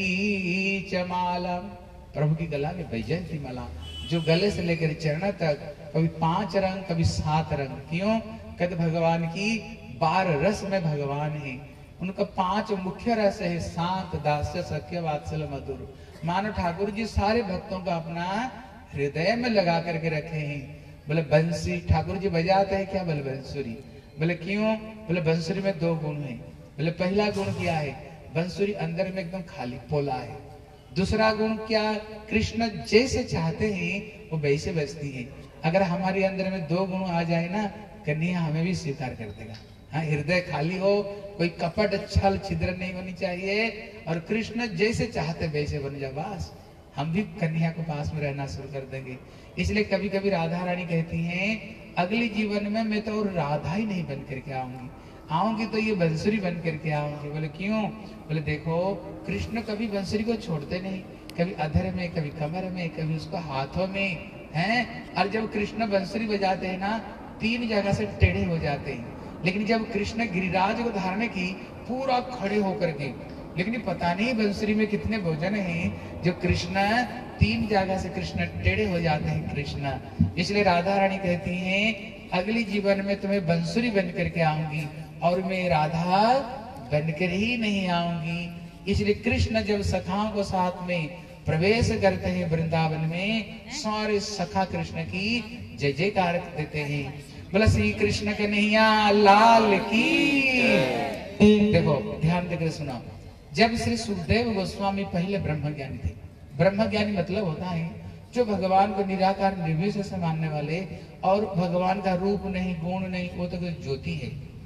चमाला। प्रभु की गला में वैजयंती माला, जो गले से लेकर चरण तक कभी पांच रंग कभी सात रंग। क्यों? कहते भगवान की बारह रस में भगवान है। उनका पांच मुख्य रस है, शांत दास्य सख्य वात्सल मधुर। मानो ठाकुर जी सारे भक्तों का अपना हृदय में लगा करके रखे हैं। बोले बंसी ठाकुर जी बजाते हैं क्या? बोले बंसुरी। बोले क्यों? बोले बंसुरी में दो गुण है। बोले पहला गुण क्या है? बंसुरी अंदर में एकदम खाली पोला है। दूसरा गुण क्या? कृष्ण जैसे चाहते हैं वो वैसे बजती है। अगर हमारे अंदर में दो गुण आ जाए ना, कन्हैया हमें भी स्वीकार कर देगा। हाँ, हृदय खाली हो, कोई कपट छल छिद्र नहीं होनी चाहिए, और कृष्ण जैसे चाहते वैसे बन जाओ, बस हम भी कन्हैया को पास में रहना शुरू कर देंगे। इसलिए कभी कभी राधा रानी कहती हैं अगले जीवन में मैं तो राधा ही नहीं बन करके आऊंगी, आऊंगी तो ये बंसुरी बन करके आऊंगी। बोले क्यों? बोले देखो कृष्ण कभी बंसुरी को छोड़ते नहीं, कभी अधर में, कभी कमर में, कभी उसको हाथों में हैं। और जब कृष्ण बंसुरी बजाते हैं ना, तीन जगह से टेढ़े हो जाते हैं। लेकिन जब कृष्ण गिरिराज को धारण की पूरा खड़े होकर के, लेकिन पता नहीं बंसुरी में कितने भोजन हैं जो कृष्ण तीन जगह से कृष्ण टेढ़े हो जाते हैं कृष्ण। इसलिए राधा रानी कहती हैं अगली जीवन में तुम्हें बंसुरी बन करके आऊंगी, और मैं राधा बनकर ही नहीं आऊंगी। इसलिए कृष्ण जब सखाओं को साथ में प्रवेश करते हैं वृंदावन में, सारे सखा कृष्ण की जय जयकार देते हैं। बोला श्री कृष्ण कन्हैया लाल की। देखो ध्यान देकर सुना। जब श्री सुखदेव गोस्वामी पहले ब्रह्म ज्ञानी थे, ब्रह्म ज्ञानी मतलब होता है जो भगवान को निराकार निर्विशेष से मानने वाले, और भगवान का रूप नहीं गुण नहीं, वो तो ज्योति है।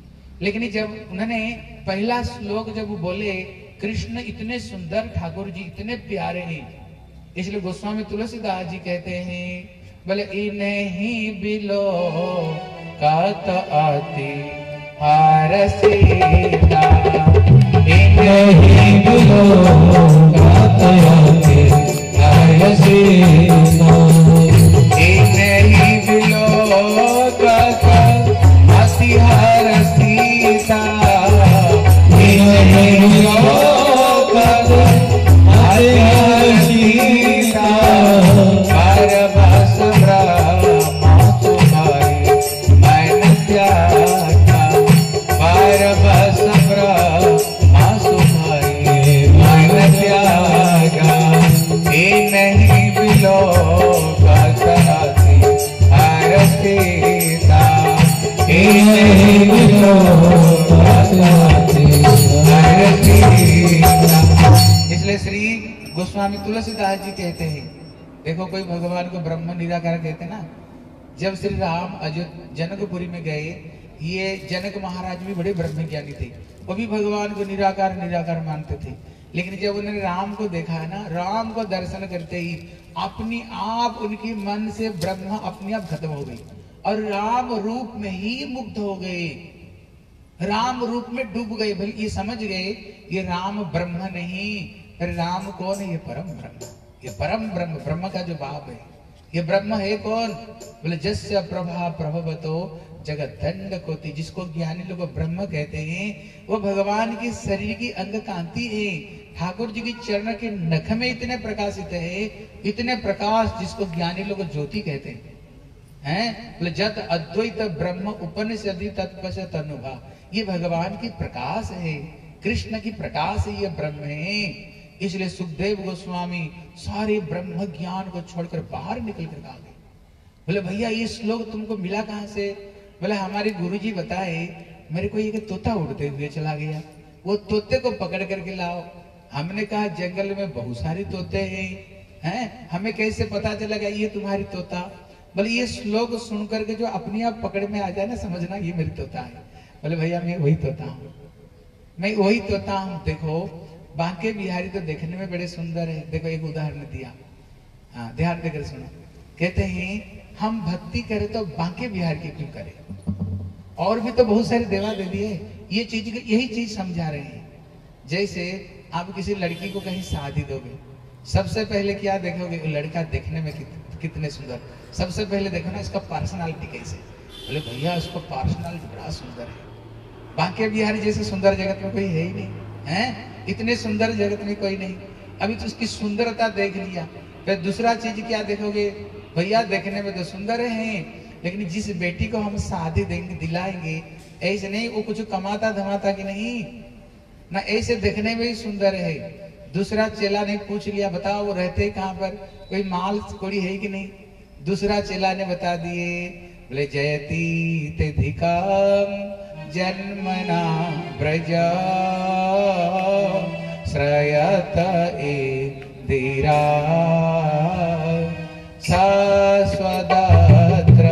लेकिन जब उन्होंने पहला श्लोक जब वो बोले कृष्ण इतने सुंदर, ठाकुर जी इतने प्यारे हैं, इसलिए गोस्वामी तुलसीदास जी कहते हैं बोले इन्हीं बिलो कात आती हार सीता, इन्हीं बिलो कात आती हार सीता, इन्हीं बिलो कात आती हार सीता, इन्हीं बिलो कात आती हार सीता, इसलिए श्री गोस्वामी तुलसीदास जी कहते हैं, देखो कोई भगवान को ब्रह्म निराकार कहते ना। जब श्री राम अयोध्या जनकपुरी में गए, ये जनक महाराज भी बड़े ब्रह्म ज्ञानी थे, वो भी भगवान को निराकार निराकार मानते थे। लेकिन जब उन्होंने राम को देखा है ना, राम को दर्शन करते ही अपनी आप उनकी मन से ब्रह्म अपने आप खत्म हो गई और राम रूप में ही मुग्ध हो गए, राम रूप में डूब गए। भाई ये समझ गए ये राम ब्रह्म नहीं, फिर राम कौन है? ये परम ब्रह्म, ये परम ब्रह्म, ब्रह्म का जो बाप है। ये ब्रह्म है कौन? बोले जस्य प्रभा प्रभवतो जगत दंड कोटि, जिसको ज्ञानी लोग ब्रह्म कहते हैं, वो भगवान की शरीर की अंग कांति है। ठाकुर जी की चरण के नख में इतने प्रकाशित है, इतने प्रकाश जिसको ज्ञानी लोग ज्योति कहते हैं हैं बोले जत अद्वैत ब्रह्म उपनिषदि तत्पश्यत अनुभा, ये भगवान की प्रकाश है, कृष्ण की प्रकाश है, ये ब्रह्म है। इसलिए सुखदेव गोस्वामी सारे ब्रह्म ज्ञान को छोड़कर बाहर निकल कर आ गए। बोले भैया ये श्लोक तुमको मिला कहां से? बोले हमारे गुरुजी बताए, मेरे को ये तोता उड़ते हुए चला गया, वो तोते को पकड़ करके लाओ। हमने कहा जंगल में बहुत सारे तोते हैं, हैं हमें कैसे पता चलेगा ये तुम्हारी तोता? बोले ये श्लोक सुन करके जो अपने आप पकड़ में आ जाए ना, समझना ये मेरी तोता है। बोले भैया मैं वही तोता हूँ, मैं वही तोता हूँ। देखो बांके बिहारी तो देखने में बड़े सुंदर है। देखो एक उदाहरण दिया, हाँ ध्यान देकर सुनो। कहते हैं हम भक्ति करें तो बांके बिहार की क्यों करें? और भी तो बहुत सारे देवा देवी है। ये चीज यही चीज समझा रहे हैं। जैसे आप किसी लड़की को कहीं शादी दोगे, सबसे पहले क्या देखोगे? लड़का देखने में कित, कितने सुंदर। सबसे पहले देखो ना इसका पर्सनालिटी कैसे। बोले भैया उसको पर्सनालिटी बड़ा सुंदर है। बांके बिहारी जैसे सुंदर जगत में कोई है ही नहीं, है इतने सुंदर जगत में कोई नहीं। अभी तो उसकी सुंदरता देख लिया, फिर दूसरा चीज क्या देखोगे? भैया देखने में तो सुंदर है, लेकिन जिस बेटी को हम शादी देंगे दिलाएंगे, ऐसे नहीं वो कुछ कमाता धमाता कि नहीं ना, ऐसे देखने में ही सुंदर है। दूसरा चेला ने पूछ लिया, बताओ वो रहते कहाँ पर, कोई माल कोड़ी है कि नहीं? दूसरा चेला ने बता दिए, बोले जयती ते धिकाम जन्मना ब्रजा श्रयत ए धीरा शाश्वदात्र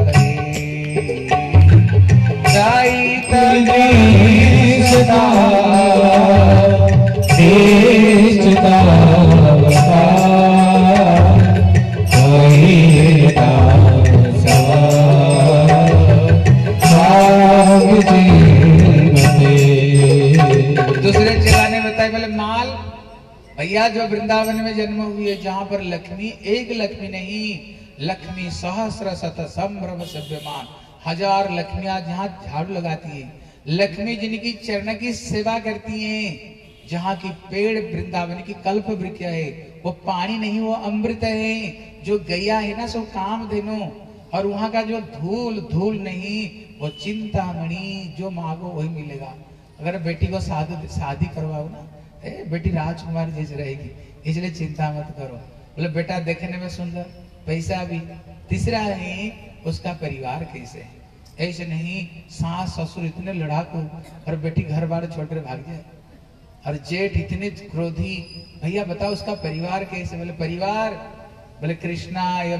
दूसरे चेला ने बताया, बोले माल भैया जो वृंदावन में जन्म हुई है, जहां पर लक्ष्मी एक लक्ष्मी नहीं, लक्ष्मी सहस्र शत संभ्रम सभ्यमान, हजार लक्ष्मियां जहां झाड़ू लगाती है, लक्ष्मी जिनकी चरण की सेवा करती हैं, जहाँ की पेड़ वृंदावन की कल्प वृक्ष है, वो पानी नहीं वो अमृत है। जो गैया है ना सो कामधेनु, और वहाँ का जो धूल धूल नहीं वो चिंतामणि, जो मांगो वही मिलेगा। अगर बेटी को शादी शादी करवाओ ना, ए, बेटी राजकुमारी जैसे रहेगी, इसलिए चिंता मत करो। बोले बेटा देखने में सुंदर, पैसा भी। तीसरा है उसका परिवार कैसे है, ऐसे नहीं सास ससुर इतने लड़ाकू और बेटी घर बार छोड़कर भाग जाए, और जेठ इतने क्रोधी, भैया बताओ उसका परिवार कैसे? बोले परिवार, बोले कृष्णाय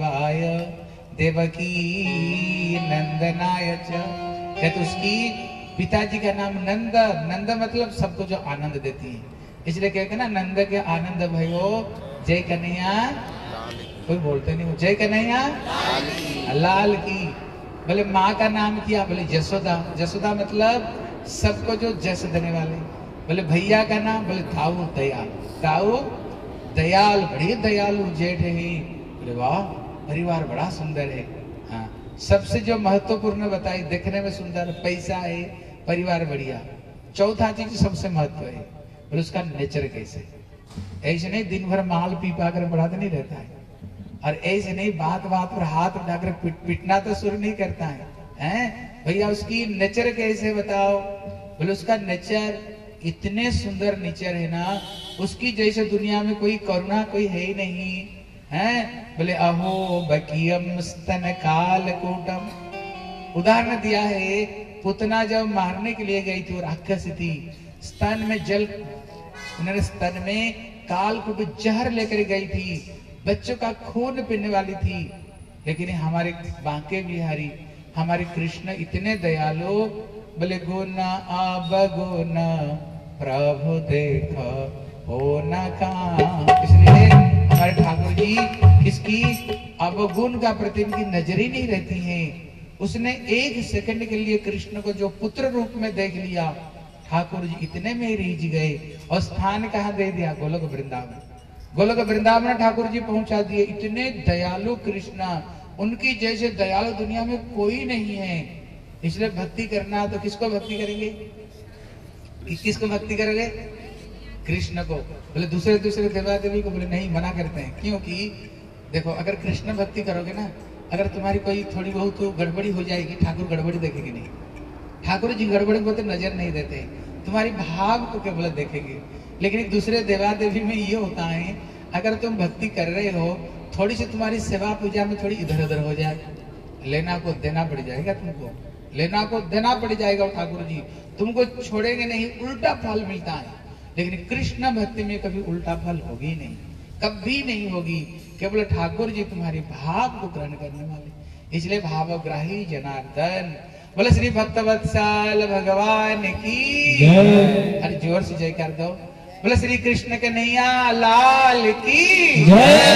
वासुदेवाय देवकी नंदनाय च, कहते उसकी पिताजी का नाम नंद, नंद मतलब सबको जो आनंद देती है, इसलिए कहते ना नंद के आनंद भयो जय कन्हैया। कोई बोलते नहीं, जय कन्हैया लाल की। बोले माँ का नाम किया, बोले जसोदा, जसोदा मतलब सबको जो जस देने वाले। बोले भैया का नाम, बोले ताऊ दयाल, ताऊ दयाल, बड़े दयालु जेठ है। बोले वाह परिवार बड़ा सुंदर है। हाँ, सबसे जो महत्वपूर्ण बताई, देखने में सुंदर, पैसा है, परिवार बढ़िया। चौथा चीज सबसे महत्व है, बोले उसका नेचर कैसे। ऐसे नहीं दिन भर माल पी पा कर बढ़ाते नहीं रहता है, और ऐसे नहीं बात बात पर हाथ उठाकर पिट, पिटना तो शुरू नहीं करता है, हैं भैया उसकी नेचर कैसे बताओ। बोले उसका नेचर इतने सुंदर नेचर है ना, उसकी जैसे दुनिया में कोई करुणा कोई है ही नहीं है। बोले अहो बकियम स्तन काल कूटम, उदाहरण दिया है, पुतना जब मारने के लिए गई थी और राक्षसी थी, स्तन में जल, उन्होंने स्तन में कालकूट जहर लेकर गई थी, बच्चों का खून पीने वाली थी। लेकिन हमारे बांके बिहारी, हमारे कृष्ण इतने दयालु। बोले गुण अवगुण प्रभु देख हो न काम, इसलिए हमारे ठाकुर जी इसकी अवगुण का प्रति इनकी नजर ही नहीं रहती है। उसने एक सेकंड के लिए कृष्ण को जो पुत्र रूप में देख लिया, ठाकुर जी इतने में ही रीझ गए, और स्थान कहाँ दे दिया, गोलोक वृंदावन। गोलोक वृंदावन ठाकुर जी पहुंचा दिए। इतने दयालु कृष्ण, उनकी जैसे दयालु दुनिया में कोई नहीं है। इसलिए भक्ति करना तो किसको भक्ति करेंगे, किसको भक्ति करेंगे, कृष्ण को। बोले दूसरे दूसरे देवा देवी को बोले नहीं, मना करते हैं। क्योंकि देखो अगर कृष्ण भक्ति करोगे ना, अगर तुम्हारी कोई थोड़ी बहुत तो गड़बड़ी हो जाएगी, ठाकुर गड़बड़ी देखेंगे नहीं। ठाकुर जी गड़बड़ी को तो नजर नहीं देते, तुम्हारी भाव को केवल देखेंगे। लेकिन दूसरे देवा देवी में ये होता है, अगर तुम भक्ति कर रहे हो, थोड़ी सी तुम्हारी सेवा पूजा में थोड़ी इधर उधर हो जाए, लेना को देना पड़ जाएगा, तुमको लेना को देना पड़ जाएगा। ठाकुर जी तुमको छोड़ेंगे नहीं, उल्टा फल मिलता है। लेकिन कृष्ण भक्ति में कभी उल्टा फल होगी नहीं, कभी नहीं होगी। केवल ठाकुर जी तुम्हारे भाव को ग्रहण करने वाले, इसलिए भावग्राही जनार्दन। बोले श्री भक्तवत्सल भगवान की, अरे जोर से जय कर दो। बोले श्री कृष्ण कन्हैया लाल की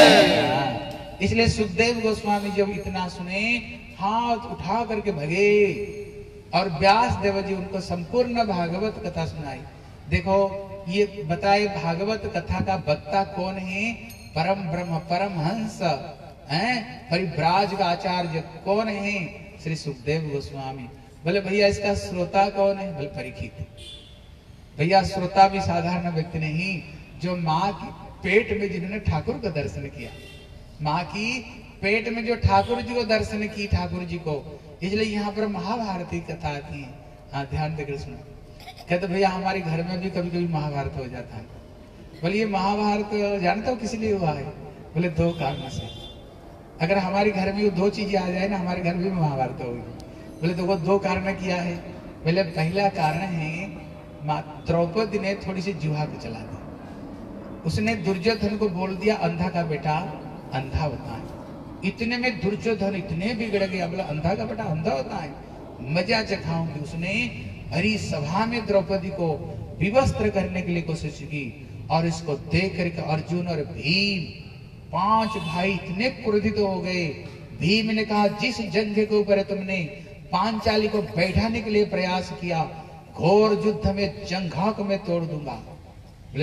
जय। इसलिए सुखदेव गोस्वामी जब इतना सुने, हाथ उठा करके भगे, और व्यास देव जी उनको संपूर्ण भागवत कथा सुनाई। देखो ये बताए भागवत कथा का वक्ता कौन है, परम ब्रह्म परम हंस हैं, परिव्राज का आचार्य कौन है, श्री सुखदेव गोस्वामी। बोले भैया इसका श्रोता कौन है, बोले परीक्षित। भैया श्रोता भी साधारण व्यक्ति नहीं, जो माँ की पेट में जिन्होंने ठाकुर का दर्शन किया, माँ की पेट में जो ठाकुर जी को दर्शन की, ठाकुर जी को। इसलिए यहाँ पर महाभारती कथा आती है। हाँ ध्यान देकर सुनो। कहते भैया हमारे घर में भी कभी कभी महाभारत हो जाता है। बोले ये महाभारत जानते हो किस लिए हुआ है, बोले दो कारण से। अगर हमारे घर में दो चीजें आ जाए ना, हमारे घर में महाभारत होगी। बोले तो वो दो कारण किया है। बोले पहला कारण है, माँ द्रौपदी ने थोड़ी सी जुहा को चला दी। उसने दुर्योधन को बोल दिया अंधा का बेटा अंधा होता है। इतने में दुर्योधन इतने बिगड़ गया, बोला अंधा का बेटा अंधा होता है, मजा चखाऊंगी। उसने भरी सभा में द्रौपदी को विवस्त्र करने के लिए कोशिश की, और इसको देख करके अर्जुन और भीम पांच भाई इतने क्रोधित हो गए। भीम ने कहा जिस जंघे के ऊपर तुमने पांचाली को बैठाने के लिए प्रयास किया, घोर युद्ध में जंघा को मैं तोड़ दूंगा। बोले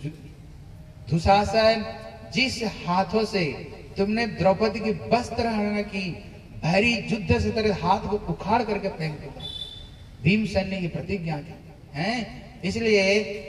दुशासन जिस हाथों से तुमने द्रौपदी की वस्त्र हरण की, भारी युद्ध से तेरे हाथ को उखाड़ करके फेंक दूंगा। भीमसेन ने ये प्रतिज्ञा की है। इसलिए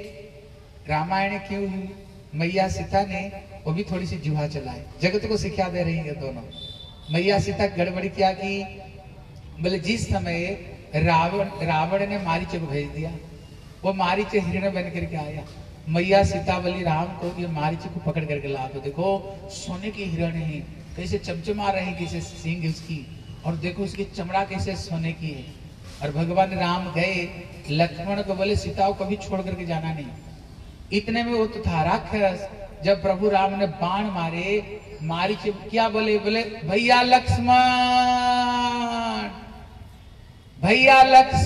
रामायण क्यों हुई, मैया सीता ने वो भी थोड़ी सी जुहा चलाई, जगत को सिखा दे रही है दोनों। मैया सीता गड़बड़ी क्या की, बोले जिस समय रावण रावण ने मारीच को भेज दिया, वो मारीच हिरण बन करके आया। मैया सीता बोली राम को ये मारीच को पकड़ करके ला दो, देखो सोने की हिरण है, कैसे चमचमा रही, कैसे सींग उसकी, और देखो उसकी चमड़ा कैसे सोने की है। और भगवान राम गए, लक्ष्मण को बोले सीता को कभी छोड़ करके जाना नहीं। इतने में वो तो था राक्षस। जब प्रभु राम ने बाण मारे, मारीच क्या बोले, बोले भैया लक्ष्मण भैया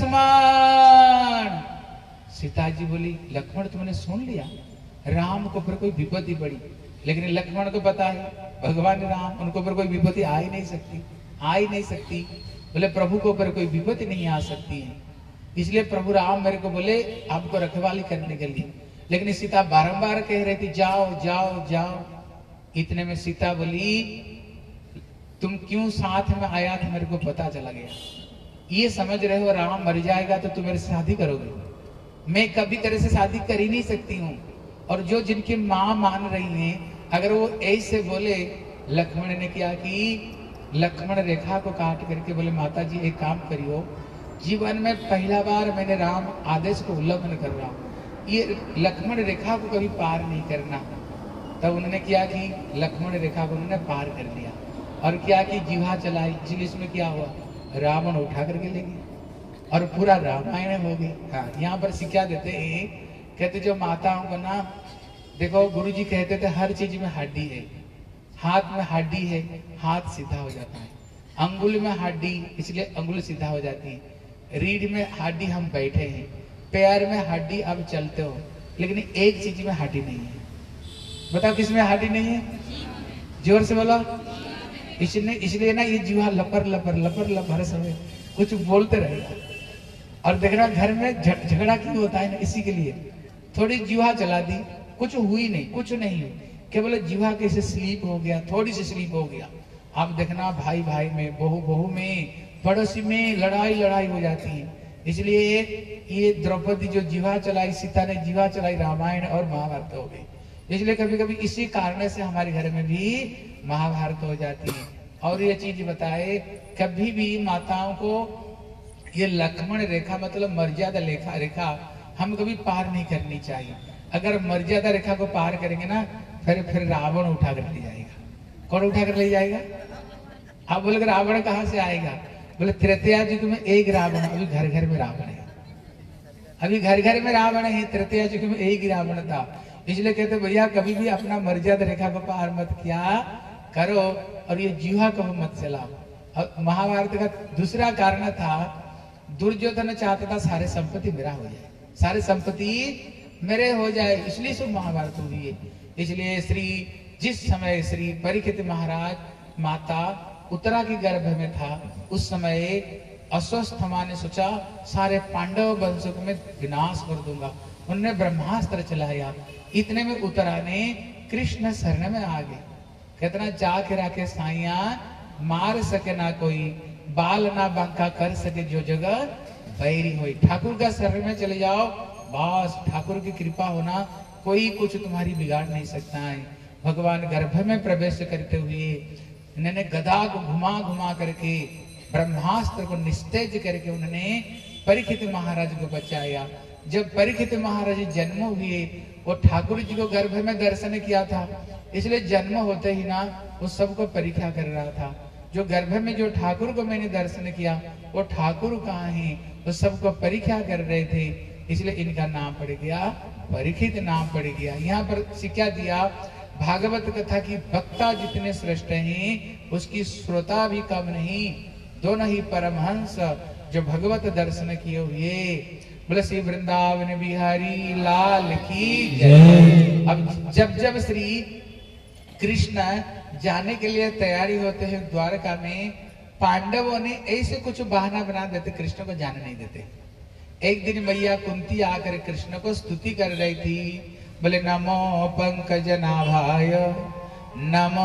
लक्ष्मण। सीता जी बोली लक्ष्मण तुमने सुन लिया, राम को पर कोई विपत्ति पड़ी, लेकिन लक्ष्मण को पता है भगवान राम, उनको पर कोई विपत्ति आ ही नहीं सकती, आ ही नहीं सकती। बोले प्रभु को पर कोई विपत्ति नहीं आ सकती है, इसलिए प्रभु राम मेरे को बोले आपको रखवाली करने के लिए। लेकिन सीता बारंबार कह रही थी जाओ जाओ जाओ। इतने में सीता बोली तुम क्यों साथ में आया था मेरे को पता चला गया, ये समझ रहे हो राम मर जाएगा तो तुम मेरे से शादी करोगे, मैं कभी तेरे से शादी कर ही नहीं सकती हूँ। और जो जिनकी माँ मान रही है अगर वो ऐसे बोले, लक्ष्मण ने क्या कि लक्ष्मण रेखा को काट करके बोले माता जी एक काम करियो, जीवन में पहला बार मैंने राम आदेश को उल्लंघन कर रहा हूँ, ये लक्ष्मण रेखा को कभी पार नहीं करना। तब उन्होंने क्या कि लक्ष्मण रेखा को उन्होंने पार कर लिया और क्या कि जीवा चलाई। जिस में क्या हुआ, रावण उठा करके ले गया और पूरा रामायण हो गई। हाँ, यहाँ पर शिक्षा देते हैं, कहते जो माताओं को ना, देखो गुरुजी कहते थे हर चीज में हड्डी है, हाथ में हड्डी है हाथ सीधा हो जाता है, अंगुल में हड्डी इसलिए अंगुल सीधा हो जाती है, रीढ़ में हड्डी हम बैठे हैं, पैर में हड्डी अब चलते हो, लेकिन एक चीज में हड्डी नहीं है। बताओ किसमें हड्डी नहीं है, जोर से बोलो। इसलिए इसलिए ना ये जीवा लपर लपर लपर लपर समय कुछ बोलते रहेगा। और देखना घर में झगड़ा क्यों होता है ना, इसी के लिए थोड़ी जीवा चला दी, कुछ हुई नहीं, कुछ नहीं हुई, केवल जीवा कैसे स्लीप हो गया, थोड़ी सी स्लीप हो गया। आप देखना भाई भाई में, बहू बहू में, पड़ोसी में लड़ाई लड़ाई हो जाती है। इसलिए ये द्रौपदी जो जीवा चलाई, सीता ने जीवा चलाई, रामायण और महाभारत हो गई। इसलिए कभी कभी इसी कारण से हमारे घर में भी महाभारत हो जाती है। और ये चीज बताए, कभी भी माताओं को ये लक्ष्मण रेखा मतलब मर्यादा रेखा रेखा हम कभी पार नहीं करनी चाहिए। अगर मर्यादा रेखा को पार करेंगे ना, फिर फिर रावण उठा कर ले जाएगा। कौन उठा कर ले जाएगा? आप बोले रावण कहाँ से आएगा? बोले त्रेतया युग में एक रावण, अभी घर घर में रावण है, अभी घर घर में रावण है, त्रेतया युग में एक ही रावण था। इसलिए कहते भैया कभी भी अपना मर्यादा रेखा को पार मत किया करो और ये जीवा को मत चलाओ। और महाभारत का दूसरा कारण था, दुर्योधन चाहता था सारे संपत्ति मेरा हो जाए, सारे संपत्ति मेरे हो जाए, इसलिए सब महाभारत हुई है। इसलिए श्री जिस समय श्री परीक्षित महाराज माता उत्तरा के गर्भ में था, उस समय अश्वस्थामा ने सोचा सारे पांडव वंशों को मैं विनाश कर दूंगा, उन्होंने ब्रह्मास्त्र चलाया। इतने में उत्तरा ने कृष्ण शरण में आ गए, कितना जाके राके साइया मार सके ना कोई, बाल ना बांका कर सके जो जगह बैरी हुई। ठाकुर का शरण में चले जाओ, बस ठाकुर की कृपा होना, कोई कुछ तुम्हारी बिगाड़ नहीं सकता है। भगवान गर्भ में प्रवेश करते हुए इन्होंने गदा को घुमा घुमा करके ब्रह्मास्त्र को निस्तेज करके उन्होंने परीक्षित महाराज को बचाया। जब परीक्षित महाराज जन्म हुए, वो ठाकुर जी को गर्भ में दर्शन किया था, इसलिए जन्म होते ही ना वो सबको परीक्षा कर रहा था। जो गर्भ में जो ठाकुर को मैंने दर्शन किया वो ठाकुर कहाँ है, वो सबको परीक्षा कर रहे थे, इसलिए इनका नाम पड़ गया परीक्षित, नाम पड़ गया। यहाँ पर शिक्षा दिया भागवत कथा की वक्ता जितने श्रेष्ठ हैं उसकी श्रोता भी कम नहीं, दोनों ही परमहंस जो भगवत दर्शन किए हुए। बोले श्री वृंदावन बिहारी लाल की जय। अब जब जब श्री कृष्ण जाने के लिए तैयारी होते हैं द्वारका में, पांडवों ने ऐसे कुछ बहाना बना देते, कृष्ण को जाने नहीं देते। एक दिन मैया कुंती आकर कृष्ण को स्तुति कर रही थी, बोले नमो पंकज नाभाय, नमो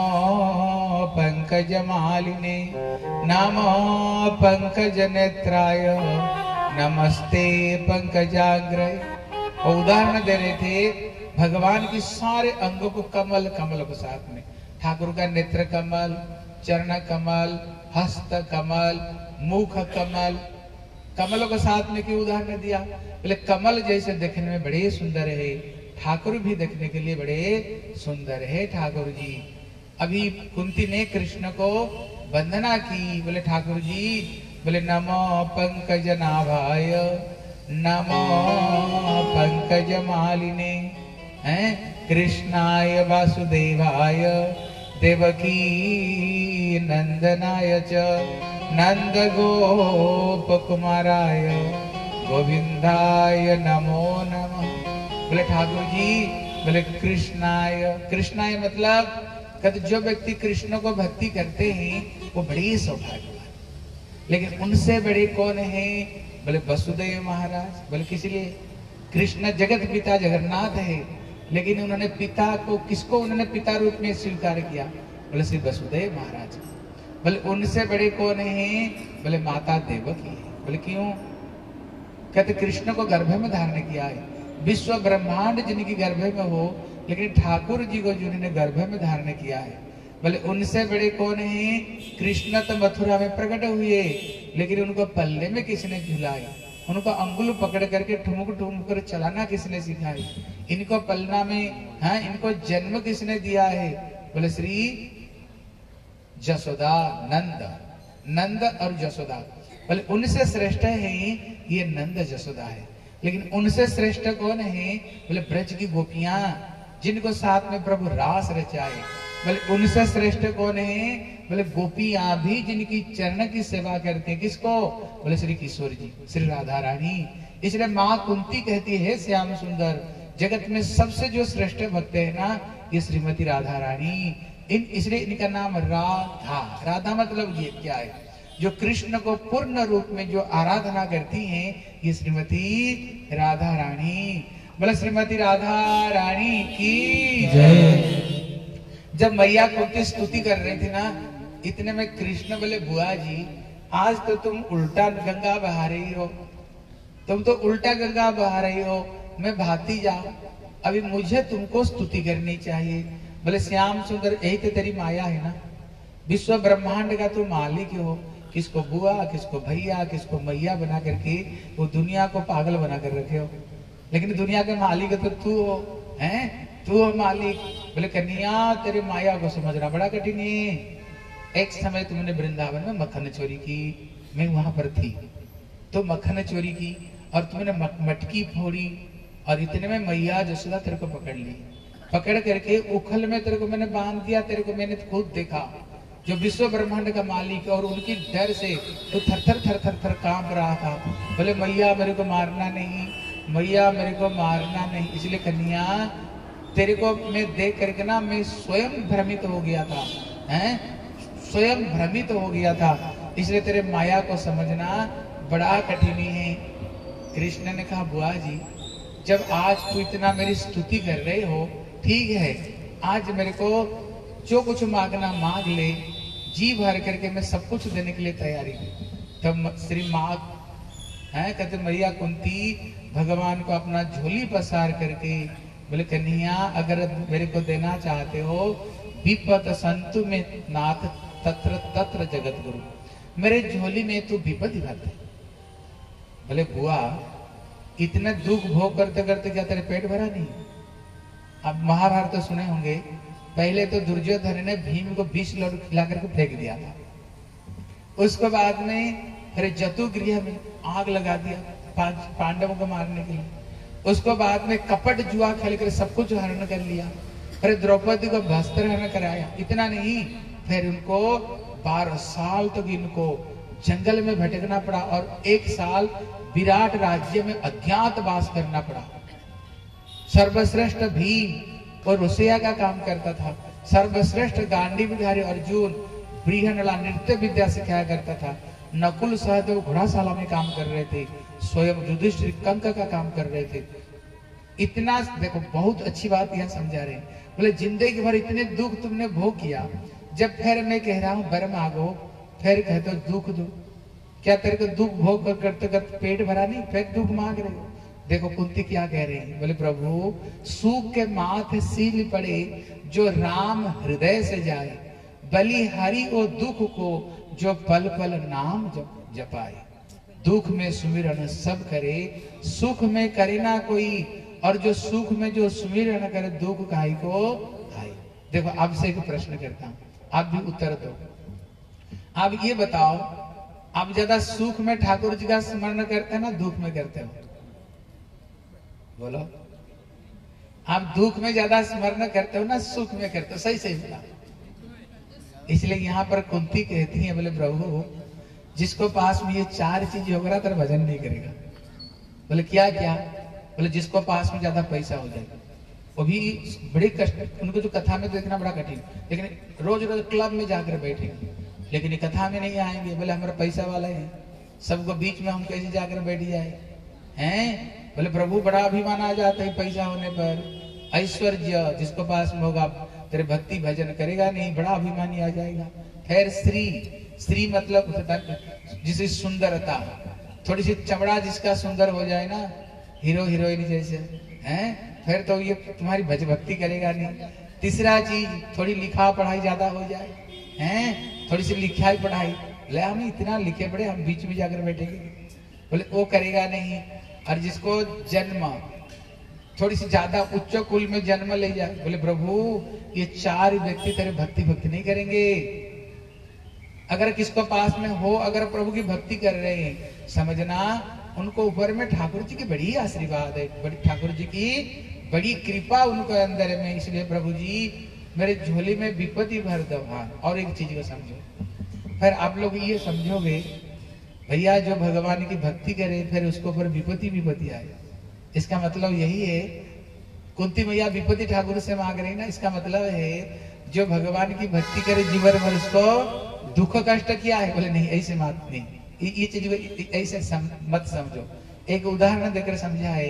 पंकज मालिने, नमो पंकज नेत्राय, नमस्ते पंकजाग्रय। और उदाहरण दे रहे थे भगवान की सारे अंगों को कमल कमल को साथ में, ठाकुर का नेत्र कमल, चरण कमल, हस्त कमल, मुख कमल, कमलों को साथ में क्यों उदाहरण दिया? बोले कमल जैसे देखने में बड़े सुंदर है, ठाकुर भी देखने के लिए बड़े सुंदर है ठाकुर जी। अभी कुंती ने कृष्ण को वंदना की, बोले ठाकुर जी, बोले नमो पंकज नाभाय, नमो पंकज मालिने, हैं कृष्णाय वासुदेवाय, देवकी नंदनाय च नंद गोप कुमाराय गोविंदाय नमो नमः। बोले ठाकुर जी, बोले कृष्णाय, कृष्णाय मतलब कहते जो व्यक्ति कृष्ण को भक्ति करते हैं वो बड़ी सौभाग्यवान। लेकिन उनसे बड़े कौन है? बोले वसुदेव महाराज। बोले किस लिए? कृष्ण जगत पिता जगन्नाथ है, लेकिन उन्होंने पिता को, किसको उन्होंने पिता रूप में स्वीकार किया? बोले श्री वसुदेव महाराज। बोले उनसे बड़े कौन है? बोले माता देवकी है। बोले क्यों? कहते कृष्ण को गर्भ में धारण किया है। विश्व ब्रह्मांड जिनकी गर्भ में हो, लेकिन ठाकुर जी को जिन्होंने गर्भ में धारण किया है। बोले उनसे बड़े कौन है? कृष्ण तो मथुरा में प्रकट हुए, लेकिन उनको पल्ले में किसने झुलाए? उनको अंगुल पकड़ करके ठुमक ठुमक कर चलाना किसने सिखाई? इनको पलना में, हाँ, इनको जन्म किसने दिया है? बोले श्री जसोदा, नंद, नंद और जसोदा। बोले उनसे श्रेष्ठ है ये नंद जसोदा है। लेकिन उनसे श्रेष्ठ कौन है? बोले ब्रज की गोपियां, जिनको साथ में प्रभु रास रचाए। बोले उनसे श्रेष्ठ कौन है? बोले गोपियां भी जिनकी चरण की सेवा करते हैं। किसको? बोले श्री किशोर जी, श्री राधा रानी। इसलिए माँ कुंती कहती है श्याम सुंदर, जगत में सबसे जो श्रेष्ठ भक्त है ना, ये श्रीमती राधा रानी। इन इसलिए इनका नाम राधा। राधा मतलब ये क्या है? जो कृष्ण को पूर्ण रूप में जो आराधना करती हैं, ये श्रीमती राधा रानी। बोले श्रीमती राधा रानी की जय। जब मैया कुंती स्तुति कर रही थी ना, इतने में कृष्ण बोले बुआ जी, आज तो तुम उल्टा गंगा बहा रही हो, तुम तो उल्टा गंगा बहा रही हो, मैं भाती जाऊं, अभी मुझे तुमको स्तुति करनी चाहिए। बोले श्याम सुंदर, यही तो तेरी माया है ना, विश्व ब्रह्मांड का तुम मालिक हो। किसको बुआ, किसको भैया, किसको मैया बना करके वो दुनिया को पागल बना कर रखे हो, लेकिन दुनिया के मालिक तो तू हो, हैं? तू हो मालिक। बोले कन्हैया, तेरे माया को समझना बड़ा कठिन है। एक समय तुमने वृंदावन में मक्खन चोरी की, मैं वहां पर थी, तो मक्खन चोरी की और तुमने मटकी फोड़ी, और इतने में मैया जसोदा तेरे को पकड़ ली। पकड़ करके उखल में तेरे को मैंने बांध दिया। तेरे को मैंने खुद देखा, जो विश्व ब्रह्मांड का मालिक, और उनकी डर से तो थर थर थर थर थर कांप रहा था। बोले मैया मेरे को मारना नहीं, मैया मेरे को मारना नहीं। इसलिए कन्हैया, तेरे को मैं देख करके ना मैं स्वयं भ्रमित हो गया था, हैं? स्वयं भ्रमित हो गया था। इसलिए तेरे माया को समझना बड़ा कठिन है। कृष्ण ने कहा बुआ जी, जब आज तू इतना मेरी स्तुति कर रहे हो, ठीक है, आज मेरे को जो कुछ मांगना मांग ले, जी भर करके मैं सब कुछ देने के लिए तैयारी हूँ। तब श्री माँ है कहते मैया कुंती भगवान को अपना झोली पसार करके बोले कन्हैया, अगर मेरे को देना चाहते हो, विपद संतु में नाथ तत्र तत्र जगत गुरु, मेरे झोली में तू विपद भर दे। बोले बुआ, इतने दुख भोग करते करते क्या तेरे पेट भरा नहीं? अब महाभारत तो सुने होंगे, पहले तो दुर्योधन ने भीम को बीस लड्डू खिला करके फेंक दिया था। उसके बाद में फिर जतुगृह में आग लगा दिया पांडवों को मारने के लिए। उसको बाद में कपट जुआ खेल कर सब कुछ हरण कर लिया। फिर द्रौपदी को वस्त्र हरण कराया। इतना नहीं, फिर उनको बारह साल तक इनको जंगल में भटकना पड़ा और एक साल विराट राज्य में अज्ञातवास करना पड़ा। सर्वश्रेष्ठ भीम और रुसिया का काम करता था। सर्वश्रेष्ठ गांडीवधारी अर्जुन बृहनला नृत्य विद्या सिखाया करता था। नकुल सहदेव घोड़ाशाला में काम कर रहे थे। स्वयं युधिष्ठिर कंक का काम कर रहे थे। इतना देखो, बहुत अच्छी बात यह समझा रहे हैं। बोले जिंदगी भर इतने दुख तुमने भोग किया, जब फिर मैं कह रहा हूँ बर मांगो, फिर कहते हो दुख दो। क्या तेरे को दुख भोग कर करते करते पेट भरा नहीं, फिर दुख मांग रहे हो? देखो कुंती क्या कह रहे हैं। बोले प्रभु, सुख के माथे सील पड़े जो राम हृदय से जाए, बलिहारी ओ दुख को जो पल पल नाम जप जपाए। दुख में सुमिरन सब करे, सुख में करे ना कोई, और जो सुख में जो सुमिरन करे दुख काहे को आए। देखो आपसे एक प्रश्न करता हूं, आप भी उत्तर दो। आप ये बताओ, आप ज्यादा सुख में ठाकुर जी का स्मरण करते हैं ना दुख में करते हो? बोलो, आप दुख में ज्यादा स्मरण करते हो ना सुख में करते हो? सही सही बोला। इसलिए यहाँ पर कुंती कहती है, बोले प्रभु जिसको पास में ये चार चीज होगा तेरा भजन नहीं करेगा। बोले क्या क्या? बोले जिसको पास में ज्यादा पैसा हो जाएगा, वो भी बड़े कष्ट। उनको जो कथा में देखना बड़ा कठिन, लेकिन रोज रोज क्लब में जाकर बैठेंगे, लेकिन ये कथा में नहीं आएंगे। बोले हमारा पैसा वाला है, सबको बीच में हम कैसे जाकर बैठ जाए हैं? बोले प्रभु बड़ा अभिमान आ जाता है पैसा होने पर। ऐश्वर्य जिसको पास में होगा तेरे भक्ति भजन करेगा नहीं, बड़ा अभिमानी आ जाएगा। फिर स्त्री, स्त्री मतलब जिसे सुंदरता, थोड़ी सी चमड़ा जिसका सुंदर हो जाए ना, हीरो हीरोइन जैसे हैं, फिर तो ये तुम्हारी भज भक्ति करेगा नहीं। तीसरा चीज थोड़ी लिखा पढ़ाई ज्यादा हो जाए हैं, थोड़ी सी लिखाई पढ़ाई, ले हम इतना लिखे पढ़े हम बीच में जाकर बैठेंगे, बोले वो करेगा नहीं। और जिसको जन्म थोड़ी सी ज्यादा उच्च कुल में जन्म ले जाए, बोले प्रभु ये चार व्यक्ति तेरे भक्ति भक्ति नहीं करेंगे। अगर किसको पास में हो, अगर प्रभु की भक्ति कर रहे हैं, समझना उनको ऊपर में ठाकुर जी की बड़ी आशीर्वाद है, बड़ी ठाकुर जी की बड़ी कृपा उनको अंदर में। इसलिए प्रभु जी मेरे झोली में विपत्ति भर दो। हाँ, और एक चीज को समझो, फिर आप लोग ये समझोगे भैया जो भगवान की भक्ति करे फिर उसको ऊपर विपत्ति विपत्ति आए, इसका मतलब यही है। कुंती मैया विपत्ति ठाकुर से मांग रही ना, इसका मतलब है जो भगवान की भक्ति करे जीवन भर उसको दुख कष्ट क्या है? बोले नहीं, ऐसे बात नहीं, ये चीज ऐसे सम, मत समझो। एक उदाहरण देकर समझा है,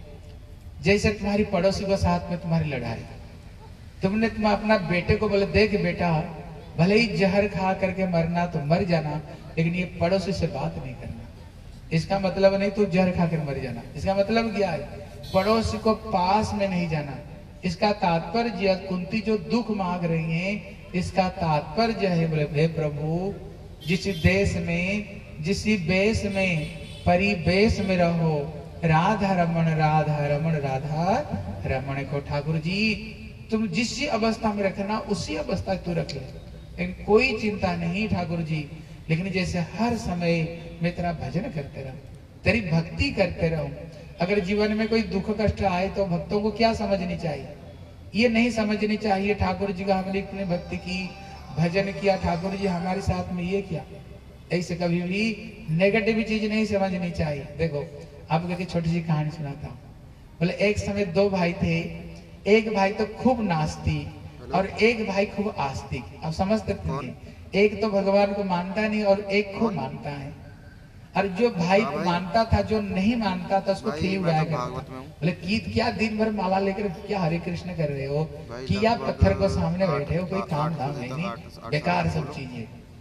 जैसे तुम्हारी पड़ोसी के साथ में तुम्हारी लड़ाई, तुमने तुम अपना बेटे को बोले देख बेटा भले ही जहर खा करके मरना तो मर जाना, लेकिन ये पड़ोसी से बात नहीं करना। इसका मतलब नहीं तू जहर खाकर मर जाना, इसका मतलब क्या है? पड़ोसी को पास में नहीं जाना। इसका तात्पर्य कुंती जो दुख मांग रही हैं, इसका तात्पर्य है बोले हे प्रभु जिस देश में जिस बेश में परिवेश में रहो, राधा रमन राधा रमन राधा रमन को ठाकुर जी तुम जिस अवस्था में रखना उसी अवस्था तू रख ले, लेकिन कोई चिंता नहीं ठाकुर जी। लेकिन जैसे हर समय मैं तेरा भजन करते रहूं, तेरी भक्ति करते रहूं। अगर जीवन में कोई दुख कष्ट आए तो भक्तों को क्या समझनी चाहिए? ये नहीं समझनी चाहिए ठाकुर जी का हमने इतनी भक्ति की, भजन किया, ठाकुर जी हमारे साथ में ये किया। ऐसे कभी भी नेगेटिव चीज नहीं समझनी चाहिए। देखो आपको एक छोटी सी कहानी सुनाता हूँ। बोले एक समय दो भाई थे, एक भाई तो खूब नास्तिक और एक भाई खूब आस्तिक। आप समझ सकते हैं, एक तो भगवान को मानता नहीं और एक खूब मानता है। और जो भाई मानता था, जो नहीं मानता था उसको खिली उड़ाया करता। बोले की क्या दिन भर माला लेकर क्या हरे कृष्ण कर रहे हो, किया पत्थर को सामने बैठे हो, कोई काम धाम है नहीं, बेकार सब चीजें।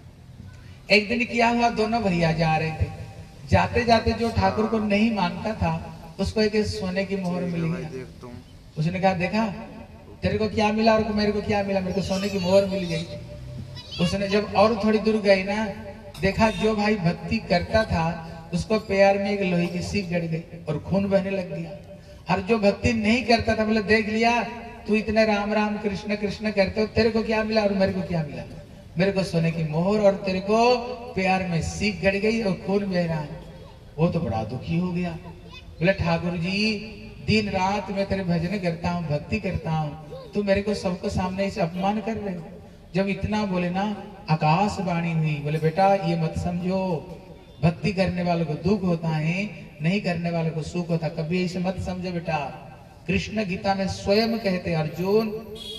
एक दिन क्या हुआ, दोनों भैया जा रहे थे, जाते जाते जो ठाकुर को नहीं मानता था उसको एक सोने की मोहर मिल गई। उसने कहा देखा तेरे को क्या मिला और मेरे को क्या मिला, मेरे को सोने की मोहर मिल गई। उसने जब और थोड़ी दूर गई ना, देखा जो भाई भक्ति करता था उसको पैर में एक लोहे की सीख गड़ गई और खून बहने लग गया। और जो भक्ति नहीं करता था बोले देख लिया तू इतने राम राम कृष्ण कृष्ण करते हो, तेरे को क्या मिला और मेरे को क्या मिला? मेरे को सोने की मोहर और तेरे को पैर में सीख गड़ गई और खून बह रहा है। वो तो बड़ा दुखी हो गया। बोले ठाकुर जी दिन रात मैं तेरे भजन करता हूँ, भक्ति करता हूँ, तू मेरे को सबको सामने से अपमान कर रहे हो। जब इतना बोले ना, आकाशवाणी हुई, बोले बेटा ये मत समझो, भक्ति करने वालों को दुख होता है, नहीं करने वालों को सुख होता, कभी ऐसे मत समझो बेटा। कृष्ण गीता में स्वयं कहते अर्जुन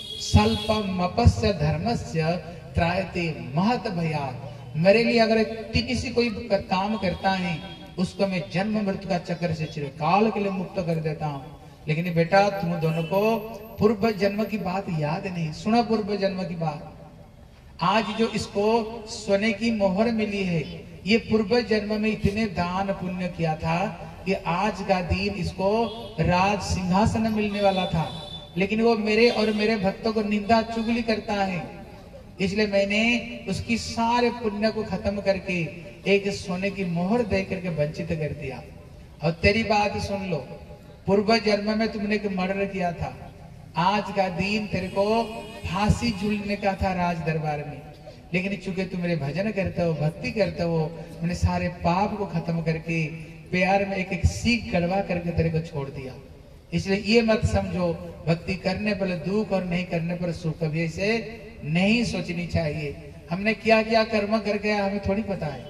स्वल्पमपस्य धर्मस्य त्रायते महत भयात्। मेरे लिए अगर टिकी सी कोई काम करता है उसको मैं जन्म मृत्यु का चक्कर से चिरकाल के लिए मुक्त कर देता हूँ। लेकिन बेटा तुम दोनों को पूर्व जन्म की बात याद नहीं, सुना पूर्व जन्म की बात। आज जो इसको सोने की मोहर मिली है, ये पूर्व जन्म में इतने दान पुण्य किया था कि आज का दिन इसको राज सिंहासन मिलने वाला था, लेकिन वो मेरे और मेरे भक्तों को निंदा चुगली करता है। इसलिए मैंने उसकी सारे पुण्य को खत्म करके एक सोने की मोहर दे करके वंचित कर दिया। और तेरी बात सुन लो, पूर्व जन्म में तुमने मर्डर किया था, आज का दिन तेरे को फांसी झूलने का था राज दरबार में, लेकिन चूंकि तुम मेरे भजन करते हो, भक्ति करते हो, मैंने सारे पाप को खत्म करके प्यार में एक एक सीख कड़वा करके तेरे को छोड़ दिया। इसलिए ये मत समझो भक्ति करने पर दुख और नहीं करने पर सुख, कभी ऐसे नहीं सोचनी चाहिए। हमने क्या क्या कर्म करके हमें थोड़ी पता है,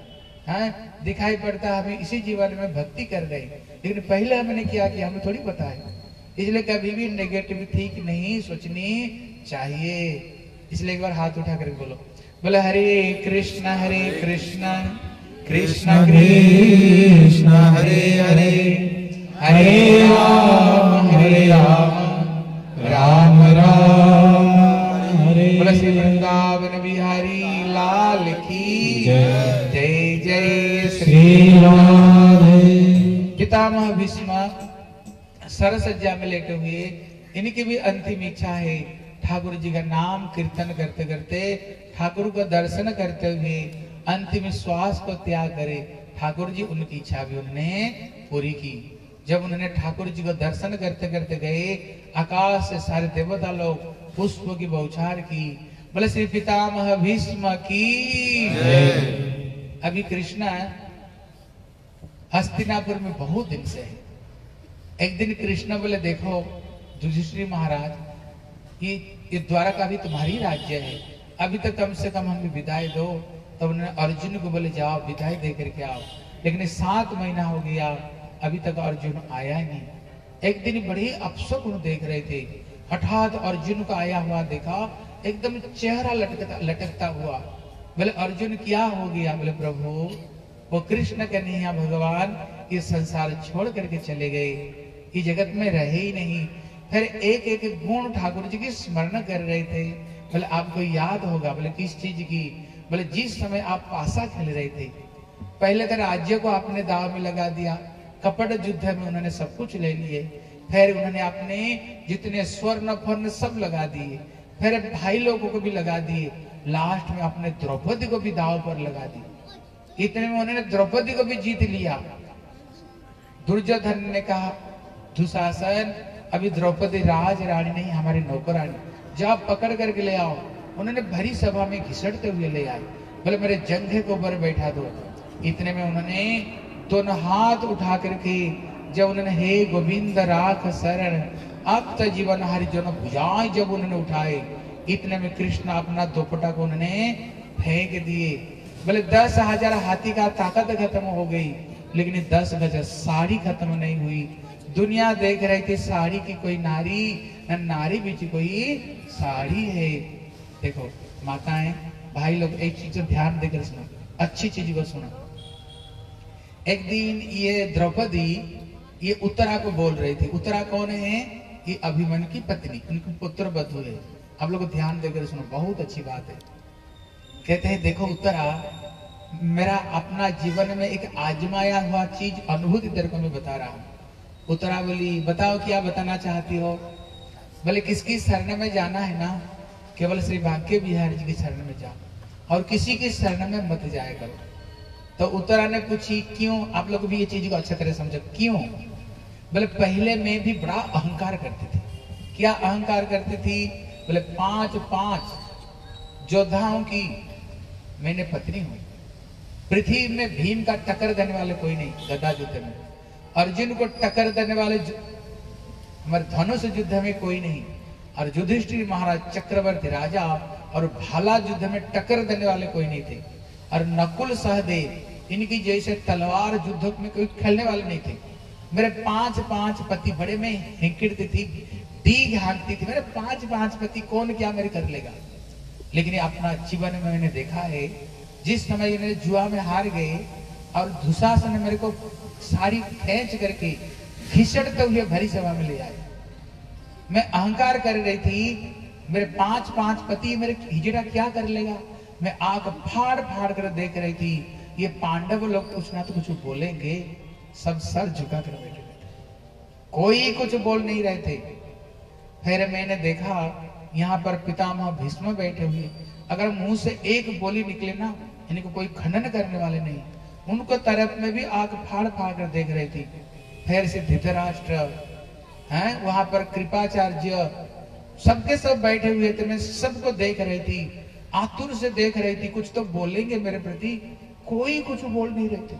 हाँ दिखाई पड़ता है हमें इसी जीवन में भक्ति कर रहे हैं, लेकिन पहले हमने क्या किया हमें थोड़ी पता है। इसलिए कभी भी नेगेटिव थिंक नहीं सोचनी चाहिए। इसलिए एक बार हाथ उठा करके बोलो, बोले हरे कृष्णा हरे कृष्णा कृष्णा कृष्णा हरे हरे हरे राम हरे राम राम राम हरे। बोले श्री वृंदावन बिहारी लाल की जय जय जय श्री राधे। पितामह भीष्म सरसज्जा में लेटे हुए, इनकी भी अंतिम इच्छा है ठाकुर जी का नाम कीर्तन करते करते ठाकुर को दर्शन करते हुए अंतिम श्वास को त्याग करे। ठाकुर जी उनकी इच्छा भी उन्होंने पूरी की। जब उन्होंने ठाकुर जी को दर्शन करते करते गए, आकाश से सारे देवता लोग पुष्पों की बौछार की। बोले श्री पितामह भीष्म की जय। अभी कृष्णा हस्तिनापुर में बहुत दिन से है। एक दिन कृष्ण बोले देखो युधिष्ठिर महाराज, ये ये द्वारका भी तुम्हारी राज्य है, अभी तक कम से कम हमें विदाई दो। तब तो उन्होंने अर्जुन को बोले जाओ विदाई दे करके आओ, लेकिन सात महीना हो गया अभी तक अर्जुन आया ही नहीं। एक दिन बड़े अपशकुन देख रहे थे, हठात अर्जुन को आया हुआ देखा, एकदम चेहरा लटकता लटकता हुआ। बोले अर्जुन क्या हो गया? बोले प्रभु वो कृष्ण कन्हैया भगवान ये संसार छोड़ करके चले गए, ये जगत में रहे ही नहीं। फिर एक एक गुण ठाकुर जी की स्मरण कर रहे थे। बोले आपको याद होगा? बोले किस चीज की? बोले जिस समय आप पासा खेल रहे थे, पहले तो राज्य को आपने दाव में लगा दिया, कपट युद्ध में उन्होंने सब कुछ ले लिए, फिर उन्होंने अपने जितने स्वर्ण फर्ण सब लगा दिए, फिर भाई लोगों को भी लगा दिए, लास्ट में अपने द्रौपदी को भी दाव पर लगा दिए। इतने में उन्होंने द्रौपदी को भी जीत लिया। दुर्योधन ने कहा दुशासन अभी द्रौपदी राज रानी नहीं, हमारी नौकरानी, जब पकड़ करके ले आओ। उन्होंने भरी सभा में घिसटते हुए ले आए। बोले मेरे जंघे को ऊपर बैठा दो। इतने में उन्होंने दोनों हाथ उठा करके जब उन्होंने हे गोविंद राख शरण अब तो जीवन हरि जन भुजाएं जब उन्होंने उठाए, इतने में कृष्ण अपना दोपटा को उन्होंने फेंक दिए। बोले दस हजार हाथी का ताकत खत्म हो गई, लेकिन दस गज साड़ी खत्म नहीं हुई। दुनिया देख रही थी साड़ी की कोई नारी न नारी बीच कोई साड़ी है। देखो माताएं भाई लोग एक चीज ध्यान देकर सुनो, अच्छी चीज को सुनो। एक दिन ये द्रौपदी ये उत्तरा को बोल रही थी। उत्तरा कौन है? ये अभिमन्यु की पत्नी, उनकी पुत्र बधू है। आप लोग ध्यान देकर सुनो, बहुत अच्छी बात है। कहते हैं देखो उत्तरा, मेरा अपना जीवन में एक आजमाया हुआ चीज अनुभूति तेरे को मैं बता रहा हूँ। उत्तरा बोली बताओ क्या बताना चाहती हो? बोले किसकी शरण में जाना है ना, केवल श्री भाग्य बिहारी जी की शरण में जाओ और किसी की शरण में मत जाया करो। तो उत्तरा ने पूछी क्यों? आप लोग भी ये चीज को अच्छा तरह समझो क्यों। बोले पहले मैं भी बड़ा अहंकार करती थी। क्या अहंकार करती थी? बोले पांच पांच योद्धाओं की मैंने पत्नी हुई, पृथ्वी में भीम का टक्कर देने वाले कोई नहीं, गदा युद्ध में अर्जुन को टक्कर देने वाले हमारे धनुष युद्ध में कोई नहीं, और युधिष्ठिर महाराज चक्रवर्ती राजा और भाला युद्ध में टक्कर देने वाले कोई नहीं थे, और नकुल सहदेव इनकी जैसे तलवार युद्ध में कोई खेलने वाले नहीं थे। मेरे पांच पांच पति बड़े में हिंकड़ती थी, डीग हाँकती थी, मेरे पांच पांच पति कौन क्या मेरे कर लेगा। लेकिन अपना जीवन में मैंने देखा है, जिस समय इन्हें जुआ में हार गए और दुशासन ने मेरे को साड़ी खींच करके घिसटते हुए भरी सभा में ले आए, मैं अहंकार कर रही थी मेरे पांच पांच पति मेरे हिजड़ा क्या कर लेगा। मैं आंख फाड़ फाड़ कर देख रही थी, ये पांडव लोग कुछ ना तो कुछ बोलेंगे, सब सर झुका कर बैठे बैठे, कोई कुछ बोल नहीं रहे थे। फिर मैंने देखा यहाँ पर पितामह भीष्म बैठे हुए, अगर मुंह से एक बोली निकले ना, इनको कोई खंडन करने वाले नहीं, उनको तरफ में भी आंख फाड़ फाड़ कर देख रही थी। फिर से धृतराष्ट्र हैं वहां पर कृपाचार्य सबके सब बैठे हुए थे, मैं सबको देख रही थी, आतुर से देख रही थी, कुछ तो बोलेंगे मेरे प्रति, कोई कुछ बोल नहीं रहे थे।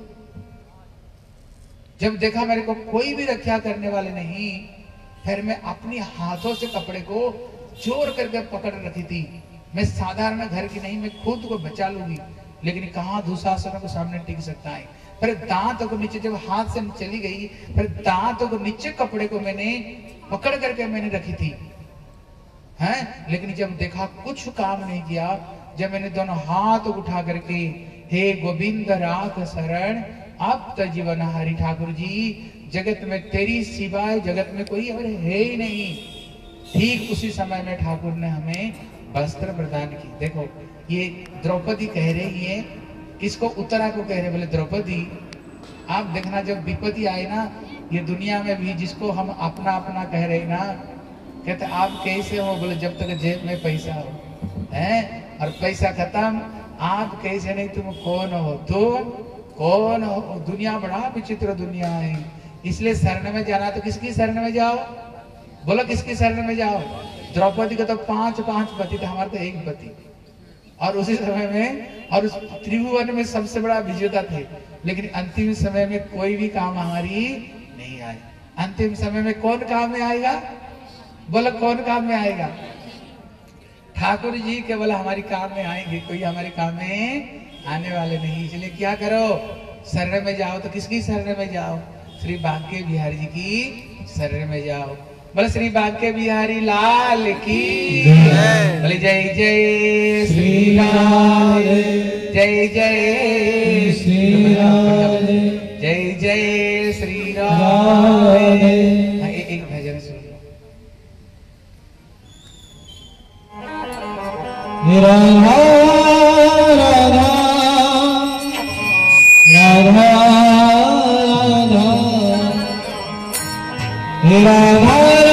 जब देखा मेरे को कोई भी रक्षा करने वाले नहीं, फिर मैं अपनी हाथों से कपड़े को जोर करके पकड़ रखी थी। मैं साधारण घर की नहीं, मैं खुद को बचा लूंगी, लेकिन कहाँ दुशासन को सामने टिक सकता है। फिर दांतों को नीचे जब हाथ से चली गई, फिर दांतों को नीचे कपड़े को मैंने पकड़ करके मैंने रखी थी, हैं? लेकिन जब देखा कुछ काम नहीं किया, जब मैंने दोनों हाथ उठा करके हे गोविंद राख शरण अब तो जीवन हरि ठाकुर जी, जगत में तेरी सिवाय जगत में कोई और है ही नहीं। ठीक उसी समय में ठाकुर ने हमें वस्त्र प्रदान की। देखो ये द्रौपदी कह रही है, किसको? उत्तरा को कह रहे, बोले द्रौपदी आप देखना जब विपत्ति आए ना, ये दुनिया में भी जिसको हम अपना अपना कह रहे ना, कहते आप कैसे हो? बोले जब तक जेब में पैसा हो, हैं? और पैसा खत्म, आप कैसे नहीं, तुम कौन हो? तुम कौन हो? दुनिया बड़ा विचित्र दुनिया है। इसलिए शरण में जाना तो किसकी शरण में जाओ? बोलो किसकी शरण में जाओ? द्रौपदी का तो पांच पांच पति था, हमारे तो एक पति। और उसी समय में और उस त्रिभुवन में सबसे बड़ा विजेता थे, लेकिन अंतिम समय में कोई भी काम हमारी नहीं आए। अंतिम समय में कौन काम में आएगा? बोलो कौन काम में आएगा? ठाकुर जी केवल हमारी काम में आएंगे, कोई हमारे काम में आने वाले नहीं। इसलिए क्या करो? शरण में जाओ। तो किसकी शरण में जाओ? श्री बांके बिहारी जी की शरण में जाओ। बोले श्री बांके बिहारी लाल की बोले जय जय श्री राम, जय जय श्री राम, जय जय श्री राम। एक भजन सुन लो। राधा राधा राधा राधा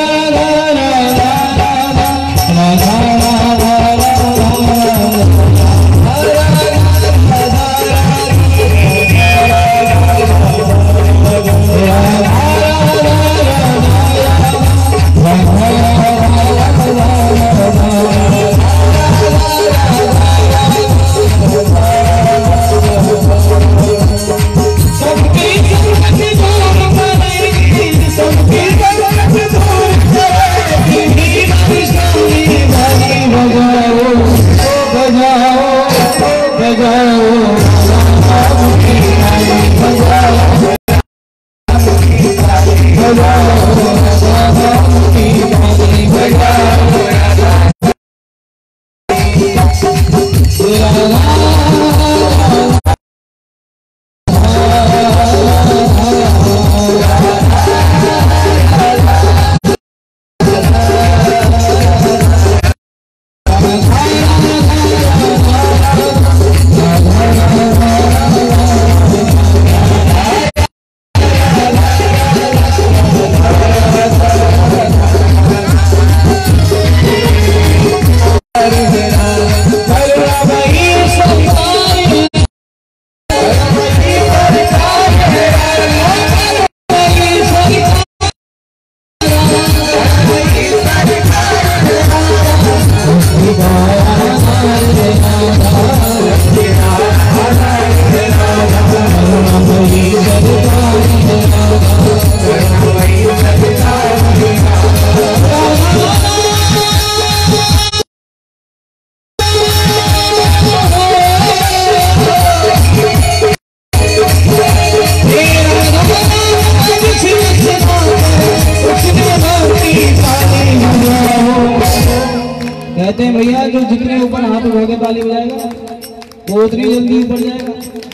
कहते हैं भैया जो जितने ऊपर हाथ उठा के ताली बजाएगा वो उतनी जल्दी ऊपर जाएगा।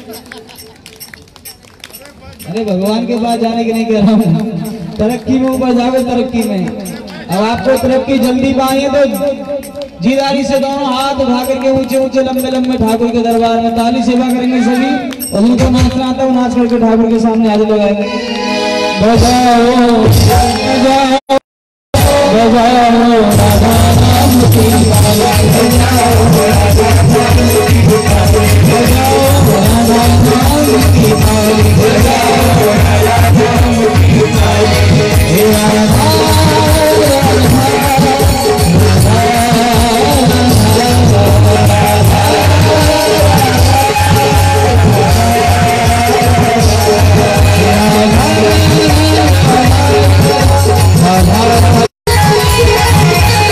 अरे भगवान के पास जाने की नहीं कह रहा हूँ, तरक्की में ऊपर जाओगे तरक्की में। अब आपको तरक्की जल्दी पाए तो जीदारी से दोनों हाथ उठा करके ऊंचे ऊंचे लंबे लंबे ठाकुर के दरबार में ताली सेवा करेंगे सभी, और उनको नाचना आता है नाच करके ठाकुर के सामने हाथ लगाएंगे। बजाओ बजाओ बजाओ राधा नाम की बाला, बजाओ राधा नाम की बाला, बजाओ राधा नाम की बाला, बजाओ राधा नाम की बाला। हे राधा राधा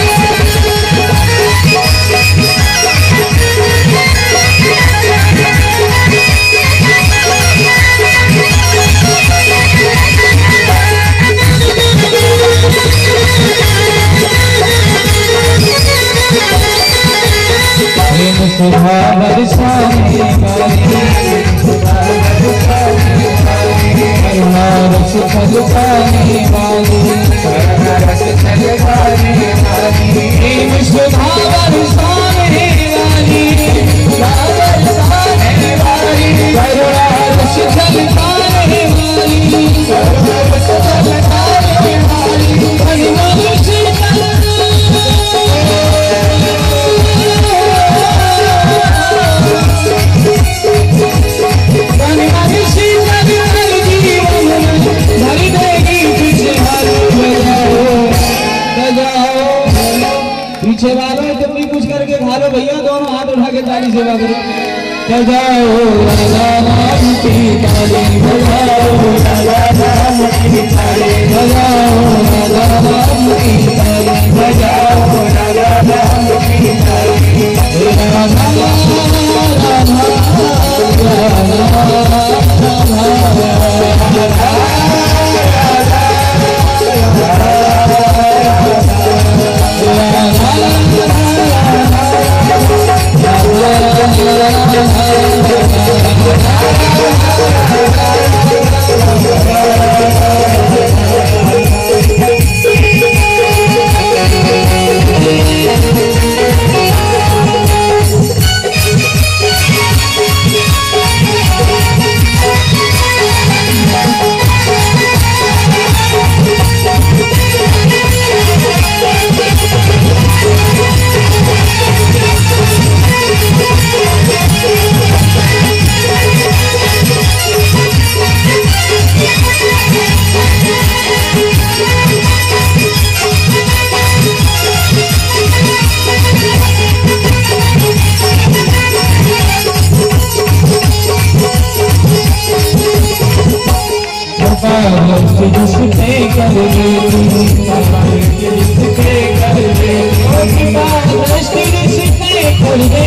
छलकाने वाली, रस छलकाने वाली, प्रेम सुधा बरसाने वाली, बरसाने वाली, करुणा रस छलकाने वाली, करुणा रस छलकाने वाली, करुणा रस पीछे वालों तुम भी कुछ करके खा लो भैया, दोनों हाथ उठा के ताली सेवा करो। बजाओ राधा नाम की ताली, बजाओ राधा नाम की ताली, बजाओ राधा नाम की ताली, बजाओ राधा नाम की ताली, राधा जिसके कर ले जिसके कर ले दृष्टि जिसके कर दे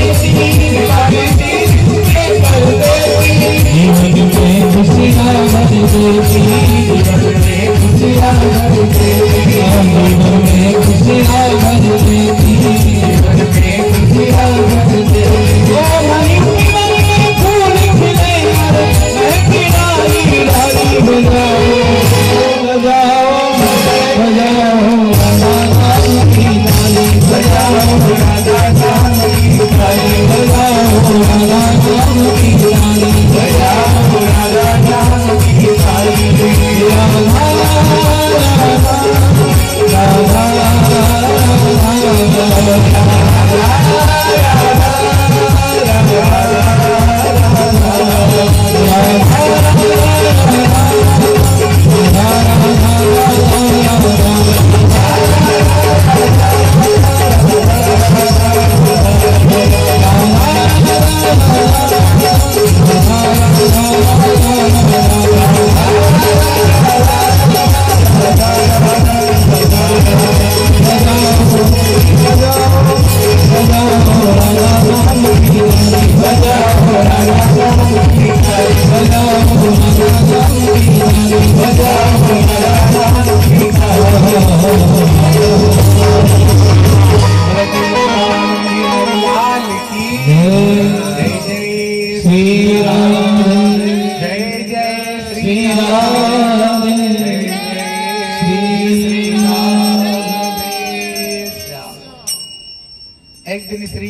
जीवन में खुशियाँ भर देती, जीवन में खुशियाँ भर देती, जीवन में खुशियाँ भर देती, जीवन में खुशियाँ भर देती। ओ हरी जीवन में फूल खिले महकी डाली डाली बजाओ बजाओ बजाओ राधा नाम की ताली, बजाओ राधा नाम की ताली, बजाओ राधा नाम की ताली, बजाओ राधा नाम की ताली, राधा एक दिन श्री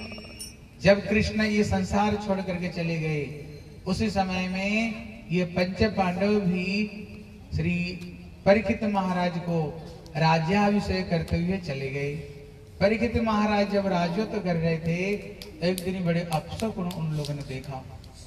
जब कृष्ण ये संसार छोड़ करके चले गए, उसी समय में ये पंच पांडव भी श्री परीक्षित महाराज को राज्याभिषेक करते हुए चले गए। परीक्षित महाराज जब राज्योत्सव कर रहे थे, एक दिन बड़े अपशकुन उन लोगों ने देखा।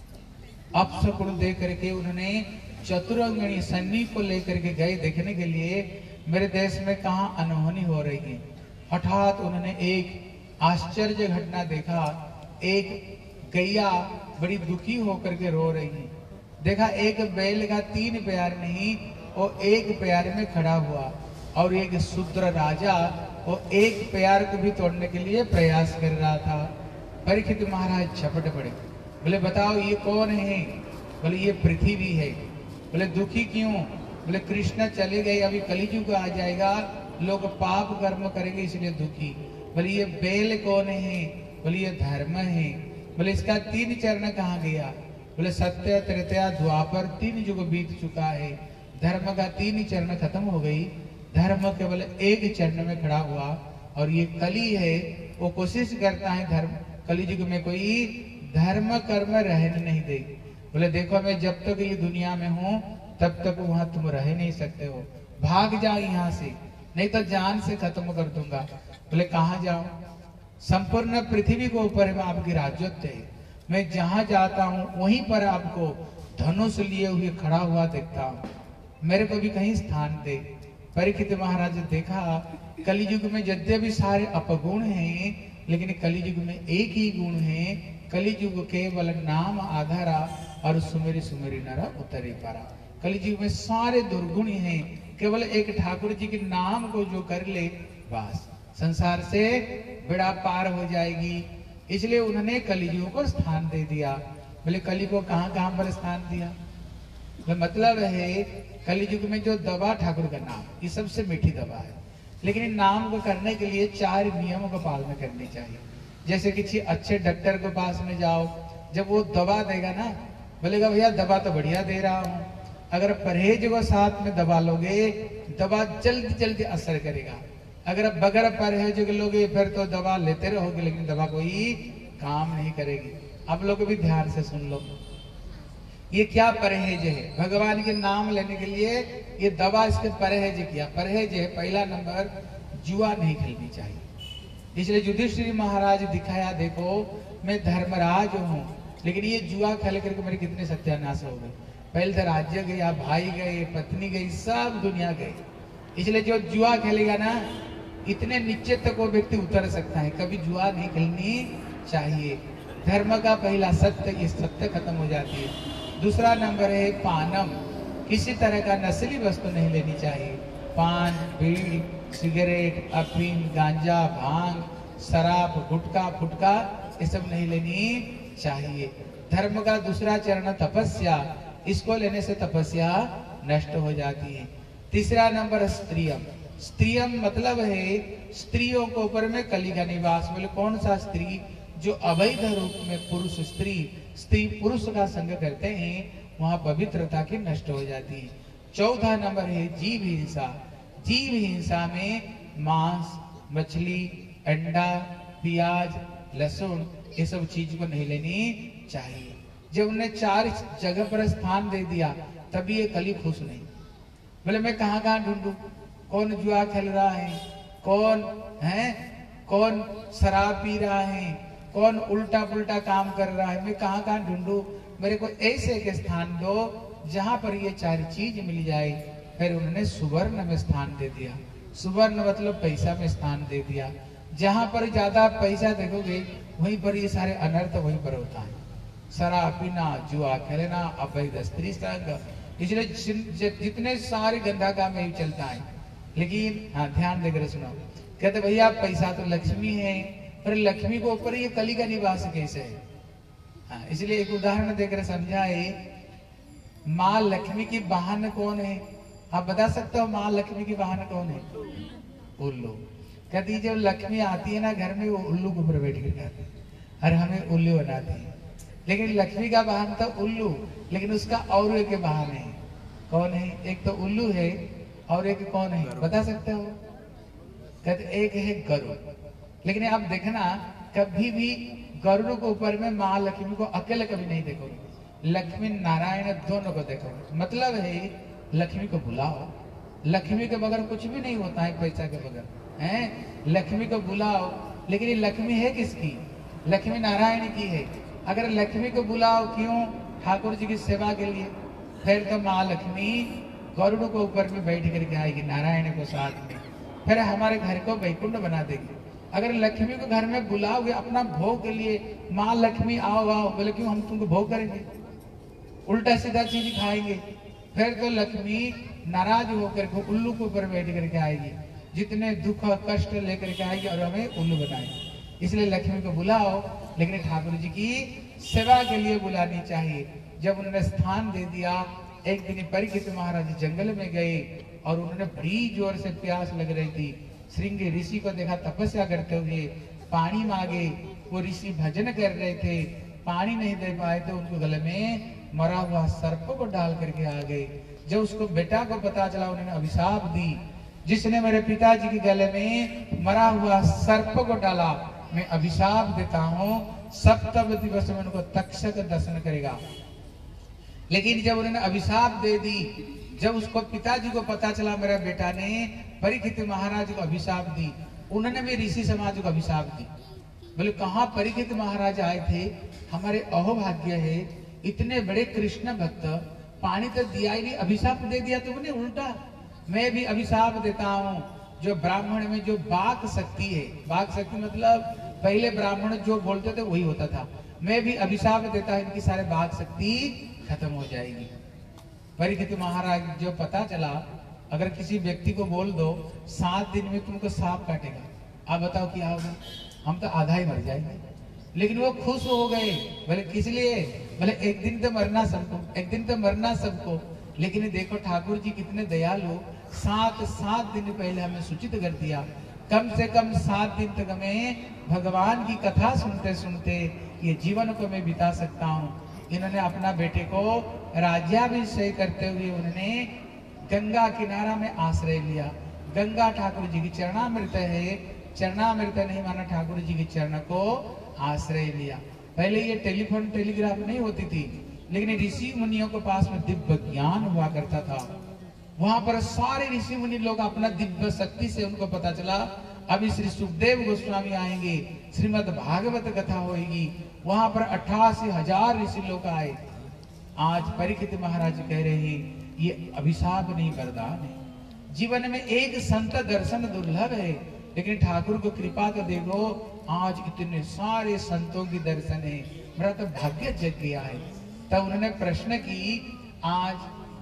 अपशकुन देख करके उन्होंने चतुरंगणी सन्नी को लेकर के गए देखने के लिए मेरे देश में कहाँ अनहोनी हो रही है। हठात उन्होंने एक आश्चर्य घटना देखा। एक गैया बड़ी दुखी होकर के रो रही है। देखा एक बैल का तीन पैर नहीं और एक पैर में खड़ा हुआ, और एक शूद्र राजा वो एक पैर को भी तोड़ने के लिए प्रयास कर रहा था। परीक्षित महाराज झपट पड़े, बोले बताओ ये कौन है? बोले ये पृथ्वी है। बोले दुखी क्यों? बोले कृष्ण चले गए, अभी कलियुग आ जाएगा, लोग पाप कर्म करेंगे इसलिए दुखी। बोले ये बैल कौन है? बोले ये धर्म है। बोले इसका तीन चरण कहाँ गया? बोले सत्य त्रेता द्वापर तीन युग बीत चुका है, धर्म का तीन ही चरण खत्म हो गई, धर्म केवल एक चरण में खड़ा हुआ। और ये कली है, वो कोशिश करता है धर्म कलियुग में कोई धर्म कर्म रहने नहीं दे। बोले देखो मैं जब तक ये दुनिया में हूँ तब तक वहां तुम रह नहीं सकते हो, भाग जाओ यहाँ से, नहीं तो जान से खत्म कर दूंगा। बोले कहाँ जाऊं? संपूर्ण पृथ्वी को ऊपर में आपकी राज्यत्व है, मैं जहां जाता हूं वहीं पर आपको धनुष लिए हुए खड़ा हुआ देखता हूं, मेरे को भी कहीं स्थान दे। परीक्षित महाराज देखा कलियुग में यद्यपि सारे अपगुण हैं, लेकिन कलियुग में एक ही गुण है, कलियुग केवल नाम आधारा और सुमेरी सुमेरी नर उतरे पारा। कलियुग में सारे दुर्गुण हैं, केवल एक ठाकुर जी के नाम को जो कर ले बस संसार से बेड़ा पार हो जाएगी। इसलिए उन्होंने कलियुग को स्थान दे दिया। बोले कलियुग को कहां कहां पर स्थान दिया? तो मतलब है कलियुग में जो दवा ठाकुर का नाम, ये सबसे मीठी दवा है, लेकिन इन नाम को करने के लिए चार नियमों का पालना करनी चाहिए। जैसे किसी अच्छे डॉक्टर के पास में जाओ, जब वो दवा देगा ना, बोलेगा भैया दवा तो बढ़िया दे रहा हूँ, अगर परहेज को साथ में दबा लोगे दवा जल्दी जल्दी असर करेगा, अगर बगैर परहेज के लोगे फिर तो दवा लेते रहोगे लेकिन दवा कोई काम नहीं करेगी। आप लोग भी ध्यान से सुन लो, ये क्या परहेज है? भगवान के नाम लेने के लिए ये दवा, इसके परहेज किया। परहेज है पहला नंबर, जुआ नहीं खेलनी चाहिए। इसलिए युधिष्ठिर महाराज दिखाया, देखो मैं धर्मराज हूँ, लेकिन ये जुआ खेल करके मेरे कितने सत्यानाश हो गए। पहले तो राज्य गया, भाई गए, पत्नी गई, सब दुनिया गई। इसलिए जो जुआ खेलेगा ना, इतने नीचे तक वो व्यक्ति उतर सकता है। कभी जुआ नहीं खेलनी चाहिए। धर्म का पहला सत्य, ये सत्य खत्म हो जाती है। दूसरा नंबर है पानम, किसी तरह का नस्ली वस्तु नहीं लेनी चाहिए। पान, बीड़ी, सिगरेट, अफीम, गांजा, भांग, शराब, गुटखा, फुटका, ये सब नहीं लेनी चाहिए। धर्म का दूसरा चरण तपस्या, इसको लेने से तपस्या नष्ट हो जाती है। तीसरा नंबर स्त्रियम, स्त्रियम मतलब है स्त्रियों के ऊपर में कली का निवास। बोले कौन सा स्त्री? जो अवैध रूप में पुरुष स्त्री स्त्री पुरुष का संग करते हैं, वहां पवित्रता की नष्ट हो जाती है। चौथा नंबर है जीव हिंसा। जीव हिंसा में मांस, मछली, अंडा, प्याज, लहसुन, ये सब चीज को नहीं लेनी चाहिए। जब उन्हें चार जगह पर स्थान दे दिया तभी ये कली खुश नहीं। बोले मैं कहाँ कहाँ ढूंढूं? कौन जुआ खेल रहा है, कौन है, कौन शराब पी रहा है, कौन उल्टा पुल्टा काम कर रहा है, मैं कहाँ कहाँ ढूंढूं? मेरे को ऐसे एक स्थान दो जहां पर ये चार चीज मिल जाए। फिर उन्होंने सुवर्ण में स्थान दे दिया। सुवर्ण मतलब पैसा में स्थान दे दिया। जहां पर ज्यादा पैसा देखोगे वहीं पर ये सारे अनर्थ वहीं पर होता है। शराब पीना, जुआ खेलना, अवैध स्त्री संग, इसलिए जितने सारे गंदा काम यही चलता है। लेकिन हाँ ध्यान देकर सुनो, कहते भैया पैसा तो लक्ष्मी है, पर लक्ष्मी को ऊपर ये कली का निवास कैसे है? हाँ, इसलिए एक उदाहरण देकर समझाए। माँ लक्ष्मी की वाहन कौन है? आप बता सकते हो माँ लक्ष्मी की वाहन कौन है? उल्लू। कहती जब लक्ष्मी आती है ना घर में, वो उल्लू के ऊपर बैठ कर जाती है और हमें उल्लू बनाती है। लेकिन लक्ष्मी का वाहन तो उल्लू, लेकिन उसका और एक वाहन है। कौन है? एक तो उल्लू है और एक कौन है बता सकते हो? कहते एक है गरुड़। लेकिन आप देखना कभी भी गरुड़ के ऊपर में माँ लक्ष्मी को अकेले कभी नहीं देखोगे, लक्ष्मी नारायण दोनों को देखोगे। मतलब है लक्ष्मी को बुलाओ, लक्ष्मी के बगैर कुछ भी नहीं होता है, पैसा के बगैर है। लक्ष्मी को बुलाओ, लेकिन ये लक्ष्मी है किसकी? लक्ष्मी नारायण की है। अगर लक्ष्मी को बुलाओ क्यों? ठाकुर जी की सेवा के लिए। फिर तो माँ लक्ष्मी गरुड़ को ऊपर में बैठ करके आएगी नारायण को साथ में, फिर हमारे घर को वैकुंठ बना देगी। अगर लक्ष्मी को घर में बुलाओगे अपना भोग के लिए, माँ लक्ष्मी आओ आओ, बोले क्यों? हम तुमको भोग करेंगे, उल्टा सीधा चीज खाएंगे। फिर तो लक्ष्मी नाराज होकर के उल्लू के ऊपर बैठ करके आएगी, जितने दुख और कष्ट लेकर के आएगी और हमें उल्लू बनाएगी। इसलिए लक्ष्मी को बुलाओ, लेकिन ठाकुर जी की सेवा के लिए बुलानी चाहिए। जब उन्होंने स्थान दे दिया, एक दिन परीक्षित महाराज जंगल में गए और उन्होंने बड़ी जोर से प्यास लग रही थी। श्रृंगी ऋषि को देखा तपस्या करते हुए, पानी मांगे। वो ऋषि भजन कर रहे थे, पानी नहीं दे पाए तो उनको गले में मरा हुआ सर्प को डाल करके आ गए। जब उसको बेटा को पता चला, उन्होंने अभिशाप दी, जिसने मेरे पिताजी के गले में मरा हुआ सर्प को डाला, मैं अभिशाप देता हूं, सप्तम दिवस में उनको तक्षक दर्शन करेगा। लेकिन जब उन्होंने अभिशाप दे दी, जब उसको पिताजी को पता चला मेरा बेटा ने परीक्षित महाराज को अभिशाप दी, उन्होंने भी ऋषि समाज को अभिशाप दी। बोले कहाँ परीक्षित महाराज आए थे, हमारे अहोभाग्य है, इतने बड़े कृष्ण भक्त, पानी तो दिया ही नहीं, अभिशाप दे दिया तुमने उल्टा। मैं भी अभिशाप देता हूँ, जो ब्राह्मण में जो वाक शक्ति है, वाक शक्ति मतलब पहले ब्राह्मण जो बोलते थे वही होता था, मैं भी अभिशाप देता है, इनकी सारे वाक शक्ति खत्म हो जाएगी। परीक्षित महाराज जो पता चला, अगर किसी व्यक्ति को बोल दो सात दिन में तुमको सांप काटेगा, आप बताओ क्या होगा? हम तो आधा ही मर जाएंगे। लेकिन वो खुश हो गए। बोले किस लिए? बोले एक दिन तो मरना सबको, एक दिन तो मरना सबको, लेकिन देखो ठाकुर जी कितने दयालु, सात सात दिन पहले हमें सूचित कर दिया, कम से कम सात दिन तक हमें भगवान की कथा सुनते सुनते ये जीवन को मैं बिता सकता हूँ। इन्होंने अपना बेटे को राज्याभिषेक करते हुए उन्होंने गंगा किनारा में आश्रय लिया। गंगा ठाकुर जी की चरणामृत है, चरणामृत नहीं माना, ठाकुर जी के चरण को आश्रय लिया। पहले ये टेलीफोन टेलीग्राफ नहीं होती थी, लेकिन ऋषि मुनियों के पास में दिव्य ज्ञान हुआ करता था। वहां पर सारे ऋषि मुनि लोग अपना दिव्य शक्ति से उनको पता चला, अभी श्री सुखदेव गोस्वामी आएंगे, श्रीमद् भागवत कथा होगी। वहां पर अट्ठासी हजार ऋषि लोग आए। आज परीक्षित महाराज कह रहे हैं ये अभिशाप नहीं वरदान है। जीवन में एक संत दर्शन दुर्लभ है, लेकिन ठाकुर को कृपा तो देखो, आज इतने सारे संतों की दर्शन है, मेरा तो भाग्य जग गया है। तब उन्होंने प्रश्न की, आज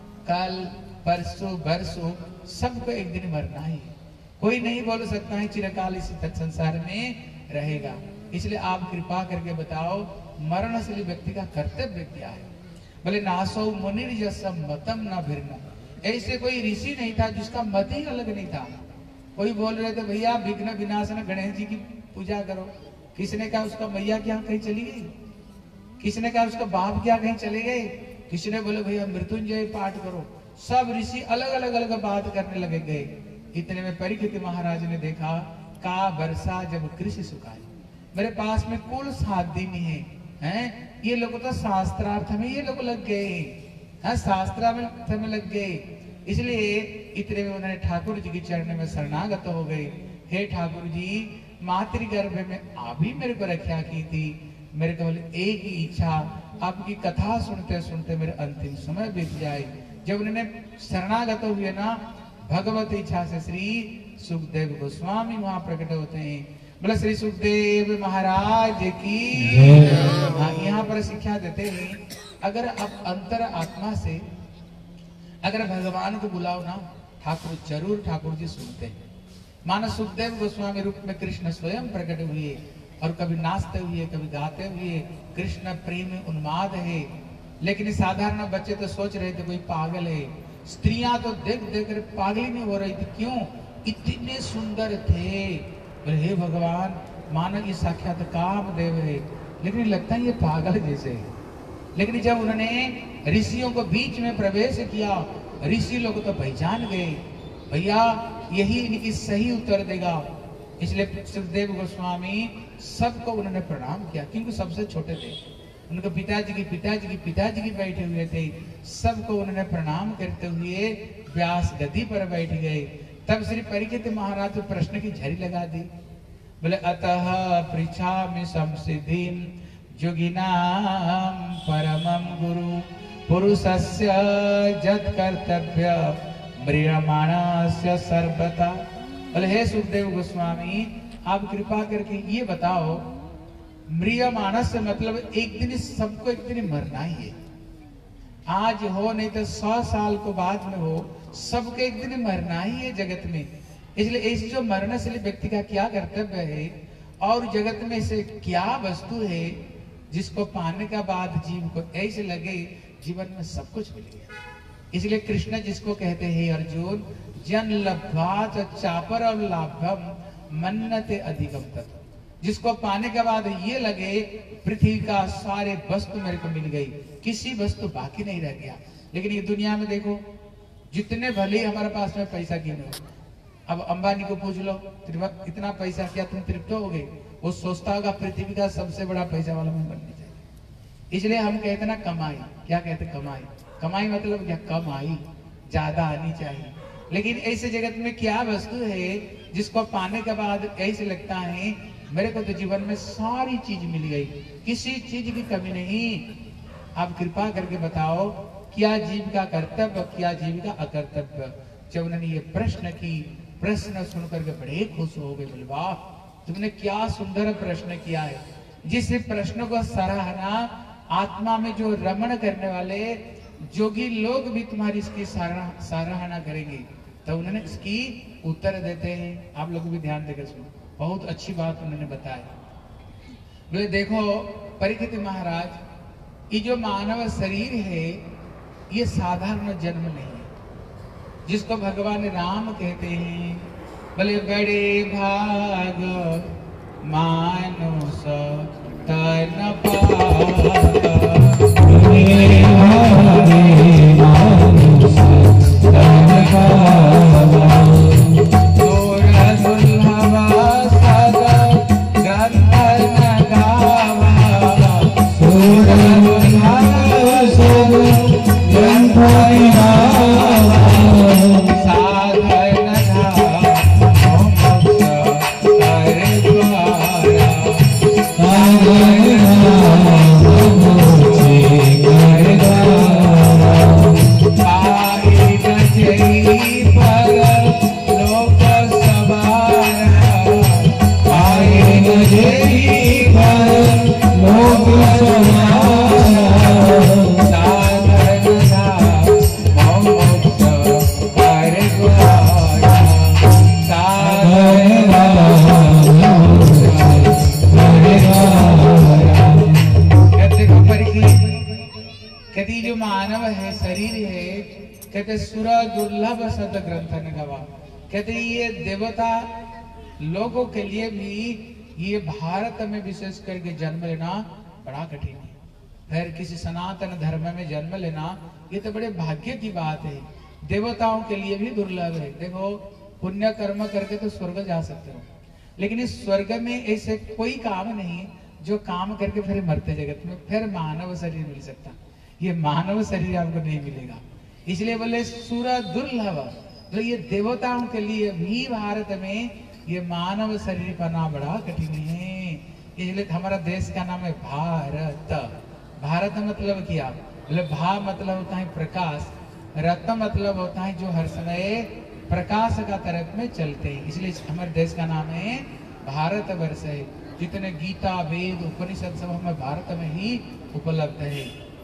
कल परसों बरसों सबको एक दिन मरना है, कोई नहीं बोल सकता है चिरकाल इस संसार में रहेगा, इसलिए आप कृपा करके बताओ मरणशील व्यक्ति का कर्तव्य क्या है? बोले नासौ मुनिर्यसम मतम न भिन्न। ऐसे कोई ऋषि नहीं था जिसका मत ही अलग नहीं था। कोई बोल रहे थे भैया विघ्न विनाशन गणेश जी की पूजा करो, किसने कहा उसका मैया क्या कहीं चली गई, किसने कहा उसका बाप क्या कहीं चले गए, किसी ने बोले भैया मृत्युंजय पाठ करो। सब ऋषि अलग अलग अलग बात करने लगे गए। इतने में परीक्षित महाराज ने देखा, का वर्षा जब कृषि सुखाए, मेरे पास में कुल सात दिन है, हैं? ये लोग तो शास्त्रार्थ में ये लोग लग गए हैं, शास्त्रार्थ में लग गए। इसलिए इतने में उन्होंने ठाकुर जी के चरण में शरणागत हो गए। हे ठाकुर जी, मातृगर्भ में आप ही मेरे को रक्षा की थी, मेरे को एक ही इच्छा, आपकी कथा सुनते सुनते मेरे अंतिम समय बीत जाए। जब उन्होंने शरणागत हुए ना, भगवत इच्छा से श्री सुखदेव गोस्वामी वहां प्रकट होते हैं। बोले श्री सुखदेव महाराज की। हाँ, यहाँ पर शिक्षा देते हैं, अगर आप अंतर आत्मा से अगर भगवान को बुलाओ ना, ठाकुर जरूर ठाकुर जी सुनते हैं। मानो सुखदेव गोस्वामी रूप में कृष्ण स्वयं प्रकट हुए और कभी नाचते हुए कभी गाते हुए, कृष्ण प्रेम उन्माद है। लेकिन साधारण बच्चे तो सोच रहे थे कोई पागल है, स्त्रियां तो देख देख कर पागल नहीं हो रही थी, क्यों? इतने सुंदर थे। हे भगवान, मानो ये साक्षात कामदेव है, लेकिन लगता है ये पागल जैसे है। लेकिन जब उन्होंने ऋषियों को बीच में प्रवेश किया, ऋषि लोग तो पहचान गए, भैया यही इनकी सही उत्तर देगा। इसलिए सुखदेव गोस्वामी सबको उन्होंने प्रणाम किया, क्योंकि सबसे छोटे थे, उनके पिताजी की पिताजी की पिताजी की बैठे हुए थे। सबको उन्होंने प्रणाम करते हुए व्यास गद्दी पर बैठ गए। तब श्री परीक्षित महाराज को प्रश्न की झड़ी लगा दी। बोले अतः पृच्छामि संसिद्धिं योगिनां परमं गुरु पुरुषस्य जत् कर्तव्य म्रियमाणस्य सर्वथा। बोले हे सुखदेव गोस्वामी, आप कृपा करके ये बताओ, म्रियमाणस मतलब एक दिन सबको एक दिन मरना ही है। आज हो नहीं तो सौ साल को बाद में हो, सबको एक दिन मरना ही है जगत में। इसलिए इस जो मरणशील व्यक्ति का क्या कर्तव्य है, और जगत में से क्या वस्तु है जिसको पाने का बाद जीव को ऐसे लगे जीवन में सब कुछ मिल गया। इसलिए कृष्ण जिसको कहते हैं अर्जुन, जन लब्ध्वा चापर और लाभम मन्नते अधिकम तत्, जिसको पाने के बाद ये लगे पृथ्वी का सारे वस्तु मेरे को मिल गई, किसी वस्तु बाकी नहीं रह गया। लेकिन ये दुनिया में देखो, जितने भले ही हमारे पास में पैसा क्यों हो, अब अंबानी को पूछ लो, इतना पैसा क्या तुम तृप्त हो गए? वो सोचता होगा पृथ्वी का सबसे बड़ा पैसा वाला मैं बनना चाहिए। इसलिए हम कहते ना कमाई, क्या कहते कमाई, कमाई मतलब क्या, कमाई ज्यादा आनी चाहिए। लेकिन ऐसे जगत में क्या वस्तु है जिसको पाने के बाद ऐसे लगता है मेरे को तो जीवन में सारी चीज मिल गई, किसी चीज की कमी नहीं। आप कृपा करके बताओ क्या जीव का कर्तव्य, क्या जीव का अकर्तव्य? जब उन्होंने ये प्रश्न की, प्रश्न सुनकर के बड़े खुश हो गए, बोले वाह तुमने क्या सुंदर प्रश्न किया है। जिस प्रश्न को सराहना आत्मा में जो रमण करने वाले जोगी लोग भी तुम्हारी इसकी सराहना करेंगे, तो उन्होंने इसकी उत्तर देते हैं। आप लोग भी ध्यान देकर सुनो, बहुत अच्छी बात उन्होंने बताया। बोले देखो परीक्षित महाराज, ये जो मानव शरीर है ये साधारण जन्म नहीं है, जिसको भगवान राम कहते हैं। बोले बड़े भाग मानुष तन पाता, बड़े भाग मानुष तन पाता, तोरा दुल्हवा सदा ग्रंथ न गावा, तोरा दुल्हवा सदा ग्रंथ न गावा, साधन कहते सुर दुर्लभ सद ग्रंथ न गवा। कहते ये देवता लोगों के लिए भी ये भारत में विशेष करके जन्म लेना बड़ा कठिन है। फिर किसी सनातन धर्म में जन्म लेना ये तो बड़े भाग्य की बात है, देवताओं के लिए भी दुर्लभ है। देखो पुण्य कर्म करके तो स्वर्ग जा सकते हो, लेकिन इस स्वर्ग में ऐसे कोई काम नहीं जो काम करके फिर मरते जगत में फिर मानव शरीर मिल सकता। ये मानव शरीर आपको नहीं मिलेगा। इसलिए बोले सुर दुर्लभ, तो ये देवताओं के लिए भी भारत में ये मानव शरीर पाना बड़ा कठिन है। इसलिए हमारा देश का नाम है भारत। भारत मतलब क्या? बोले भा मतलब होता है प्रकाश, रत्न मतलब होता है जो हर समय प्रकाश का तरफ में चलते हैं। इसलिए हमारे देश का नाम है भारत वर्ष है। जितने गीता वेद उपनिषद सब हमें भारत में ही उपलब्ध है।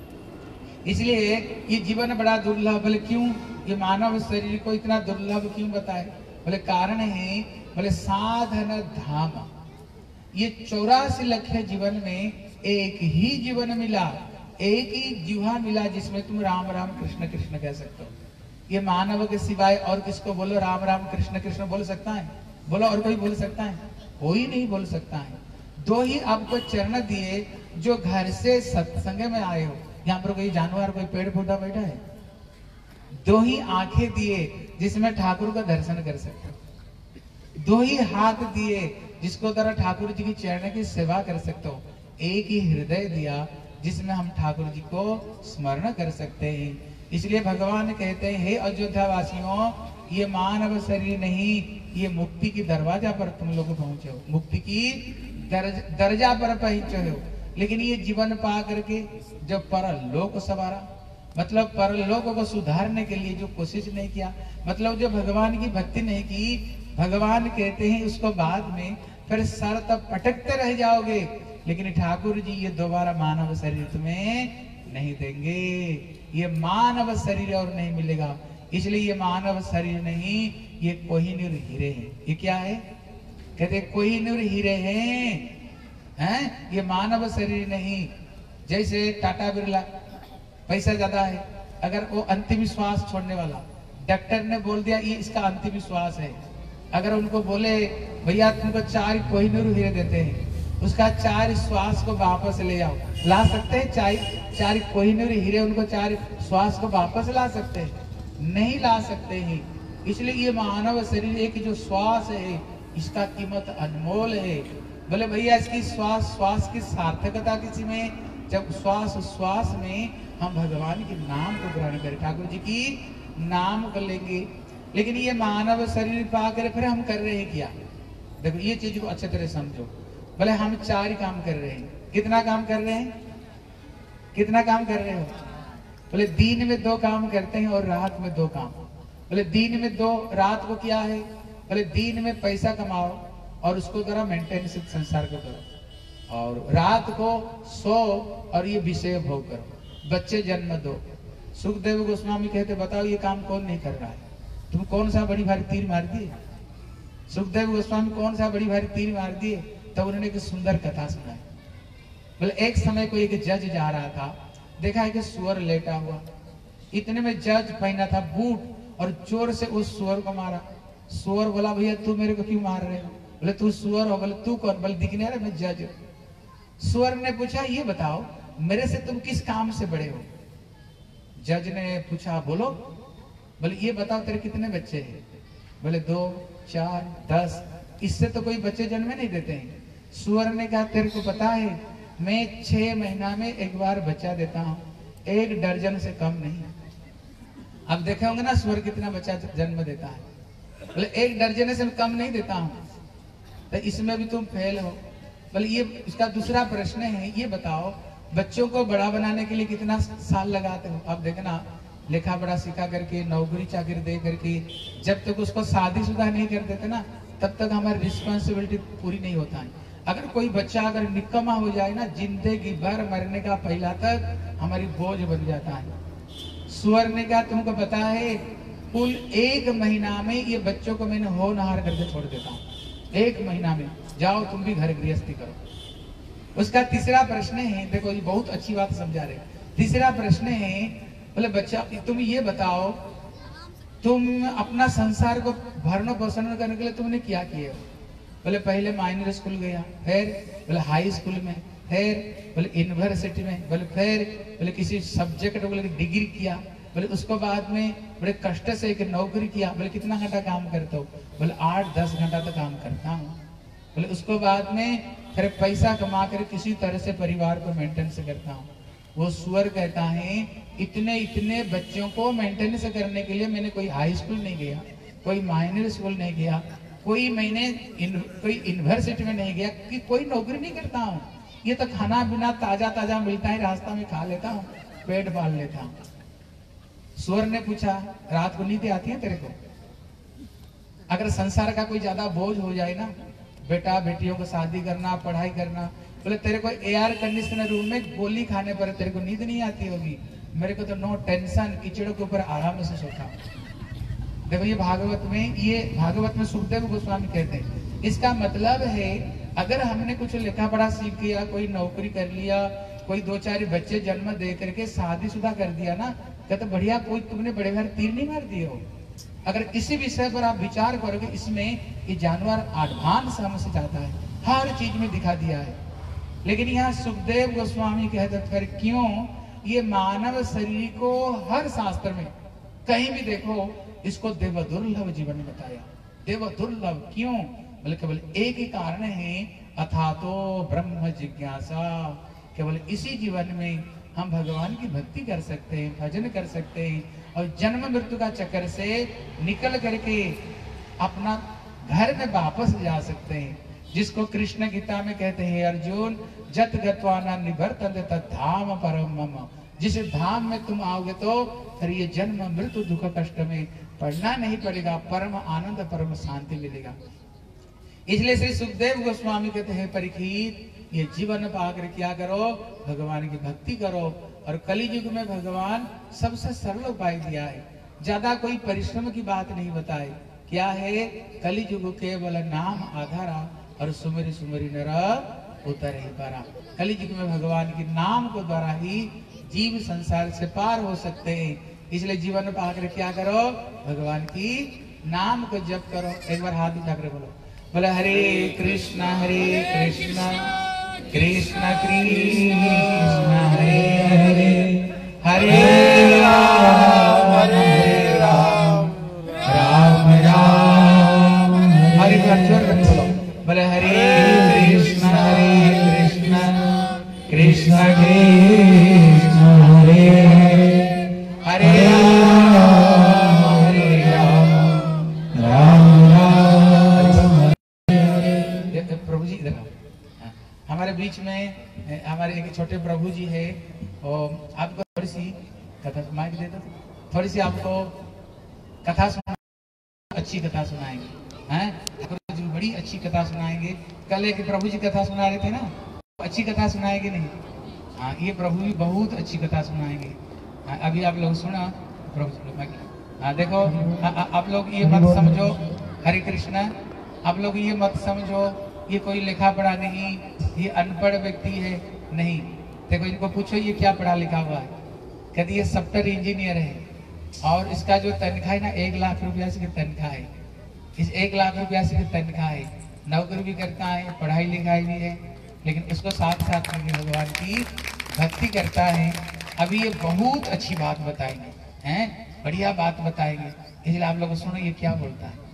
इसलिए ये जीवन बड़ा दुर्लभ। बोले क्यों? ये मानव शरीर को इतना दुर्लभ क्यों बताए? बोले कारण है, बोले साधन धाम। ये चौरासी लक्ष जीवन में एक ही जीवन मिला, एक ही जीवा मिला जिसमें तुम राम राम कृष्ण कृष्ण कह सकते हो। ये मानव के सिवाय और किसको बोलो राम राम कृष्ण कृष्ण बोल सकता है? बोलो और कोई बोल सकता है? कोई नहीं बोल सकता है। दो ही आपको चरण दिए जो घर से सत्संग में आए हो। यहाँ पर कोई जानवर कोई पेड़ पौधा बैठा है? दो ही आंखें दिए जिसमें ठाकुर का दर्शन कर सकते हो। दो ही हाथ दिए जिसको द्वारा ठाकुर जी की चरण की सेवा कर सकते हो। एक ही हृदय दिया जिसमें हम ठाकुर जी को स्मरण कर सकते हैं। इसलिए भगवान कहते हैं हे अयोध्या वासियों, ये मानव शरीर नहीं, ये मुक्ति की दरवाजा पर तुम लोग पहुंचे हो, मुक्ति की दर्ज, दर्जा पर पहुंचे हो। लेकिन ये जीवन पा करके जब परलोक सवारा, मतलब परलोक को सुधारने के लिए जो कोशिश नहीं किया, मतलब जो भगवान की भक्ति नहीं की, भगवान कहते हैं उसको बाद में फिर सर तब पटकते रह जाओगे। लेकिन ठाकुर जी ये दोबारा मानव शरीर तुम्हें नहीं देंगे, ये मानव शरीर और नहीं मिलेगा। इसलिए ये मानव शरीर नहीं, ये कोहिनूर हीरे हैं। ये क्या है? कहते कोहिनूर हीरे हैं, हैं? ये मानव शरीर नहीं। जैसे टाटा बिरला पैसा ज्यादा है, अगर वो अंतिम श्वास छोड़ने वाला, डॉक्टर ने बोल दिया ये इसका अंतिम श्वास है, अगर उनको बोले भैया तुमको चार कोहिनूर हीरे देते हैं, उसका चार श्वास को वापस ले आओ, ला सकते हैं? चार चार कोहिनूर हीरे उनको चार श्वास को वापस ला सकते हैं? नहीं ला सकते हैं। इसलिए ये मानव शरीर एक जो श्वास है इसका कीमत अनमोल है। बोले भैया इसकी श्वास श्वास की सार्थकता किसी में, जब श्वास श्वास में हम भगवान के नाम को ग्रहण करें, ठाकुर जी की नाम को लेंगे। लेकिन ये मानव शरीर पाकर फिर हम कर रहे हैं क्या? देखो ये चीज को अच्छे तरह समझो। बोले हम चार ही काम कर रहे हैं। कितना काम कर रहे हैं? कितना काम कर रहे हो? बोले दिन में दो काम करते हैं और रात में दो काम। बोले दिन में दो, रात को क्या है? बोले दिन में पैसा कमाओ और उसको जरा मेंटेनेंस संसार को करो, और रात को सो और ये विषय भोग करो, बच्चे जन्म दो। सुखदेव गोस्वामी कहते बताओ ये काम कौन नहीं कर रहा है? तुम कौन सा बड़ी भारी तीर मार दिए? सुखदेव गोस्वामी कौन सा बड़ी भारी तीर मार दिए? तब उन्होंने एक सुंदर कथा सुनाई। बोले एक समय को एक जज जा रहा था, देखा है कि सुअर लेटा हुआ। इतने में जज पहना था बूट और जोर से उस सुअर को मारा। सुअर बोला भैया तू मेरे को क्यों मार रहे हो? बोले तू सुअर हो। बोले तू कौन? बोले दिखने रहा मैं जज। सुअर ने पूछा ये बताओ मेरे से तुम किस काम से बड़े हो? जज ने पूछा बोलो। बोले ये बताओ तेरे कितने बच्चे हैं? बोले दो, चार, दस, इससे तो कोई बच्चे जन्म नहीं देते हैं। सुअर ने कहा तेरे को पता है मैं छह महीना में एक बार बच्चा देता हूँ, एक दर्जन से कम नहीं। अब देखे होंगे ना सुअर कितना बच्चा जन्म देता है। बोले एक दर्जन से कम नहीं देता हूँ, तो इसमें भी तुम फेल हो। बोले ये इसका दूसरा प्रश्न है, ये बताओ बच्चों को बड़ा बनाने के लिए कितना साल लगाते हो? अब देखना लिखा पढ़ा सिखा करके नौकरी चाकरी दे करके जब तक उसको शादीशुदा नहीं कर देते ना तब तक हमारी रिस्पॉन्सिबिलिटी पूरी नहीं होता है। अगर कोई बच्चा अगर निकम्मा हो जाए ना जिंदगी भर मरने का पहला तक हमारी बोझ बन जाता है। सुअर ने कहा तुमको पता है कुल एक महीना में ये बच्चों को मैंने होनहार करके छोड़ देता हूँ, एक महीना में जाओ तुम भी घर गृहस्थी करो। उसका तीसरा प्रश्न है, देखो ये बहुत अच्छी बात समझा रहे। तीसरा प्रश्न है बोले बच्चा तुम ये बताओ तुम अपना संसार को भरण पोषण करने के लिए तुमने क्या किया? बोले पहले माइनर स्कूल गया, फिर बोले हाई स्कूल में, फिर बोले यूनिवर्सिटी में, बोले फिर बोले किसी सब्जेक्ट बोले डिग्री किया, बोले उसको बाद में बड़े कष्ट से एक नौकरी किया। बोले कितना घंटा काम करते हो? बोले आठ दस घंटा तो काम करता हूँ। बोले उसको बाद में फिर पैसा कमा कर किसी तरह से परिवार को मेंटेनेंस करता हूँ। वो सुअर कहता है इतने इतने बच्चों को मेंटेनेंस करने के लिए मैंने कोई हाई स्कूल नहीं गया, कोई माइनर स्कूल नहीं गया, कोई मैंने इन, कोई यूनिवर्सिटी में नहीं गया, कि कोई नौकरी नहीं करता हूँ। ये तो खाना बिना ताजा ताजा मिलता है, रास्ता में खा लेता हूँ, पेट पाल लेता हूँ। सुअर ने पूछा रात को नींद आती है तेरे को? अगर संसार का कोई ज्यादा बोझ हो जाए ना, बेटा बेटियों को शादी करना, पढ़ाई करना, बोले तेरे को एयर कंडीशनर रूम में गोली खाने पर तेरे को नींद नहीं आती होगी, मेरे को तो नो टेंशन, कीचड़ों के ऊपर आराम से सोता। देखो ये भागवत में, ये भागवत में सुखदेव गोस्वामी कहते हैं। इसका मतलब है अगर हमने कुछ लिखा पढ़ा सीख लिया, कोई नौकरी कर लिया, कोई दो चार बच्चे जन्म दे करके शादीशुदा कर दिया ना, कहते बढ़िया कोई तुमने बड़े भारी तीर नहीं मार दिए हो। अगर किसी विषय पर आप विचार करोगे इसमें ये जानवर एडवांस हमसे जाता है, हर चीज में दिखा दिया है। लेकिन यहाँ सुखदेव गोस्वामी कहते फिर क्यों ये मानव शरीर को हर शास्त्र में कहीं भी देखो इसको देव दुर्लभ जीवन बताया। देव दुर्लभ क्यों? बोले केवल एक ही कारण है, अथातो ब्रह्म जिज्ञासा। केवल इसी जीवन में हम भगवान की भक्ति कर सकते हैं, भजन कर सकते हैं और जन्म मृत्यु का चक्कर से निकल करके अपना घर में वापस जा सकते हैं। जिसको कृष्ण गीता में कहते हैं अर्जुन जत गत्वाना निवर्तन्ते तत् धाम परम मम। जिस धाम में तुम आओगे तो फिर ये जन्म मृत्यु दुख कष्ट में पढ़ना नहीं पड़ेगा, परम आनंद परम शांति मिलेगा। इसलिए श्री सुखदेव गोस्वामी कहते हैं परीक्षित ये जीवन पाकर क्या करो, भगवान की भक्ति करो। और कली युग में भगवान सबसे सरल उपाय दिया है, ज्यादा कोई परिश्रम की बात नहीं बताए। क्या है? कली युग केवल नाम आधारा और सुमरी सुमरी नर उतर ही पारा। कली युग में भगवान के नाम को द्वारा ही जीव संसार से पार हो सकते हैं। इसलिए जीवन पाकर क्या करो, भगवान की नाम को जप करो। एक बार हाथ उठाकर बोलो, बोले हरे कृष्णा हरे कृष्णा कृष्ण कृष्ण हरे हरे हरे राम हरे राम जोर करके बोलो, बोले हरे कृष्ण हरे कृष्ण कृष्ण कृष्ण हरे हरे राम हरे राम राम राम हरे। प्रभु जी इधर आओ। हाँ, हमारे बीच में हमारे एक छोटे प्रभु जी है, और आपको थोड़ी सी कथा माइक दे दो, थोड़ी सी आपको कथा सुना, अच्छी कथा सुनाएंगे हैं, ठाकुर जी बड़ी अच्छी कथा सुनाएंगे। कल एक प्रभु जी कथा सुना रहे थे ना, अच्छी कथा सुनाएंगे नहीं? हाँ, ये प्रभु भी बहुत अच्छी कथा सुनाएंगे। हाँ, अभी आप लोग सुना प्रभु जी। हाँ देखो, आ, आ, आप लोग ये मत समझो, हरे कृष्णा, आप लोग ये मत समझो ये कोई लिखा पढ़ा नहीं, ये अनपढ़ व्यक्ति है, नहीं। देखो इनको पूछो ये क्या पढ़ा लिखा हुआ है, कहते ये सॉफ्टवेयर इंजीनियर है, और इसका जो तनख्वाह है ना एक लाख रुपया से तनख्वाह है, इस एक लाख रुपया से तनख्वाह है, नौकरी भी करता है, पढ़ाई लिखाई भी है, लेकिन उसको साथ साथ में भगवान की भक्ति करता है। अभी ये बहुत अच्छी बात बताएंगे, हैं, बढ़िया बात बताएंगे, इसलिए आप लोग सुनो ये क्या बोलता है।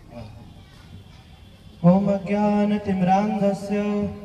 ओम ज्ञानतिमिरान्धस्य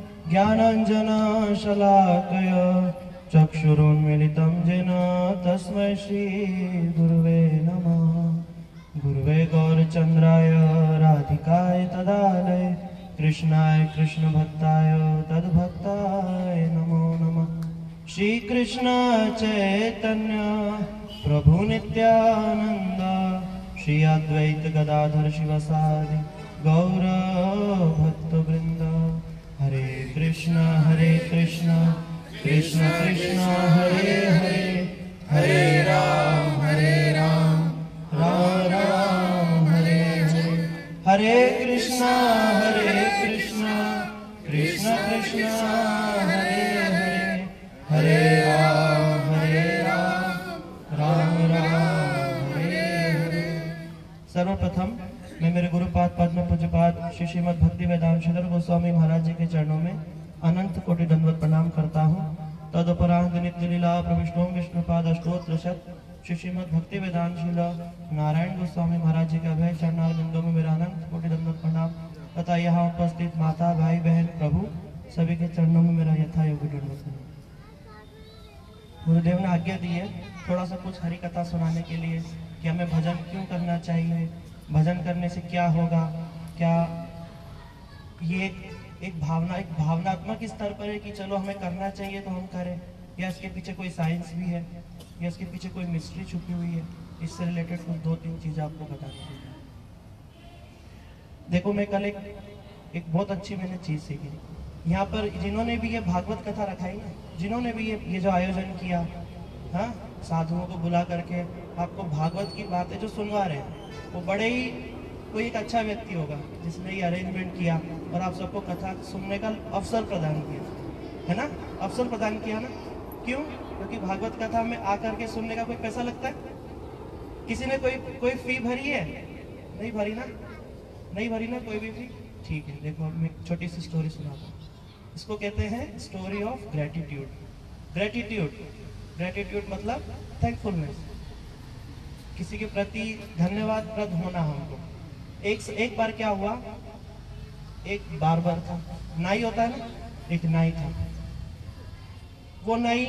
ज्ञानाञ्जनशलाकया चक्षुरुन्मीलितं येन तस्मै श्रीगुरुवे नमः। गुरुवे गौरचन्द्राय राधिकाय तदालय कृष्णाय कृष्णभक्ताय तद्भक्ताय नमो नमः। श्री कृष्ण चैतन्य प्रभु नित्यानंद श्री अद्वैत गदाधर शिवसादि गौर भक्तवृंद। हरे कृष्ण हरे कृष्ण कृष्ण कृष्ण हरे हरे, हरे राम हरे राम राम राम हरे हरे। हरे कृष्ण हरे कृष्ण कृष्ण कृष्ण हरे हरे, हरे राम हरे राम राम राम हरे हरे। सर्वप्रथम मैं मेरे गुरुपाद पद्म पूज्यपाद श्री श्रीमद् भक्ति वेदांत श्रीधर गोस्वामी महाराज जी के चरणों में अनंत कोटि दंडवत प्रणाम करता हूँ। तदुपरांत नित्य लीला प्रविष्णु विष्णुपाद अष्टोत्र शत श्री श्रीमद् भक्ति वेदांत श्रील नारायण गोस्वामी महाराज जी के अभय चरणार बिंदु में मेरा अनंत कोटि दंडवत प्रणाम तथा यहाँ उपस्थित माता भाई बहन प्रभु सभी के चरणों में मेरा यथा योग्य दंडवत प्रणाम। गुरुदेव ने आज्ञा दी है थोड़ा सा कुछ हरि कथा सुनाने के लिए कि हमें भजन क्यों करना चाहिए, भजन करने से क्या होगा, क्या ये एक, एक भावना एक भावनात्मक स्तर पर है कि चलो हमें करना चाहिए तो हम करें, या इसके पीछे कोई साइंस भी है, या इसके पीछे कोई मिस्ट्री छुपी हुई है। इससे रिलेटेड कुछ दो तीन चीज़ें आपको बतानी चाहिए। देखो मैं कल एक एक बहुत अच्छी मैंने चीज़ सीखी। यहाँ पर जिन्होंने भी ये भागवत कथा रखाई ना, जिन्होंने भी ये ये जो आयोजन किया, हाँ, साधुओं को बुला करके आपको भागवत की बातें जो सुनवा रहे हैं, वो बड़े ही कोई एक अच्छा व्यक्ति होगा जिसने ये अरेंजमेंट किया और आप सबको कथा सुनने का अवसर प्रदान किया, है ना, अवसर प्रदान किया ना। क्यों? क्योंकि भागवत कथा में आकर के सुनने का कोई पैसा लगता है? किसी ने कोई कोई फी भरी है? नहीं भरी ना, नहीं भरी ना कोई भी फी। ठीक है, देखो मैं एक छोटी सी स्टोरी सुनाता हूँ। इसको कहते हैं story of gratitude. Gratitude gratitude मतलब थैंकफुलनेस, किसी के प्रति धन्यवाद प्रद होना हमको। एक एक बार क्या हुआ, एक बार्बर था, नाई होता है ना, एक नाई था। वो नाई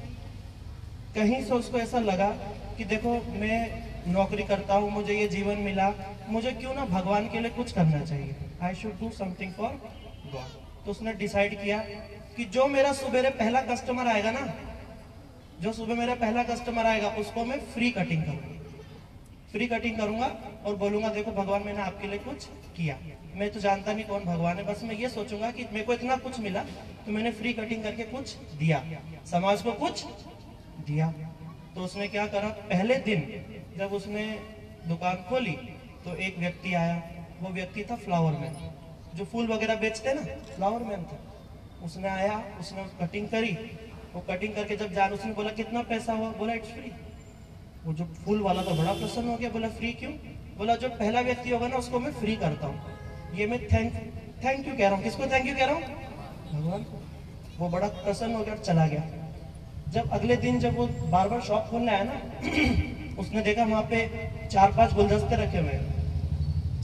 कहीं से उसको ऐसा लगा कि देखो मैं नौकरी करता हूँ, मुझे ये जीवन मिला, मुझे क्यों ना भगवान के लिए कुछ करना चाहिए, I should do something for God. तो उसने डिसाइड किया कि जो मेरा सुबह पहला कस्टमर आएगा ना, जो सुबह मेरा पहला कस्टमर आएगा उसको मैं फ्री कटिंग करूंगा, फ्री कटिंग करूंगा और बोलूंगा देखो भगवान मैंने आपके लिए कुछ किया। मैं तो जानता नहीं कौन भगवान है, बस मैं ये सोचूंगा कि मेरे को इतना कुछ मिला तो मैंने फ्री कटिंग करके कुछ दिया, समाज को कुछ दिया। तो उसने क्या करा, पहले दिन जब उसने दुकान खोली तो एक व्यक्ति आया, वो व्यक्ति था फ्लावर मैन, जो फूल वगैरह बेचते ना, फ्लावर मैन था। उसने आया, उसने कटिंग करी, वो कटिंग करके जब जान उसने बोला कितना पैसा हुआ, बोला इट्स फ्री। वो जो फूल वाला था बड़ा प्रसन्न हो गया, बोला फ्री क्यों? बोला जो पहला व्यक्ति होगा ना उसको मैं फ्री करता हूँ, ये मैं थैंक थैंक यू कह रहा हूँ। किसको थैंक यू कह रहा हूँ? भगवान को। वो बड़ा प्रसन्न हो गया और चला गया। जब अगले दिन जब वो बार बार शॉप खोलने आया ना उसने देखा वहां पे चार पांच गुलदस्ते रखे हुए हैं,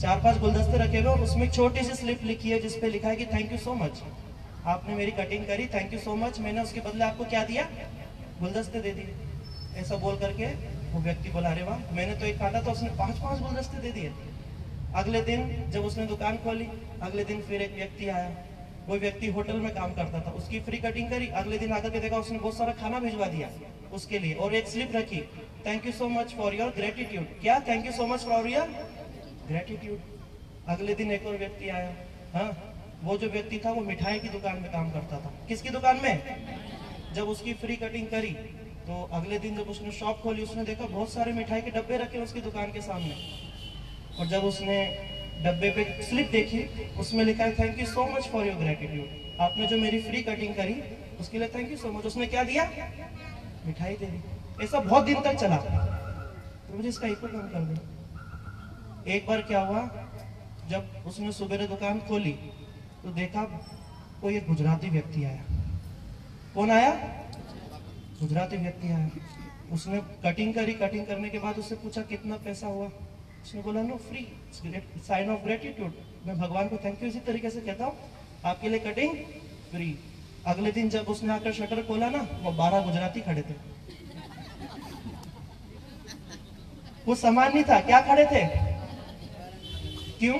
चार पांच गुलदस्ते रखे हुए और उसमें छोटी सी स्लिप लिखी है जिसपे लिखा है कि थैंक यू सो मच, आपने मेरी कटिंग करी, थैंक यू सो मच, मैंने उसके बदले आपको क्या दिया, गुलदस्ते दे दिए। ऐसा बोल करके वो व्यक्ति बोला, अरे वाह, मैंने तो एक काटा था, उसने पांच पांच गुलदस्ते दे दिए। अगले दिन जब उसने दुकान खोली, अगले दिन फिर एक व्यक्ति आया, वो व्यक्ति होटल में काम करता था, उसकी फ्री कटिंग करी, अगले दिन आकर के देखा उसने बहुत सारा खाना भिजवा दिया उसके लिए और एक स्लिप रखी, thank you so much for your gratitude. क्या, thank you so much for your gratitude. अगले दिन एक और व्यक्ति आया, हाँ, वो जो व्यक्ति था वो मिठाई की दुकान में काम करता था। किसकी दुकान में? जब उसकी फ्री कटिंग करी तो अगले दिन जब उसने शॉप खोली, उसने देखा बहुत सारे मिठाई के डब्बे रखे उसकी दुकान के सामने, और जब उसने डब्बे पे स्लिप देखी, उसमें लिखा है thank you so much for your gratitude, आपने जो मेरी फ्री कटिंग करी उसके लिए थैंक यू सो मच। उसने क्या दिया? मिठाई दे दी। ऐसा बहुत दिन तक चला, तो मुझे इसका इको कम कर दो। एक बार क्या हुआ, जब उसने सुबह दुकान खोली तो देखा कोई एक गुजराती व्यक्ति आया। कौन आया? गुजराती व्यक्ति आया। उसने कटिंग करी, कटिंग करने के बाद उससे पूछा कितना पैसा हुआ, उसने बोला no free, sign of gratitude, मैं भगवान को थैंक यू इसी तरीके से कहता हूँ, आपके लिए कटिंग फ्री। अगले दिन जब उसने आकर शटर खोला ना, वो बारह गुजराती खड़े थे। वो सामान नहीं था, क्या खड़े थे? क्यों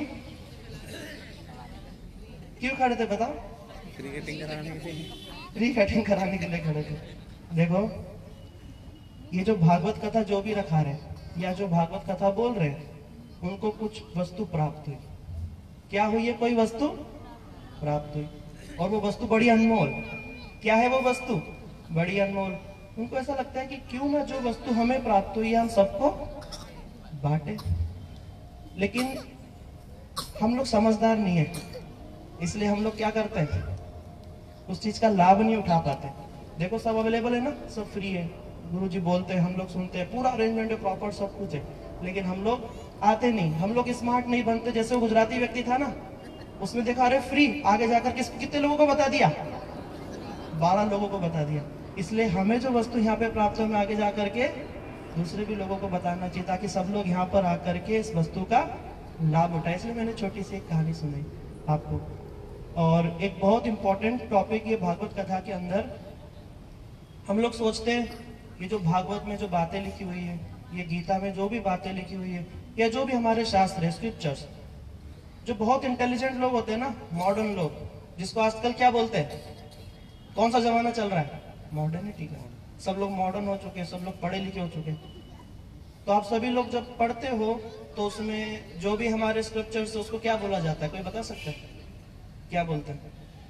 क्यों खड़े थे बताओ? फ्री कटिंग कराने के लिए फ्री कटिंग कराने के लिए खड़े थे। देखो, ये जो भागवत कथा जो भी रखा रहे या जो भागवत कथा बोल रहे हैं, उनको कुछ वस्तु प्राप्त हुई। क्या हुई है? कोई वस्तु प्राप्त हुई, और वो वस्तु बड़ी अनमोल। क्या है वो वस्तु? बड़ी अनमोल। उनको ऐसा लगता है कि क्यों ना जो वस्तु हमें प्राप्त हुई है हम सबको बांटे, लेकिन हम लोग समझदार नहीं है, इसलिए हम लोग क्या करते हैं, उस चीज का लाभ नहीं उठा पाते। देखो, सब अवेलेबल है ना, सब फ्री है, गुरुजी बोलते हैं, हम लोग सुनते हैं, पूरा अरेंजमेंट है, प्रॉपर सब कुछ है, लेकिन हम लोग आते नहीं, हम लोग स्मार्ट नहीं बनते। जैसे वो गुजराती व्यक्ति था ना, उसने देखा अरे फ्री, आगे जाकर किस कितने लोगों को बता दिया? बारह लोगों को बता दिया। इसलिए हमें जो वस्तु यहाँ पे प्राप्त हो, हमें आगे जाकर के दूसरे भी लोगों को बताना चाहिए, ताकि सब लोग यहाँ पर आकर के इस वस्तु का लाभ उठाए। इसलिए मैंने छोटी सी एक कहानी सुनाई आपको। और एक बहुत इंपॉर्टेंट टॉपिक ये भागवत कथा के अंदर, हम लोग सोचते हैं ये जो भागवत में जो बातें लिखी हुई है, ये गीता में जो भी बातें लिखी हुई है, या जो भी हमारे शास्त्र है, स्क्रिप्चर्स, जो बहुत इंटेलिजेंट लोग होते हैं ना, मॉडर्न लोग, जिसको आजकल क्या बोलते हैं, कौन सा जमाना चल रहा है? मॉडर्निटी का। सब लोग मॉडर्न हो चुके हैं, सब लोग पढ़े लिखे हो चुके हैं। तो आप सभी लोग जब पढ़ते हो तो उसमें जो भी हमारे स्क्रिप्चर्स है उसको क्या बोला जाता है? कोई बता सकता है? क्या बोलते हैं?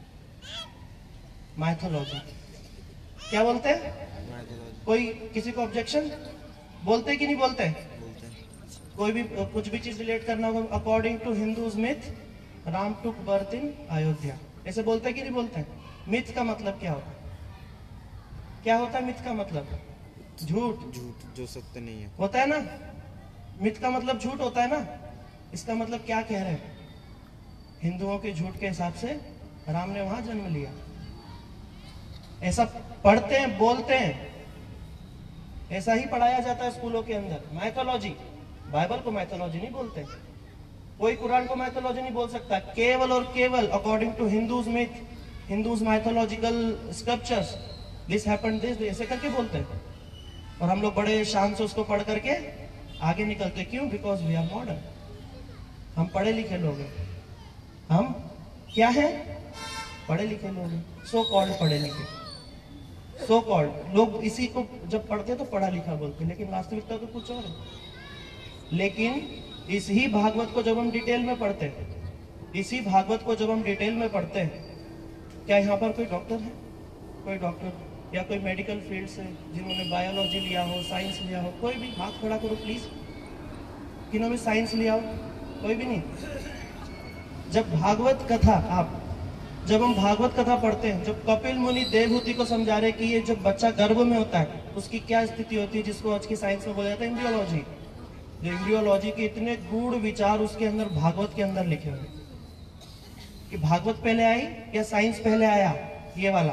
माइथोलॉजी। क्या बोलते हैं? कोई किसी को ऑब्जेक्शन? बोलते हैं कि नहीं बोलते हैं? कोई भी कुछ भी चीज रिलेट करना हो, according to Hindus myth Ram took birth in Ayodhya, ऐसे बोलते हैं कि नहीं बोलते हैं? मिथ का मतलब क्या होता है? क्या होता है मिथ का मतलब? झूठ। झूठ जो सत्य नहीं है होता है ना, मिथ का मतलब झूठ होता है ना। इसका मतलब क्या कह रहे हैं? हिंदुओं के झूठ के हिसाब से राम ने वहां जन्म लिया। ऐसा पढ़ते हैं, बोलते हैं, ऐसा ही पढ़ाया जाता है स्कूलों के अंदर। माइथोलॉजी, बाइबल को माइथोलॉजी नहीं बोलते, कोई कुरान को माइथोलॉजी नहीं बोल सकता। केवल और केवल according to Hindus myth, Hindus mythological scriptures, this happened this, ऐसे करके बोलते हैं। और हम लोग बड़े शान से उसको पढ़ करके आगे निकलते। क्यों? Because we are modern. हम पढ़े लिखे लोग हैं। हम क्या हैं? पढ़े लिखे लोग हैं, सो कॉल्ड पढ़े लिखे। सो कॉल्ड लोग इसी को जब पढ़ते हैं तो पढ़ा लिखा बोलते हैं, लेकिन वास्तविकता तो कुछ और है। लेकिन इस ही भागवत को जब हम डिटेल में पढ़ते हैं, इसी भागवत को जब हम डिटेल में पढ़ते हैं, क्या यहाँ पर कोई डॉक्टर है? कोई डॉक्टर या कोई मेडिकल फील्ड से जिन्होंने बायोलॉजी लिया हो, साइंस लिया हो? कोई भी हाथ खड़ा करो प्लीज, किन्होंने साइंस लिया हो? कोई भी नहीं। जब भागवत कथा आप जब हम भागवत कथा पढ़ते हैं, जब कपिल मुनि देवहूति को समझा रहे कि ये जब बच्चा गर्भ में होता है उसकी क्या स्थिति होती है, जिसको आज की साइंस में बोला जाता है एम्ब्रियोलॉजी। जो एम्ब्रियोलॉजी के इतने गूढ़ विचार उसके अंदर भागवत के अंदर लिखे हुए कि भागवत पहले आई या साइंस पहले आया? ये वाला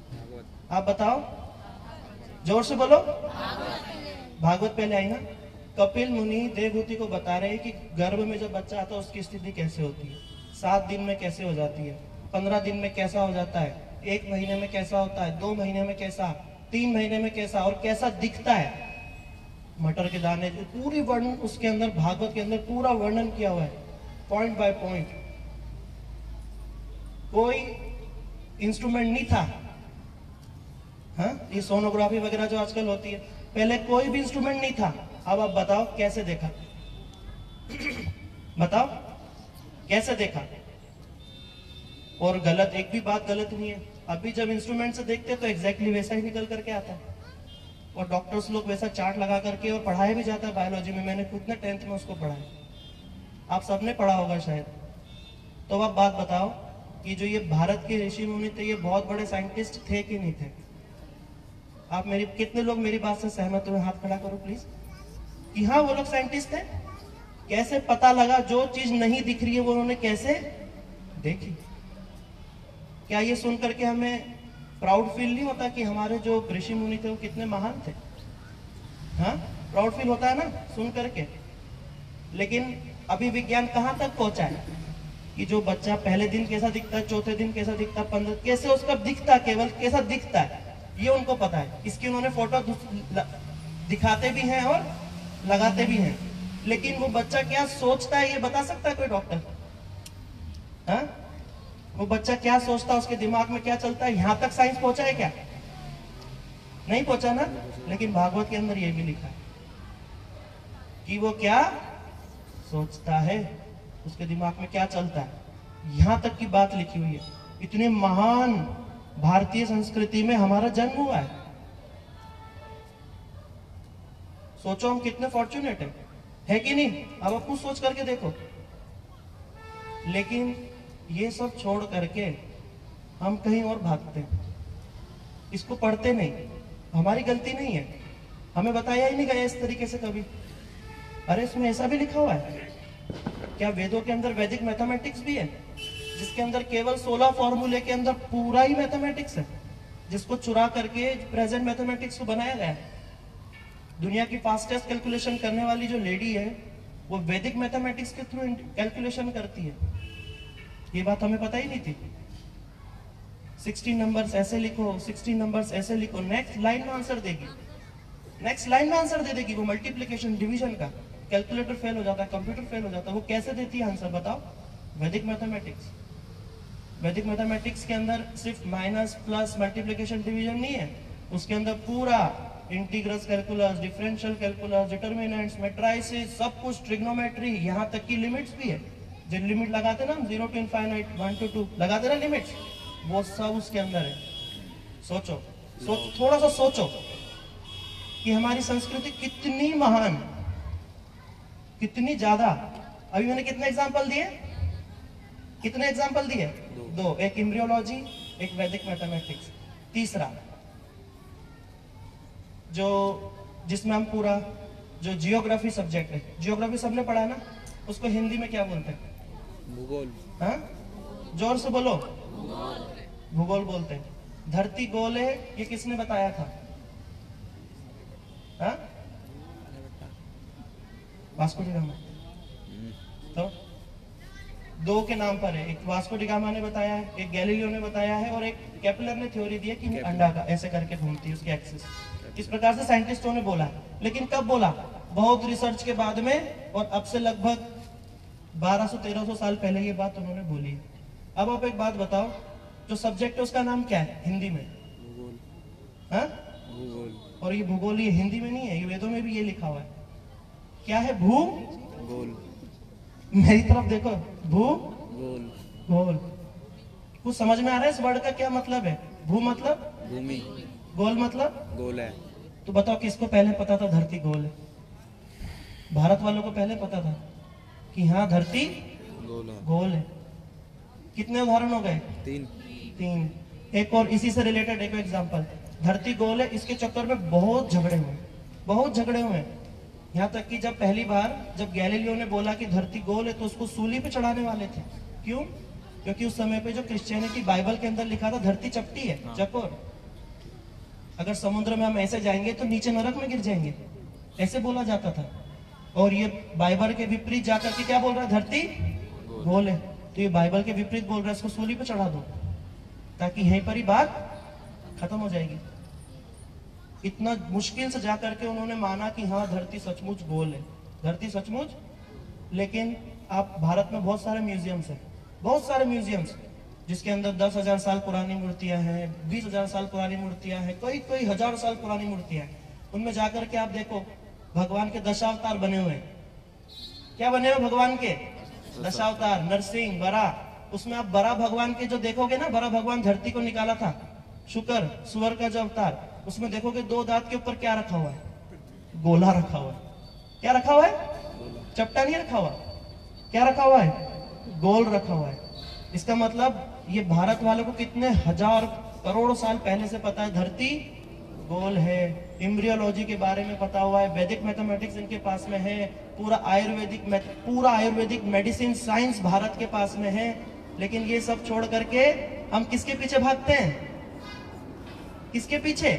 आप बताओ, जोर से बोलो। भागवत पहले आई ना। कपिल मुनि देवहूति को बता रहे हैं कि गर्भ में जब बच्चा आता है उसकी स्थिति कैसे होती है, सात दिन में कैसे हो जाती है, पंद्रह दिन में कैसा हो जाता है, एक महीने में कैसा होता है, दो महीने में कैसा, तीन महीने में कैसा, और कैसा दिखता है। मटर के दाने, पूरी वर्णन उसके अंदर, भागवत के अंदर पूरा वर्णन किया हुआ है, पॉइंट बाय पॉइंट। कोई इंस्ट्रूमेंट नहीं था, हाँ, ये सोनोग्राफी वगैरह जो आजकल होती है, पहले कोई भी इंस्ट्रूमेंट नहीं था। अब आप बताओ कैसे देखा बताओ कैसे देखा। और गलत, एक भी बात गलत नहीं है। अभी जब इंस्ट्रूमेंट से देखते हैं तो एग्जैक्टली वैसा ही निकल करके आता है, और डॉक्टर्स लोग वैसा चार्ट लगा करके, और पढ़ाया भी जाता है बायोलॉजी में। मैंने खुद ने टेंथ में उसको पढ़ा है, आप सबने पढ़ा होगा शायद। तो आप बात बताओ कि जो ये भारत के ऋषि मुनि थे, ये बहुत बड़े साइंटिस्ट थे कि नहीं थे? आप मेरी, कितने लोग मेरी बात से सहमत हुए? हाथ खड़ा करो प्लीज, कि हाँ वो लोग साइंटिस्ट थे। कैसे पता लगा? जो चीज नहीं दिख रही है वो उन्होंने कैसे देखी। क्या ये सुन करके हमें प्राउड फील नहीं होता कि हमारे जो ऋषि मुनि थे वो कितने महान थे? हाँ, प्राउड फील होता है ना सुन करके। लेकिन अभी विज्ञान कहाँ तक पहुंचा है कि जो बच्चा पहले दिन कैसा दिखता है, चौथे दिन कैसा दिखता है, पंद्रह कैसे उसका दिखता है, केवल कैसा दिखता है ये उनको पता है। इसकी उन्होंने फोटो दिखाते भी हैं और लगाते भी हैं। लेकिन वो बच्चा क्या सोचता है ये बता सकता है कोई डॉक्टर? हाँ, वो बच्चा क्या सोचता है, उसके दिमाग में क्या चलता है, यहां तक साइंस पहुंचा है क्या? नहीं पहुंचा ना। लेकिन भागवत के अंदर ये भी लिखा है कि वो क्या सोचता है, उसके दिमाग में क्या चलता है, यहां तक की बात लिखी हुई है। इतने महान भारतीय संस्कृति में हमारा जन्म हुआ है। सोचो हम कितने फॉर्चुनेट हैं, है कि नहीं? अब आप कुछ सोच करके देखो। लेकिन ये सब छोड़ करके हम कहीं और भागते हैं, इसको पढ़ते नहीं। हमारी गलती नहीं है, हमें बताया ही नहीं गया इस तरीके से कभी। अरे इसमें ऐसा भी लिखा हुआ है क्या? वेदों के अंदर वैदिक मैथमेटिक्स भी है, जिसके अंदर केवल सोलह फॉर्मूले के अंदर पूरा ही मैथमेटिक्स है, जिसको चुरा करके प्रेजेंट मैथमेटिक्स को बनाया गया है। दुनिया की फास्टेस्ट कैलकुलेशन करने वाली जो लेडी है वो वैदिक मैथमेटिक्स के थ्रू कैलकुलेशन करती है। ये बात हमें पता ही नहीं थी। सिक्सटीन नंबर्स ऐसे लिखो, सिक्सटीन नंबर्स ऐसे लिखो, नेक्स्ट लाइन में आंसर देगी, नेक्स्ट लाइन में आंसर दे देगी। वो मल्टीप्लिकेशन डिवीजन का कैलकुलेटर फेल हो जाता है, कंप्यूटर फेल हो जाता है, वो कैसे देती है आंसर बताओ? वैदिक मैथमेटिक्स। वैदिक मैथमेटिक्स के अंदर सिर्फ माइनस प्लस मल्टीप्लिकेशन डिवीजन नहीं है, उसके अंदर पूरा integrals calculus, differential calculus, determinants, matrices, सब कुछ, ट्रिग्नोमेट्री, यहाँ तक की लिमिट्स भी है। जो लिमिट लगाते ना हम, zero to infinite, one to two लगाते ना लिमिट्स, वो सब उसके अंदर है। सोचो, सोच, थोड़ा सा सोचो कि हमारी संस्कृति कितनी महान, कितनी ज्यादा। अभी मैंने कितने एग्जाम्पल दिए? कितने एग्जाम्पल दिए? दो। एक एम्ब्रियोलॉजी, एक वैदिक मैथमेटिक्स। तीसरा जो जिसमें हम पूरा जो जियोग्राफी सब्जेक्ट है, जियोग्राफी सबने पढ़ा है ना, उसको हिंदी में क्या बोलते हैं? भूगोल। हाँ, जोर से बोलो। भूगोल बोलते हैं। धरती गोल है ये किसने बताया था? हाँ, वास्को डी गामा। तो दो के नाम पर है, एक वास्को डी गामा ने बताया है, एक गैलीलियो ने बताया है, और एक केपलर ने थ्योरी दी है कि अंडा का ऐसे करके घूमती है उसकी एक्सिस। इस प्रकार से साइंटिस्टों ने बोला। लेकिन कब बोला? बहुत रिसर्च के बाद में, और अब से लगभग बारह सौ तेरह सौ साल पहले ये बात उन्होंने बोली है। अब आप एक बात बताओ, जो सब्जेक्ट है उसका नाम क्या है हिंदी में? भूगोल। हाँ, भूगोल। और ये भूगोल ये हिंदी में नहीं है, ये वेदों में भी ये लिखा हुआ है। क्या है? भू गोल। मेरी तरफ देखो, भू गोल। गोल। कुछ समझ में आ रहा है इस वर्ड का क्या मतलब है? भू मतलब भूमि, गोल मतलब गोल है। तो बताओ किसको पहले पता था धरती गोल है? भारत वालों को पहले पता था कि हाँ धरती गोल है। गोल है। कितने उदाहरण हो गए? तीन। तीन। एक और इसी से रिलेटेड एक एग्जांपल, धरती गोल है, इसके चक्कर में बहुत झगड़े हुए, बहुत झगड़े हुए। यहाँ तक कि जब पहली बार जब गैलीलियो ने बोला कि धरती गोल है तो उसको सूली पे चढ़ाने वाले थे। क्यों? क्योंकि उस समय पे जो क्रिश्चियनिटी बाइबल के अंदर लिखा था धरती चपटी है, चकोर, अगर समुद्र में हम ऐसे जाएंगे तो नीचे नरक में गिर जाएंगे, ऐसे बोला जाता था। और ये बाइबल के विपरीत जाकर के क्या बोल रहा है, धरती गोल है। तो ये बाइबल के विपरीत बोल रहा है, इसको सूली पे चढ़ा दो ताकि यहीं पर ही बात खत्म हो जाएगी। इतना मुश्किल से जाकर के उन्होंने माना कि हाँ धरती सचमुच गोल है, धरती सचमुच। लेकिन आप भारत में बहुत सारे म्यूजियम्स हैं, बहुत सारे म्यूजियम्स जिसके अंदर दस हजार साल पुरानी मूर्तियां हैं, बीस हजार साल पुरानी मूर्तियां हैं, कोई कोई हजार साल पुरानी मूर्तियां हैं। उनमें जाकर के आप देखो भगवान के दशावतार बने हुए हैं। क्या बने हुए भगवान के? दशावतार, नरसिंह, बरा। उसमें आप बरा भगवान के जो देखोगे ना, बरा भगवान धरती को निकाला था, शुक्र सुअर का जो अवतार, उसमें देखोगे दो दांत के ऊपर क्या रखा हुआ है, गोला रखा हुआ है। क्या रखा हुआ है? चपटा नहीं रखा हुआ, क्या रखा हुआ है? गोल रखा हुआ है। इसका मतलब ये भारत वालों को कितने हजार करोड़ साल पहले से पता है धरती गोल है। एम्ब्रियोलॉजी के बारे में पता हुआ है, वैदिक मैथमेटिक्स इनके पास में है, पूरा आयुर्वेदिक पूरा आयुर्वेदिक मेडिसिन साइंस भारत के पास में है। लेकिन ये सब छोड़ करके हम किसके पीछे भागते हैं? किसके पीछे?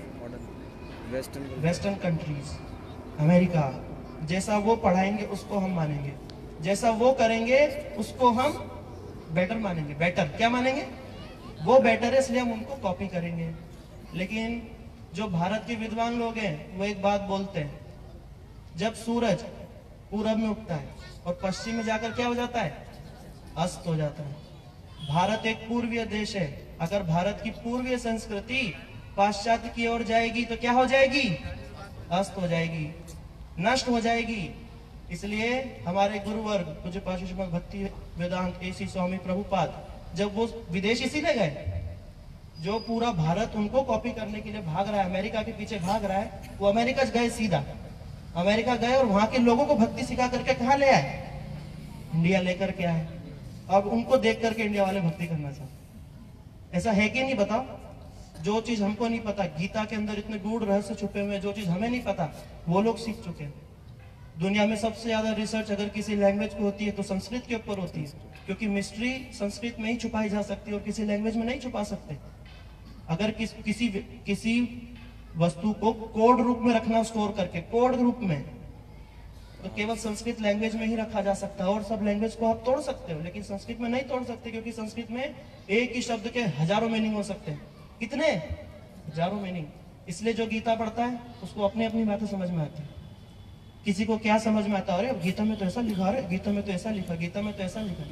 Western western countries, America. जैसा वो पढ़ाएंगे उसको हम मानेंगे, जैसा वो करेंगे उसको हम बेटर मानेंगे। बेटर क्या मानेंगे? वो बेटर है इसलिए हम उनको कॉपी करेंगे। लेकिन जो भारत के विद्वान लोग हैं वो एक बात बोलते हैं, जब सूरज पूरब में उगता है और पश्चिम में जाकर क्या हो जाता है? अस्त हो जाता है। भारत एक पूर्वीय देश है, अगर भारत की पूर्वीय संस्कृति पाश्चात्य की ओर जाएगी तो क्या हो जाएगी? अस्त हो जाएगी, नष्ट हो जाएगी। इसलिए हमारे गुरुवर्ग पूज्य पार्षद श्रीमद् भक्ति वेदांत एसी स्वामी प्रभुपाद जब वो विदेश इसीलिए गए, जो पूरा भारत उनको कॉपी करने के लिए भाग रहा है, अमेरिका के पीछे भाग रहा है, वो अमेरिका गए, सीधा अमेरिका गए और वहां के लोगों को भक्ति सिखा करके कहाँ ले आए? इंडिया लेकर के आए। अब उनको देख करके इंडिया वाले भक्ति करना चाहते। ऐसा है कि नहीं बताओ? जो चीज हमको नहीं पता, गीता के अंदर इतने गूढ़ रहस्य छुपे हुए हैं, जो चीज हमें नहीं पता वो लोग सीख चुके हैं। दुनिया में सबसे ज्यादा रिसर्च अगर किसी लैंग्वेज को होती है तो संस्कृत के ऊपर होती है, क्योंकि मिस्ट्री संस्कृत में ही छुपाई जा सकती है और किसी लैंग्वेज में नहीं छुपा सकते। अगर किस, किसी किसी वस्तु को कोड रूप में रखना, स्टोर करके कोड रूप में, तो केवल संस्कृत लैंग्वेज में ही रखा जा सकता है। और सब लैंग्वेज को आप तोड़ सकते हो, लेकिन संस्कृत में नहीं तोड़ सकते, क्योंकि संस्कृत में एक ही शब्द के हजारों मीनिंग हो सकते हैं। कितने? हजारों मीनिंग। इसलिए जो गीता पढ़ता है उसको अपनी अपनी बातें समझ में आती है। किसी को क्या समझ में आता है? अरे गीता में तो ऐसा लिखा है, गीता में तो ऐसा लिखा, गीता में तो ऐसा लिखा।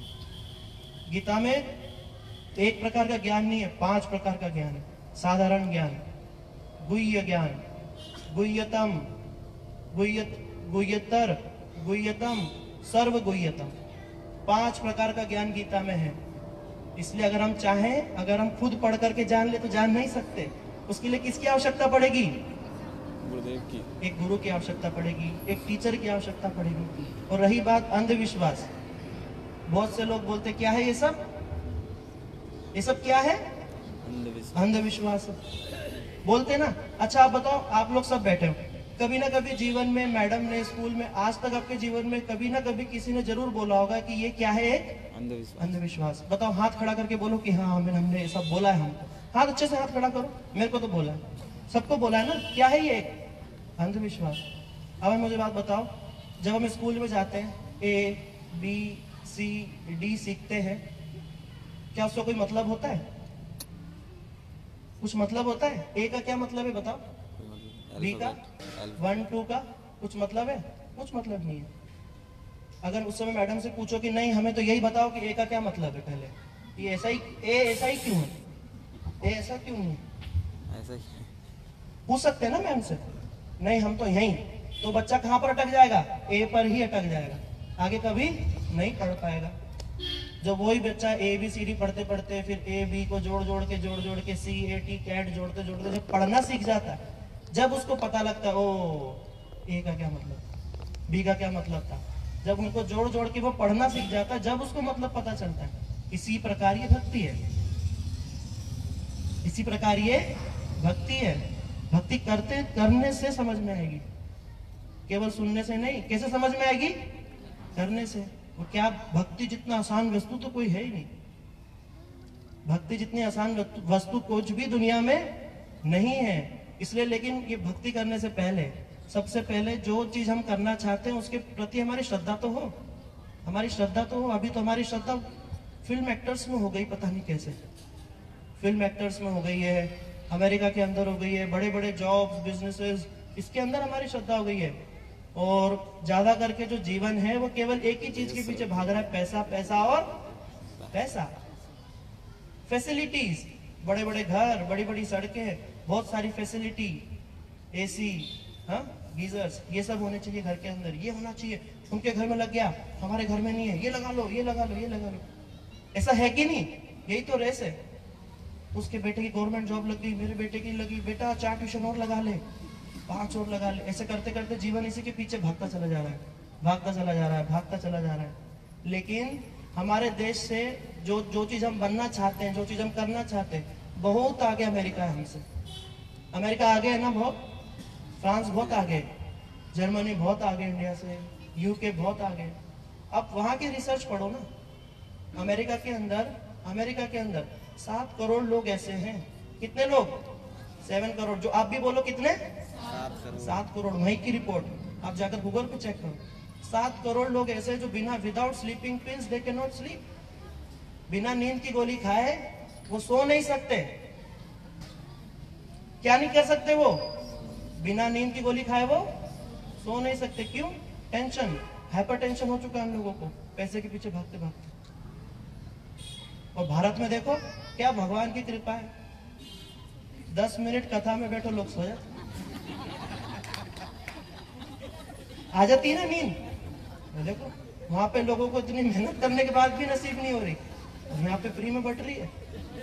गीता में एक प्रकार का ज्ञान नहीं है, पांच प्रकार का ज्ञान है। साधारण ज्ञान, गुह्य ज्ञान, गुह्यतम, गुह्यत गुह्यतर, गुह्यतम, सर्व गुह्यतम। पांच प्रकार का ज्ञान गीता में है। इसलिए अगर हम चाहें, अगर हम खुद पढ़ करके जान ले तो जान नहीं सकते। उसके लिए किसकी आवश्यकता पड़ेगी? गुरुदेव की। एक गुरु की आवश्यकता पड़ेगी, एक टीचर की आवश्यकता पड़ेगी। और रही बात अंधविश्वास, बहुत से लोग बोलते क्या है ये सब? ये सब क्या है? अंधविश्वास। अंधविश्वास बोलते ना। अच्छा आप बताओ, आप लोग सब बैठे हो, कभी ना कभी जीवन में मैडम ने, स्कूल में, आज तक आपके जीवन में कभी ना कभी किसी ने जरूर बोला होगा कि ये क्या है? एक अंधविश्वास। अंधविश्वास। बताओ, हाथ खड़ा करके बोलो कि हाँ हमें हमने ये सब बोला है। हमको हाथ अच्छे से हाथ खड़ा करो, मेरे को तो बोला है, सबको बोला है ना। क्या है ये? एक अंधविश्वास। अब मुझे बात बताओ, जब हम स्कूल में जाते हैं, ए बी सी डी सीखते हैं, क्या उसका कोई मतलब होता है? कुछ मतलब होता है? ए का क्या मतलब है बताओ? बी का, वन टू का कुछ मतलब है? कुछ मतलब नहीं है। अगर उस समय मैडम से पूछो कि नहीं हमें तो यही बताओ कि ए का क्या मतलब है, पहले ये ऐसा ही, ए ऐसा ही क्यों है, ए ऐसा क्यों नहीं है, ऐसा ही पूछ सकते हैं ना मैम से। नहीं हम तो यही, तो बच्चा कहाँ पर अटक जाएगा? ए पर ही अटक जाएगा, आगे कभी नहीं पढ़ पाएगा। जब वही बच्चा ए बी सी डी पढ़ते पढ़ते फिर ए बी को जोड़ जोड़ के जोड़ जोड़ के सी ए टी कैट जोड़ते जोड़ते जब पढ़ना सीख जाता है, जब उसको पता लगता है ओ ए का क्या मतलब, बी का क्या मतलब था, जब उनको जोड़ जोड़ के वो पढ़ना सीख जाता है, जब उसको मतलब पता चलता है। इसी प्रकार ये भक्ति है, इसी प्रकार ये भक्ति है। भक्ति करते करने से समझ में आएगी, केवल सुनने से नहीं। कैसे समझ में आएगी? करने से। वो क्या, भक्ति जितना आसान वस्तु तो कोई है ही नहीं। भक्ति जितनी आसान वस्तु कुछ भी दुनिया में नहीं है। इसलिए लेकिन ये भक्ति करने से पहले सबसे पहले जो चीज हम करना चाहते हैं उसके प्रति हमारी श्रद्धा तो हो, हमारी श्रद्धा तो हो। अभी तो हमारी श्रद्धा फिल्म एक्टर्स में हो गई, पता नहीं कैसे फिल्म एक्टर्स में हो गई है, अमेरिका के अंदर हो गई है, बड़े बड़े जॉब्स बिजनेसेस, इसके अंदर हमारी श्रद्धा हो गई है। और ज्यादा करके जो जीवन है वो केवल एक ही चीज के पीछे भाग रहा है, पैसा पैसा और पैसा। फैसिलिटीज, बड़े बड़े घर, बड़ी बड़ी सड़कें, बहुत सारी फैसिलिटी, एसी, हाँ गीजर्स, ये सब होने चाहिए घर के अंदर, ये होना चाहिए। उनके घर में लग गया, हमारे घर में नहीं है, ये लगा लो ये लगा लो ये लगा लो। ऐसा है कि नहीं? यही तो रेस है। उसके बेटे की गवर्नमेंट जॉब लग गई, मेरे बेटे की लगी, बेटा चार ट्यूशन और लगा ले, पांच और लगा ले। ऐसे करते करते जीवन इसी के पीछे भागता चला जा रहा है, भागता चला जा रहा है, भागता चला जा रहा है। लेकिन हमारे देश से जो जो चीज हम बनना चाहते हैं, जो चीज हम करना चाहते हैं, बहुत आगे अमेरिका है हमसे। अमेरिका आगे है ना बहुत, फ्रांस बहुत आगे, जर्मनी बहुत आगे इंडिया से, यूके बहुत आगे। अब वहां की रिसर्च पढ़ो ना। अमेरिका के अंदर अमेरिका के अंदर सात करोड़ लोग ऐसे हैं। कितने लोग? सेवन करोड़। जो आप भी बोलो कितने? सात करोड़। वहीं की रिपोर्ट आप जाकर गूगल पे चेक करो। सात करोड़ लोग ऐसे जो बिना without sleeping pills they can not sleep, बिना नींद की गोली खाए वो सो नहीं सकते। क्या नहीं कर सकते वो? बिना नींद की गोली खाए वो सो नहीं सकते। क्यों? टेंशन, हाइपर टेंशन हो चुका है हम लोगों को, पैसे के पीछे भागते भागते। और भारत में देखो क्या भगवान की कृपा है, दस मिनट कथा में बैठो लोग सो जाते, आ जाती है ना नींद। देखो वहां पे लोगों को इतनी मेहनत करने के बाद भी नसीब नहीं हो रही, और यहाँ पे फ्री में बट रही है।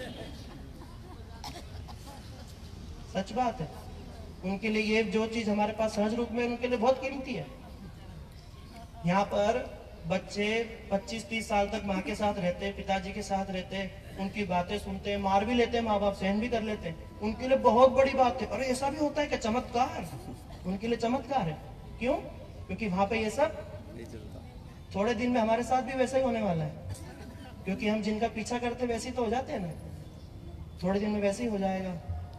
सच बात है। उनके लिए ये जो चीज हमारे पास सहज रूप में, उनके लिए बहुत कीमती है। यहाँ पर बच्चे पच्चीस तीस साल तक माँ के साथ रहते हैं, पिताजी के साथ रहते हैं, उनकी बातें सुनते हैं, मार भी लेते हैं माँ बाप, सहन भी कर लेते हैं। उनके लिए बहुत बड़ी बात है। अरे ऐसा भी होता है क्या? चमत्कार, उनके लिए चमत्कार है। क्यों? क्योंकि वहां पे ये सब नहीं चलता। थोड़े दिन में हमारे साथ भी वैसा ही होने वाला है, क्योंकि हम जिनका पीछा करते वैसे ही तो हो जाते हैं ना, थोड़े दिन में वैसे ही हो जाएगा।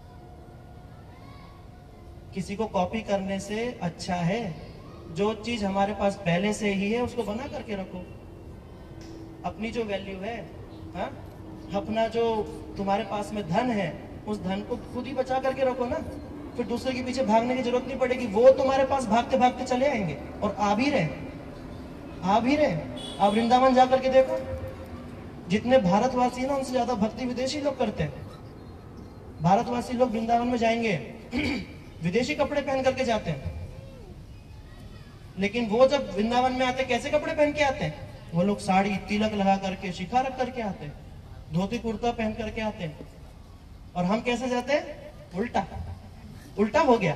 किसी को कॉपी करने से अच्छा है जो चीज हमारे पास पहले से ही है उसको बना करके रखो। अपनी जो वैल्यू है, हा? अपना जो तुम्हारे पास में धन है, उस धन को खुद ही बचा करके रखो ना। फिर दूसरे के पीछे भागने की जरूरत नहीं पड़ेगी, वो तुम्हारे पास भागते भागते चले आएंगे। और आ भी रहे, आ भी रहे। आप वृंदावन जाकर के देखो, जितने भारतवासी हैं ना उनसे ज्यादा भक्ति विदेशी लोग करते हैं। भारतवासी लोग वृंदावन में जाएंगे विदेशी कपड़े पहन करके जाते हैं, लेकिन वो जब वृंदावन में आते कैसे कपड़े पहन के आते हैं? वो लोग साड़ी तिलक लगा करके, शिखा रख करके आते हैं, धोती कुर्ता पहन करके आते हैं। और हम कैसे जाते हैं? उल्टा उल्टा हो गया।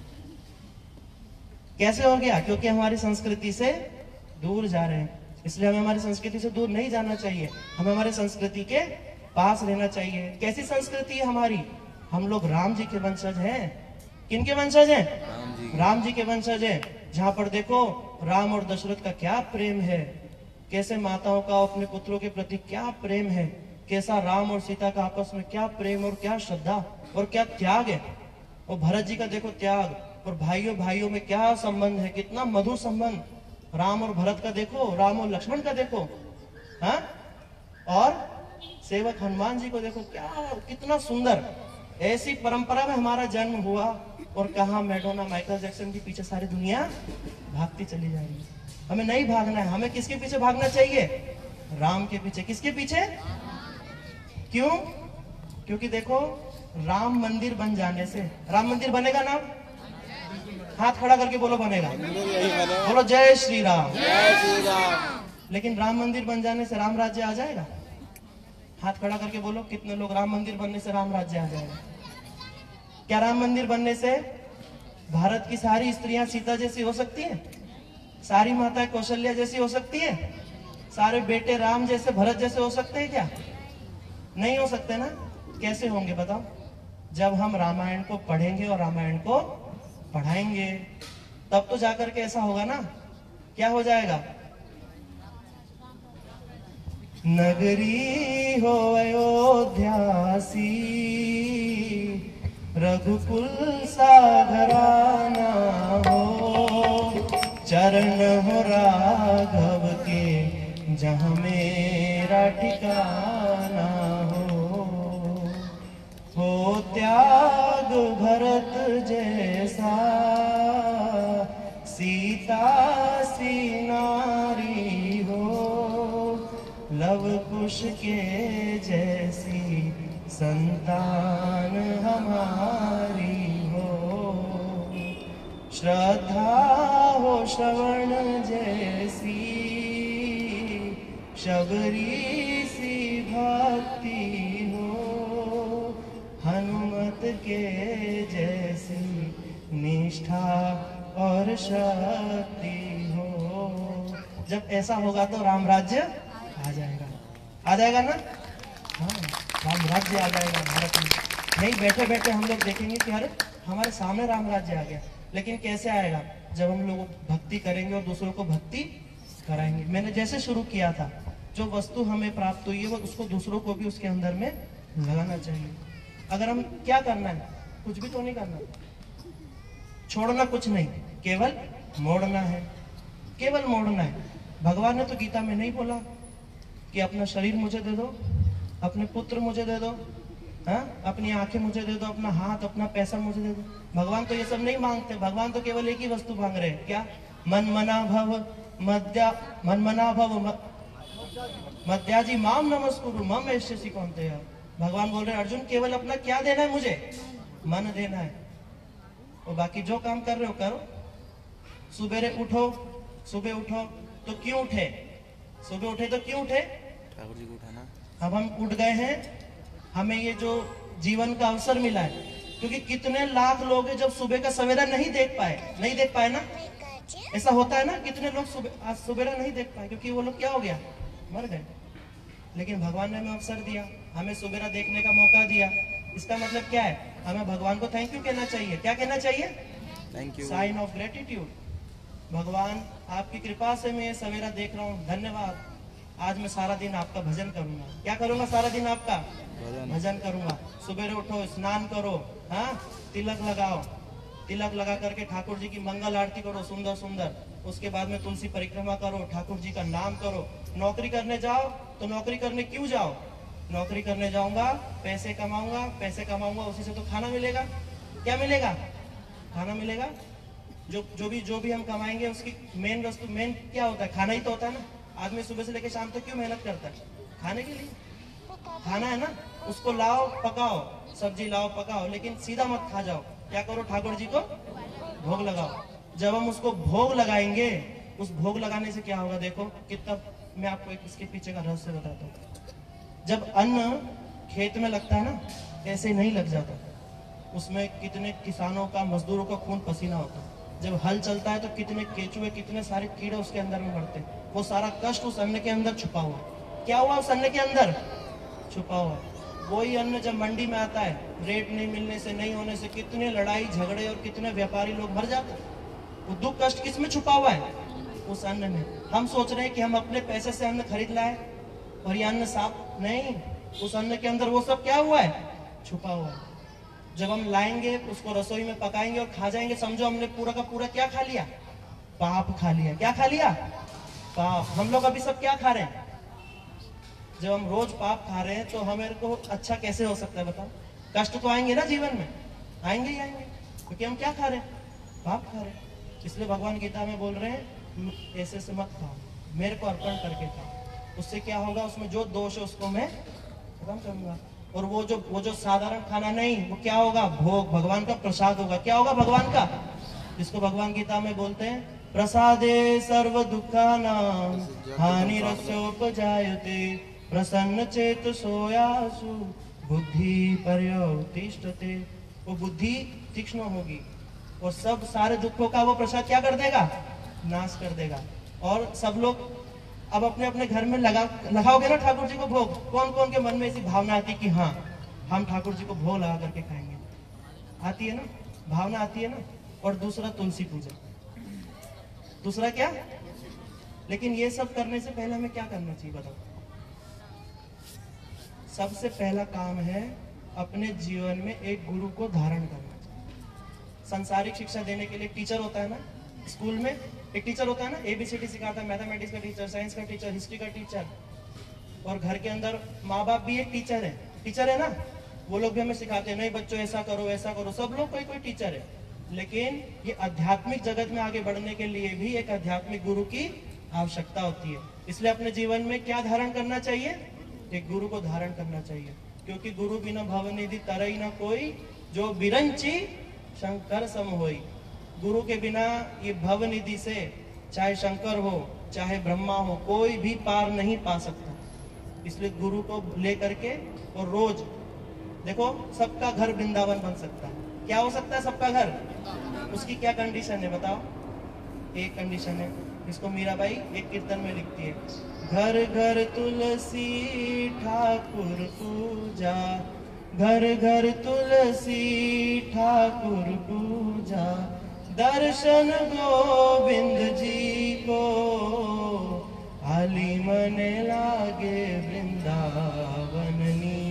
कैसे हो गया? क्योंकि हमारी संस्कृति से दूर जा रहे हैं। इसलिए हमें हमारी संस्कृति से दूर नहीं जाना चाहिए, हमें हमारी संस्कृति के पास रहना चाहिए। कैसी संस्कृति है हमारी? हम लोग राम जी के वंशज हैं। किनके वंशज हैं? राम जी। राम जी के वंशज हैं। जहां पर देखो राम और दशरथ का क्या प्रेम है, कैसे माताओं का अपने पुत्रों के प्रति क्या प्रेम है, कैसा राम और सीता का आपस में क्या प्रेम और क्या श्रद्धा और क्या त्याग है। और भरत जी का देखो त्याग, और भाइयों भाइयों में क्या संबंध है, कितना मधुर संबंध। राम और भरत का देखो, राम और लक्ष्मण का देखो, हाँ? और सेवक हनुमान जी को देखो, क्या कितना सुंदर। ऐसी परंपरा में हमारा जन्म हुआ, और कहा मैडोना, माइकल जैक्सन के पीछे सारी दुनिया भागती चली जा रही है। हमें नहीं भागना है। हमें किसके पीछे भागना चाहिए? राम के पीछे। किसके पीछे? क्यों? क्योंकि देखो राम मंदिर बन जाने से, राम मंदिर बनेगा ना? हाथ खड़ा करके बोलो बनेगा। बोलो जय श्री राम। जय श्री राम। लेकिन राम मंदिर बन जाने से राम राज्य आ जाएगा? हाथ खड़ा करके बोलो कितने लोग राम मंदिर बनने से राम राज्य आ जाएगा? क्या राम मंदिर बनने से भारत की सारी स्त्रियां सीता जैसी हो सकती हैं? सारी माता कौशल्या जैसी हो सकती है? सारे बेटे राम जैसे, भरत जैसे हो सकते हैं क्या? नहीं हो सकते ना। कैसे होंगे बताओ? जब हम रामायण को पढ़ेंगे और रामायण को पढ़ाएंगे, तब तो जाकर के ऐसा होगा ना। क्या हो जाएगा? नगरी हो अयोध्यासी, रघुकुल सा घराना हो, चरण हो राघव के जहाँ मेरा ठिकाना हो। हो त्याग भरत जैसा, सीता सी नारी हो, लव कुश के जैसी संतान हमारी हो। श्रद्धा हो श्रवण जैसी, शबरी सी भक्ति हो, हनुमत के जैसी निष्ठा और शक्ति हो। जब ऐसा होगा तो राम राज्य आ जाएगा, आ जाएगा ना? हाँ, राम राज्य आ जाएगा भारत में। नहीं बैठे बैठे हम लोग देखेंगे कि अरे हमारे सामने राम राज्य आ गया। लेकिन कैसे आएगा? जब हम लोग भक्ति करेंगे और दूसरों को भक्ति कराएंगे। मैंने जैसे शुरू किया था, जो वस्तु हमें प्राप्त हुई है वो उसको दूसरों को भी उसके अंदर में लगाना चाहिए। अगर हम क्या करना है, कुछ भी तो नहीं करना, छोड़ना कुछ नहीं, केवल मोड़ना है, केवल मोड़ना है। भगवान ने तो गीता में नहीं बोला कि अपना शरीर मुझे दे दो, अपने पुत्र मुझे दे दो, हाँ? अपनी आंखें मुझे दे दो, अपना हाथ, अपना पैसा मुझे दे दो। भगवान तो ये सब नहीं मांगते। भगवान तो केवल एक ही वस्तु मांग रहे हैं, क्या? मन मना भव मध्या मन मना भव मध्याजी माम नमस्कुरु मम ऐश्यसि कौन्तेय। भगवान बोल रहे हैं अर्जुन केवल अपना क्या देना है मुझे? मन देना है, और बाकी जो काम कर रहे हो करो। सुबेरे उठो, सुबह उठो तो क्यों उठे? सुबह उठे तो क्यों उठे? ठाकुर जी को उठाना। अब हम उठ गए हैं, हमें ये जो जीवन का अवसर मिला है, क्योंकि कितने लाख लोग हैं जब सुबह का सवेरा नहीं देख पाए, नहीं देख पाए ना। ऐसा होता है ना, कितने लोग सुबह आज सवेरा नहीं देख पाए क्योंकि वो लोग क्या हो गया, मर गए। लेकिन भगवान ने हमें अवसर दिया, हमें सवेरा देखने का मौका दिया। इसका मतलब क्या है? हमें भगवान को थैंक यू कहना चाहिए। क्या कहना चाहिए? Thank you. Sign of gratitude. भगवान आपकी कृपा से मैं ये सवेरा देख रहा हूँ, धन्यवाद। आज मैं सारा दिन आपका भजन करूंगा। क्या करूंगा सारा दिन? आपका भजन। भजन करूंगा। सुबह उठो, स्नान करो, हाँ, तिलक लगाओ, तिलक लगा करके ठाकुर जी की मंगल आरती करो सुंदर सुंदर। उसके बाद में तुलसी परिक्रमा करो, ठाकुर जी का नाम करो। नौकरी करने जाओ तो नौकरी करने क्यों जाओ? नौकरी करने जाऊंगा, पैसे कमाऊंगा, पैसे कमाऊंगा, उसी से तो खाना मिलेगा। क्या मिलेगा? खाना मिलेगा। जो जो भी जो भी हम कमाएंगे उसकी मेन वस्तु, मेन क्या होता है? खाना ही तो होता है ना। आदमी सुबह से लेकर शाम तक क्यों मेहनत करता है? खाने के लिए। खाना है ना, उसको लाओ, पकाओ, सब्जी लाओ, पकाओ, लेकिन सीधा मत खा जाओ। क्या करो? ठाकुर जी को भोग लगाओ। जब हम उसको भोग लगाएंगे, उस भोग लगाने से क्या होगा देखो कितना। मैं आपको एक इसके पीछे का रहस्य बताता हूँ। जब अन्न खेत में लगता है ना, ऐसे नहीं लग जाता। उसमें कितने किसानों का, मजदूरों का खून पसीना होता है। जब हल चलता है तो कितने केचुए, कितने सारे कीड़े उसके अंदर में मरते हैं। वो सारा कष्ट उस अन्न के अंदर छुपा हुआ है। क्या हुआ? उस अन्न के अंदर छुपा हुआ है। वही अन्न जब मंडी में आता है, रेट नहीं मिलने से, नहीं होने से कितने लड़ाई झगड़े और कितने व्यापारी लोग मर जाते हैं। वो दुख कष्ट किस में छुपा हुआ है? उस अन्न में। हम सोच रहे हैं कि हम अपने पैसे से अन्न खरीद लाए और ये अन्न साफ नहीं, उस अन्न के अंदर वो सब क्या हुआ है? छुपा हुआ है। जब हम लाएंगे, उसको रसोई में पकाएंगे और खा जाएंगे, समझो हमने पूरा का पूरा क्या खा लिया? पाप खा लिया। क्या खा लिया? पाप। हम लोग अभी सब क्या खा रहे हैं? जब हम रोज पाप खा रहे हैं तो हमें को अच्छा कैसे हो सकता है बताओ? कष्ट तो आएंगे ना जीवन में, आएंगे ही आएंगे, क्योंकि हम क्या खा रहे हैं? पाप खा रहे हैं। इसलिए भगवान गीता में बोल रहे हैं ऐसे से मत खाओ, मेरे को अर्पण करके खाओ। उससे क्या होगा? उसमें जो दोष है उसको मैं खत्म करूंगा। और वो जो वो जो साधारण खाना नहीं, वो क्या होगा? भोग, भगवान का प्रसाद होगा। क्या होगा? भगवान का, जिसको भगवान गीता में बोलते हैं प्रसादे सर्व दुखानां हानिरस्योपजायते प्रसन्न चेत सोयासु बुद्धि पर्यवतिष्ठते। वो बुद्धि तीक्ष्ण होगी और सब सारे दुखों का वो प्रसाद क्या कर देगा? नाश कर देगा। और सब लोग अब अपने अपने घर में लगा लगाओगे ना ठाकुर जी को भोग। कौन कौन के मन में ऐसी भावना आती कि हाँ हम ठाकुर जी को भोग लगा करके खाएंगे? आती है ना, भावना आती है ना। और दूसरा तुलसी पूजा। दूसरा क्या? लेकिन ये सब करने से पहले हमें क्या करना चाहिए बताओ? सबसे पहला काम है अपने जीवन में एक गुरु को धारण करना चाहिए। संसारिक शिक्षा देने के लिए टीचर होता है ना, स्कूल में एक टीचर होता है ना, एबीसीडी सिखाता है, मैथमेटिक्स का टीचर, साइंस का टीचर, हिस्ट्री का टीचर, और घर के अंदर माँ बाप भी एक टीचर है, टीचर है ना, वो लोग भी हमें सिखाते हैं, नहीं बच्चों ऐसा करो ऐसा करो, सब लोग कोई कोई टीचर है। लेकिन ये आध्यात्मिक जगत में आगे बढ़ने के लिए भी एक आध्यात्मिक गुरु की आवश्यकता होती है। इसलिए अपने जीवन में क्या धारण करना चाहिए? एक गुरु को धारण करना चाहिए, क्योंकि गुरु बिना भवनिधि तरई न कोई, जो बिरंची शंकर सम होई। गुरु के बिना ये भवनिधि से चाहे शंकर हो चाहे ब्रह्मा हो, कोई भी पार नहीं पा सकता। इसलिए गुरु को लेकर के, और रोज देखो सबका घर वृंदावन बन सकता है। क्या हो सकता है सबका घर? उसकी क्या कंडीशन है बताओ? एक कंडीशन है, इसको मीराबाई एक कीर्तन में लिखती है, घर घर तुलसी ठाकुर पूजा, घर घर तुलसी ठाकुर पूजा, दर्शन गोविंद जी को, आली मने लागे वृंदावननी।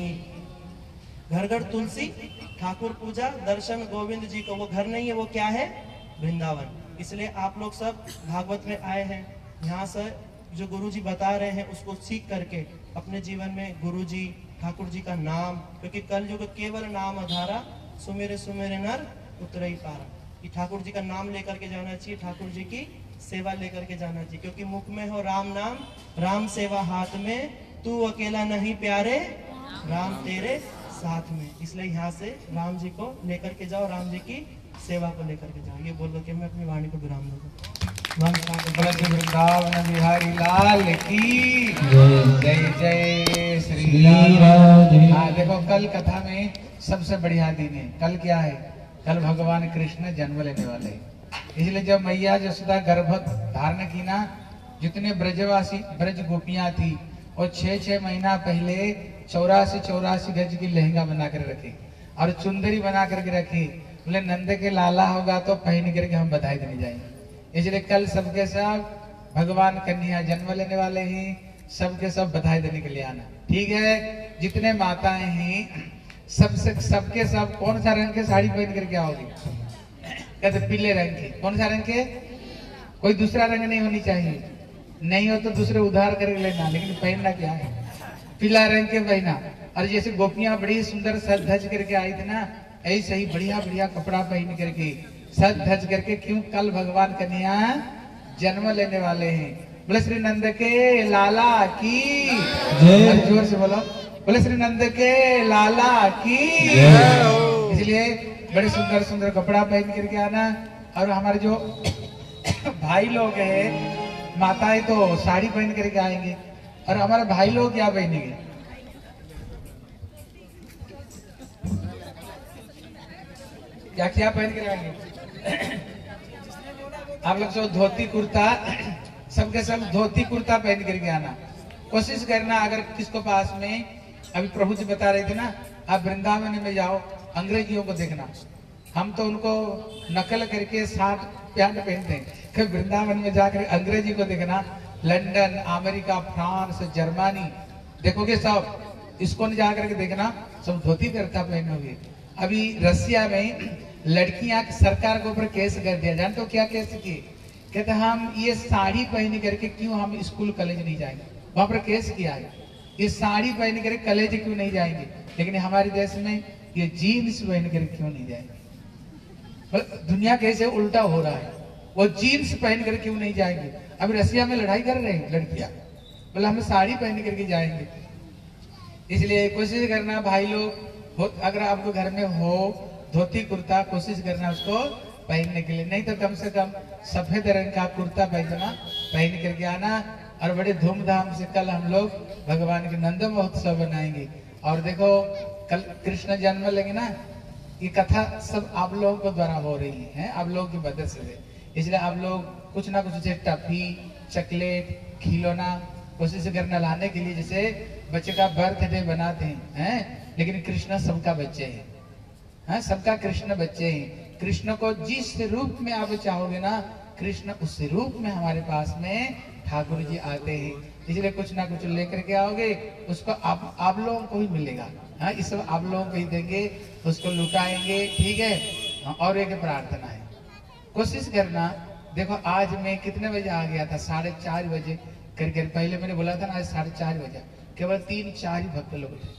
घर घर तुलसी ठाकुर पूजा, दर्शन गोविंद जी को। वो घर नहीं है, वो क्या है? वृंदावन। इसलिए आप लोग सब भागवत में आए हैं, यहाँ से जो गुरु जी बता रहे हैं उसको सीख करके अपने जीवन में गुरु जी ठाकुर जी का नाम, क्योंकि कल युग केवल नाम आधारा, सुमेरे सुमेरे नर उतरई पारा। कि ठाकुर जी का नाम लेकर के जाना चाहिए, ठाकुर जी की सेवा लेकर के जाना चाहिए, क्योंकि मुख में हो राम नाम, राम सेवा हाथ में, तू अकेला नहीं प्यारे, राम तेरे साथ में। इसलिए यहाँ से राम जी को लेकर के जाओ, राम जी की सेवा को लेकर के जाओ। ये बोल के मैं अपनी वाणी को विराम दूंगा। वृंदावन बिहारी लाल की जय जय श्री राम। हाँ देखो, कल कथा में सबसे बढ़िया दिन है। कल क्या है? कल भगवान कृष्ण जन्म लेने वाले हैं। इसलिए जब मैया जसोदा गर्भ धारण की ना, जितने ब्रजवासी ब्रज गोपियां थी, और छह छह महीना पहले चौरासी चौरासी गज की लहंगा बना कर रखे और चुंदरी बना करके रखी। बोले नंद के लाला होगा तो पहन करके हम बधाई देने जाएंगे। इसलिए कल सबके सब भगवान कन्हैया जन्म लेने वाले हैं, सबके सब बधाई देने के लिए आना। ठीक है? जितने माताएं हैं सबसे सबके सब कौन सा रंग के साड़ी पहन करके आओगे? कहते पीले रंग के। कौन सा रंग के? कोई दूसरा रंग नहीं होनी चाहिए, नहीं हो तो दूसरे उधार कर लेना, लेकिन पहनना क्या है? पीला रंग के पहना। और जैसे गोपियां बड़ी सुंदर सज धज करके आई थी ना, ऐसे ही बढ़िया बढ़िया कपड़ा पहन करके सज धज करके, क्यों? कल भगवान कन्हैया जन्म लेने वाले हैं। बोले श्री नंद के लाला की जय। जोर से बोलो, बोले श्री नंद के लाला की। इसलिए बड़े सुंदर सुंदर कपड़ा पहन करके आना। और हमारे जो भाई लोग हैं, माताएं तो साड़ी पहन करके आएंगे, और हमारे भाई लोग क्या पहनेंगे? क्या क्या पहन कर आएंगे? आप लोग सब धोती कुर्ता, सबके सब धोती कुर्ता पहन करके आना। कोशिश करना, अगर किसको पास में, अभी प्रभु जी बता रहे थे ना, आप वृंदावन में जाओ, अंग्रेजियों को देखना। हम तो उनको नकल करके शर्ट पैंट पहनते हैं, फिर वृंदावन में जाकर अंग्रेजी को देखना। लंदन, अमेरिका, फ्रांस, जर्मनी देखोगे सब, इसको नहीं जाकर के देखना, सब धोती कुर्ता पहने हुए। अभी रसिया में लड़कियां सरकार के ऊपर केस कर दिया। जानते हो क्या केस किए? कहते हम ये साड़ी पहन करके क्यों हम स्कूल कॉलेज नहीं जाएंगे? वहां पर केस किया है, ये साड़ी पहन करके कॉलेज क्यों नहीं जाएंगे, लेकिन हमारे देश में ये जीन्स पहन करके क्यों नहीं जाएंगे? दुनिया कैसे उल्टा हो रहा है, वो जीन्स पहन कर क्यों नहीं जाएंगे? अभी रसिया में लड़ाई कर रहे हैं लड़कियां, बोले हम साड़ी पहन करके जाएंगे। इसलिए कोशिश करना भाई लोग, अगर आपको घर में हो धोती कुर्ता, कोशिश करना उसको पहनने के लिए, नहीं तो कम से कम सफेद रंग का कुर्ता पैजामा पहन करके आना। और बड़े धूमधाम से कल हम लोग भगवान के नंद महोत्सव बनाएंगे। और देखो कल कृष्ण जन्म लेंगे ना, ये कथा सब आप लोगों के द्वारा हो रही है, आप लोगों की मदद से। इसलिए आप लोग कुछ ना कुछ जैसे टॉफी, चॉकलेट, खिलौना कोशिश करना लाने के लिए। जैसे बच्चे का बर्थडे बनाते हैं, हैं? लेकिन कृष्ण सबका बच्चे हैं, हाँ सबका कृष्ण बच्चे हैं। कृष्ण को जिस रूप में आप चाहोगे ना, कृष्ण उस रूप में हमारे पास में ठाकुर जी आते हैं। इसलिए कुछ ना कुछ लेकर के आओगे, उसको आप आप लोगों को ही मिलेगा। हाँ, इस सब आप लोगों को ही देंगे, उसको लुटाएंगे, ठीक है। हाँ, और एक प्रार्थना है, कोशिश करना। देखो आज मैं कितने बजे आ गया था, साढ़े चार बजे कर कर, पहले मैंने बोला था ना आज साढ़े चार बजे, केवल तीन चार ही भक्त लोग थे।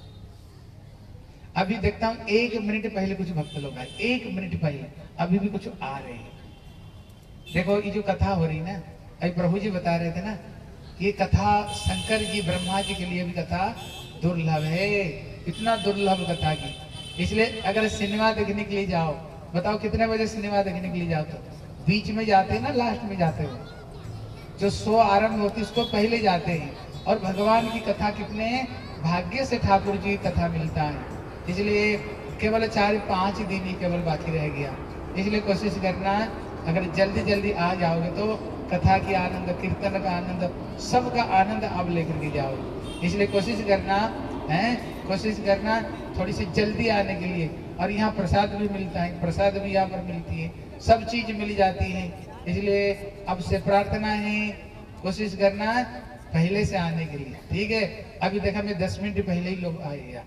अभी देखता हूँ एक मिनट पहले कुछ भक्त लोग आए, एक मिनट पहले, अभी भी कुछ आ रहे हैं। देखो ये जो कथा हो रही ना, अभी प्रभु जी बता रहे थे ना, ये कथा शंकर जी ब्रह्मा जी के लिए भी कथा दुर्लभ है, इतना दुर्लभ कथा की। इसलिए अगर सिनेमा देखने के लिए जाओ, बताओ कितने बजे सिनेमा देखने के लिए जाओ, तो बीच में जाते हैं ना, लास्ट में जाते हो, जो शो आरंभ होती है उसको पहले जाते हैं। और भगवान की कथा कितने भाग्य से ठाकुर जी की कथा मिलता है, इसलिए केवल चार पांच दिन ही केवल बाकी रह गया। इसलिए कोशिश करना, अगर जल्दी जल्दी आ जाओगे तो कथा की आनंद, कीर्तन का आनंद, सबका आनंद आप लेकर के जाओगे। इसलिए कोशिश करना है, कोशिश करना थोड़ी सी जल्दी आने के लिए। और यहाँ प्रसाद भी मिलता है, प्रसाद भी यहाँ पर मिलती है, सब चीज मिल जाती है। इसलिए अब से प्रार्थना है, कोशिश करना पहले से आने के लिए, ठीक है। अभी देखा मैं दस मिनट पहले ही लोग आए यहाँ,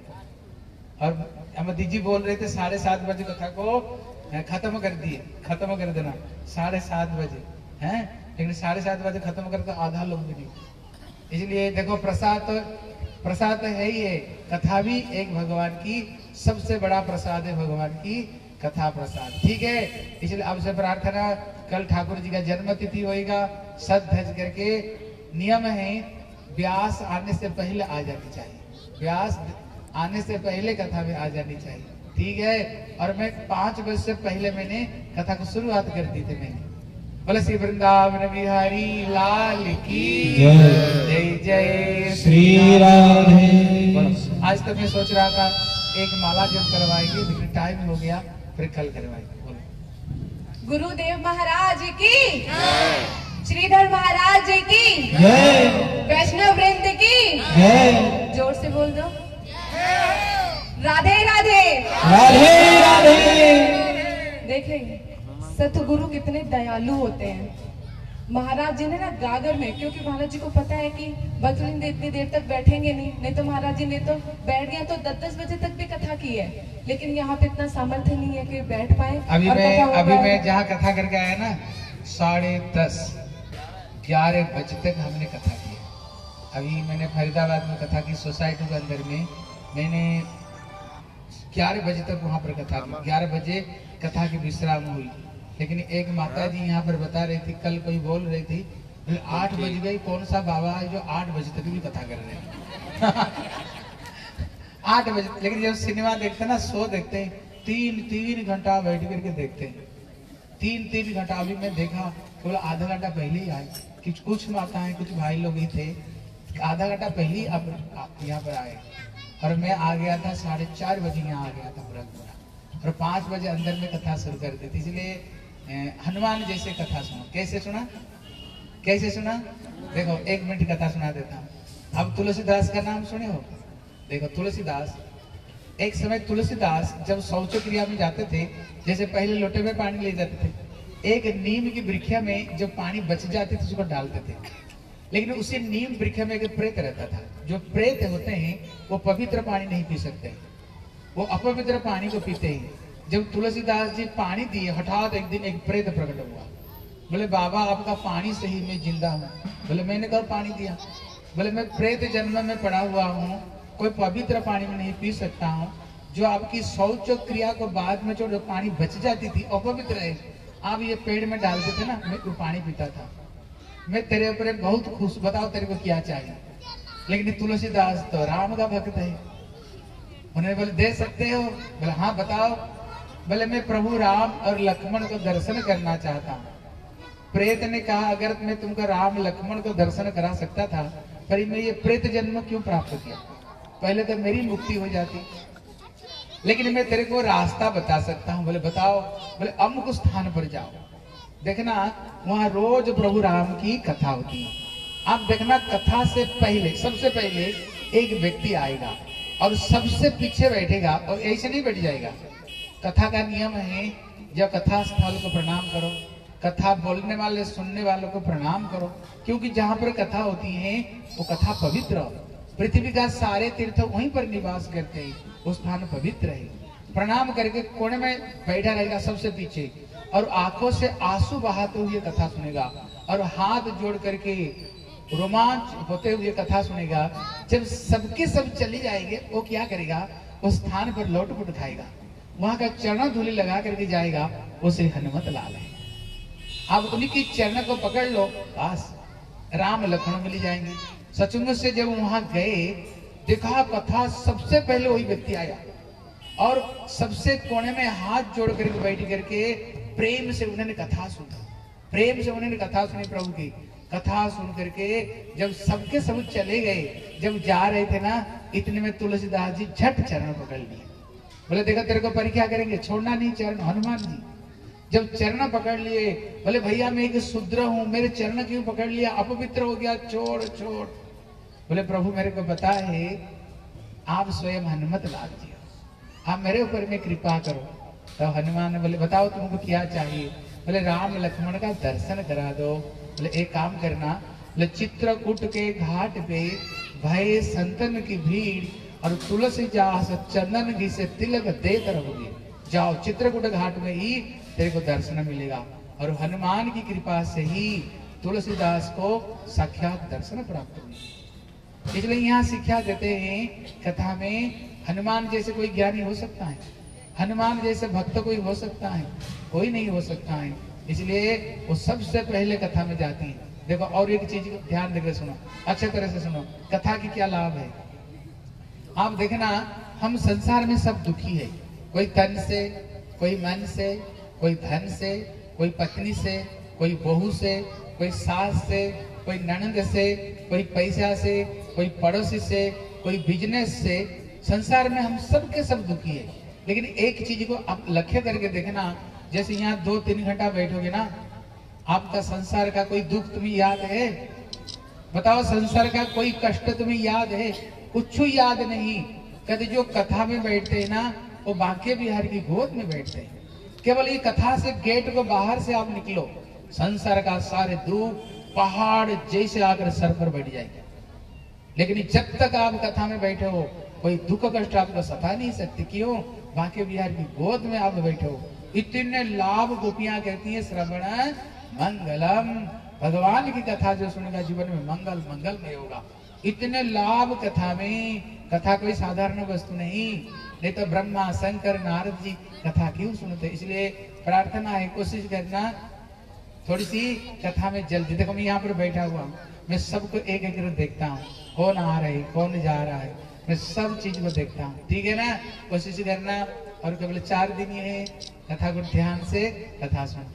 और अमदी जी बोल रहे थे साढ़े सात बजे कथा को खत्म कर दिए, खत्म कर देना साढ़े सात बजे हैं, लेकिन साढ़े सात बजे खत्म कर तो आधा लोग भी नहीं। इसलिए देखो प्रसाद तो प्रसाद तो है ही है, कथा भी एक भगवान की सबसे बड़ा प्रसाद है, भगवान की कथा प्रसाद, ठीक है। इसलिए अब से प्रार्थना, कल ठाकुर जी का जन्म तिथि होएगा, सज धज करके नियम है, व्यास आने से पहले आ जानी चाहिए, व्यास आने से पहले कथा में आ जानी चाहिए, ठीक है। और मैं पांच बजे से पहले मैंने कथा को शुरुआत कर दी थी मैंने। बोले श्री वृंदावन बिहारी लाल की जय, जय श्री राधे। आज तक मैं सोच रहा था एक माला जब करवाएंगे, लेकिन टाइम हो गया, फिर कल करवाएंगे। बोलो गुरुदेव महाराज की, श्रीधर महाराज जी की जय, वैष्णव वृंद की जय, जोर से बोल दो, राधे राधे राधे राधे। देखें सतगुरु कितने दयालु होते हैं। महाराज जी ने ना गागर में, क्योंकि महाराज जी को पता है कि भक्तवृंद इतनी देर तक बैठेंगे नहीं, नहीं तो महाराज जी ने तो बैठ गया तो दस दस बजे तक भी कथा की है, लेकिन यहाँ पे इतना सामर्थ्य नहीं है कि बैठ पाए। अभी और मैं कथा अभी होगा। मैं जहाँ कथा करके आया ना, साढ़े दस ग्यारह बजे तक हमने कथा की। अभी मैंने फरीदाबाद में कथा की, सोसाइटी के अंदर में मैंने ग्यारह बजे तक वहाँ पर कथा की, ग्यारह बजे कथा की विश्राम हुई। लेकिन एक माता जी यहाँ पर बता रही थी, कल कोई बोल रही थी, आठ बज गई, कौन सा बाबा है जो आठ बजे तक भी कथा कर रहे हैं आठ बजे। लेकिन जब सिनेमा देखते हैं ना, शो देखते हैं, तीन तीन घंटा बैठ करके देखते हैं, तीन तीन घंटा। अभी मैं देखा केवल आधा घंटा पहले ही आए, कुछ कुछ माताएं कुछ भाई लोग ही थे, आधा घंटा पहले ही अब यहाँ पर आए, और मैं आ गया था साढ़े चार बजे यहाँ आ गया था पूरा पूरा, और पाँच बजे अंदर में कथा शुरू कर दी थी। इसलिए हनुमान जैसे कथा सुनो। कैसे सुना, कैसे सुना? देखो एक मिनट कथा सुना देता हूँ। अब तुलसीदास का नाम सुने हो? देखो तुलसीदास, एक समय तुलसीदास जब शौच क्रिया में जाते थे, जैसे पहले लोटे में पानी ले जाते थे, एक नीम की वृक्ष में जब पानी बच जाते थे उसको डालते थे, लेकिन उसी नीम वृक्ष में एक प्रेत रहता था। जो प्रेत होते हैं वो पवित्र पानी नहीं पी सकते, वो अपवित्र पानी को पीते हैं। जब तुलसीदास जी पानी दिए, हठात एक दिन एक प्रेत प्रकट हुआ। बोले बाबा आपका पानी से ही मैं जिंदा हूँ। बोले मैंने कब पानी दिया? बोले मैं प्रेत जन्म में पड़ा हुआ हूँ, कोई पवित्र पानी में नहीं पी सकता हूँ। जो आपकी शौच क्रिया को बाद में जो पानी बच जाती थी अपवित्र है, आप ये पेड़ में डालते थे ना, मैं वो पानी पीता था। मैं तेरे ऊपर बहुत खुश, बताओ तेरे को क्या चाहिए? लेकिन तुलसीदास तो राम का भक्त है। उन्होंने बोले दे सकते हो? बोले हाँ बताओ। बोले मैं प्रभु राम और लक्ष्मण को दर्शन करना चाहता हूँ। प्रेत ने कहा अगर मैं तुमको राम लक्ष्मण को दर्शन करा सकता था, पर मैं ये प्रेत जन्म क्यों प्राप्त किया? पहले तो मेरी मुक्ति हो जाती, लेकिन मैं तेरे को रास्ता बता सकता हूँ। बोले बताओ। बोले अमुक स्थान पर जाओ, देखना वहां रोज प्रभु राम की कथा होती है। आप देखना कथा से पहले, सबसे पहले एक व्यक्ति आएगा और सबसे पीछे बैठेगा और ऐसे नहीं बैठ जाएगा। कथा का नियम है, जब कथा स्थल को प्रणाम करो, कथा बोलने वाले सुनने वालों को प्रणाम करो, क्योंकि जहाँ पर कथा होती है वो कथा पवित्र, पृथ्वी का सारे तीर्थ वहीं पर निवास करते हैं, वो स्थान पवित्र है। प्रणाम करके कोने में बैठा रहेगा सबसे पीछे, और आंखों से आंसू बहाते हुए कथा सुनेगा, और हाथ जोड़ करके रोमांच होते हुए कथा सुनेगा। जब सबके सब चली जाएंगे, वो क्या करेगा, उस स्थान पर लौट पुट खाएगा, वहां का चरण धूलि लगा करके जाएगा, उसे हनुमत लाल है। आप उन्हीं की चरण को पकड़ लो, बस राम लक्ष्मण मिल जाएंगे। सचमुच से जब वहां गए, देखा कथा सबसे पहले वही व्यक्ति आया, और सबसे कोने में हाथ जोड़ करके बैठ करके प्रेम से उन्होंने कथा सुनी, प्रेम से उन्होंने कथा सुनी प्रभु की। कथा सुन करके जब सबके सब चले गए, जब जा रहे थे ना, इतने में तुलसीदास जी झट चरण पकड़ लिए, बोले देखा तेरे को परीक्षा करेंगे, छोड़ना नहीं चरण। हनुमान जी जब चरण पकड़ लिए, बोले भैया मैं एक शूद्र हूं, मेरे चरण क्यों पकड़ लिया, अपवित्र हो गया, छोड़ छोड़। बोले प्रभु मेरे को पता है आप स्वयं हनुमत लाल जी हो, आप मेरे ऊपर में कृपा करो। तो हनुमान ने बोले बताओ तुमको क्या चाहिए। बोले राम लक्ष्मण का दर्शन करा दो। बोले एक काम करना, बोले चित्रकूट के घाट पे भय संतन की भीड़ और तुलसी जास चंदन घी से तिलक देते रहोगे, जाओ चित्रकूट घाट में ही तेरे को दर्शन मिलेगा। और हनुमान की कृपा से ही तुलसीदास को साक्षात दर्शन प्राप्त हुई। इसलिए यहाँ शिक्षा देते हैं कथा में, हनुमान जैसे कोई ज्ञानी हो सकता है, हनुमान जैसे भक्त कोई हो सकता है, कोई नहीं हो सकता है। इसलिए वो सबसे पहले कथा में जाती है। देखो और एक चीज ध्यान देकर सुनो, अच्छे तरह से सुनो, कथा की क्या लाभ है। आप देखना, हम संसार में सब दुखी है, कोई तन से, कोई मन से, कोई धन से, कोई पत्नी से, कोई बहू से, कोई सास से, कोई ननद से, कोई पैसा से, कोई पड़ोसी से, कोई बिजनेस से। संसार में हम सब के सब दुखी है। लेकिन एक चीज को आप लक्ष्य करके देखना, जैसे यहाँ दो तीन घंटा बैठोगे ना, आपका संसार का कोई दुख तुम्हें याद है? बताओ, संसार का कोई कष्ट तुम्हें याद है? कुछ याद नहीं। कहते जो कथा में बैठते हैं ना, वो बांके बिहार की गोद में बैठते हैं। केवल ये कथा से गेट को बाहर से आप निकलो, संसार का सारे दुख पहाड़ जैसे आकर सर पर बैठ जाएंगे। लेकिन जब तक आप कथा में बैठे हो, कोई दुख कष्ट आपको सता नहीं सकते। क्यों? बांके बिहार की गोद में आप बैठे हो। इतने लाभ गोपियां कहती है, श्रवण मंगलम, भगवान की कथा जो सुनेगा जीवन में मंगल मंगल में होगा। इतने लाभ कथा में। कथा कोई साधारण वस्तु नहीं, नहीं तो ब्रह्मा शंकर नारद जी कथा क्यों सुनते। इसलिए प्रार्थना है, कोशिश करना थोड़ी सी कथा में जल्दी। देखो मैं यहाँ पर बैठा हुआ हूँ, मैं सबको एक एक देखता हूँ, कौन आ रहा है कौन जा रहा है, मैं सब चीज को देखता हूँ। ठीक है ना? कोशिश करना। और केवल चार दिन ये है, कथा को ध्यान से कथा सुन।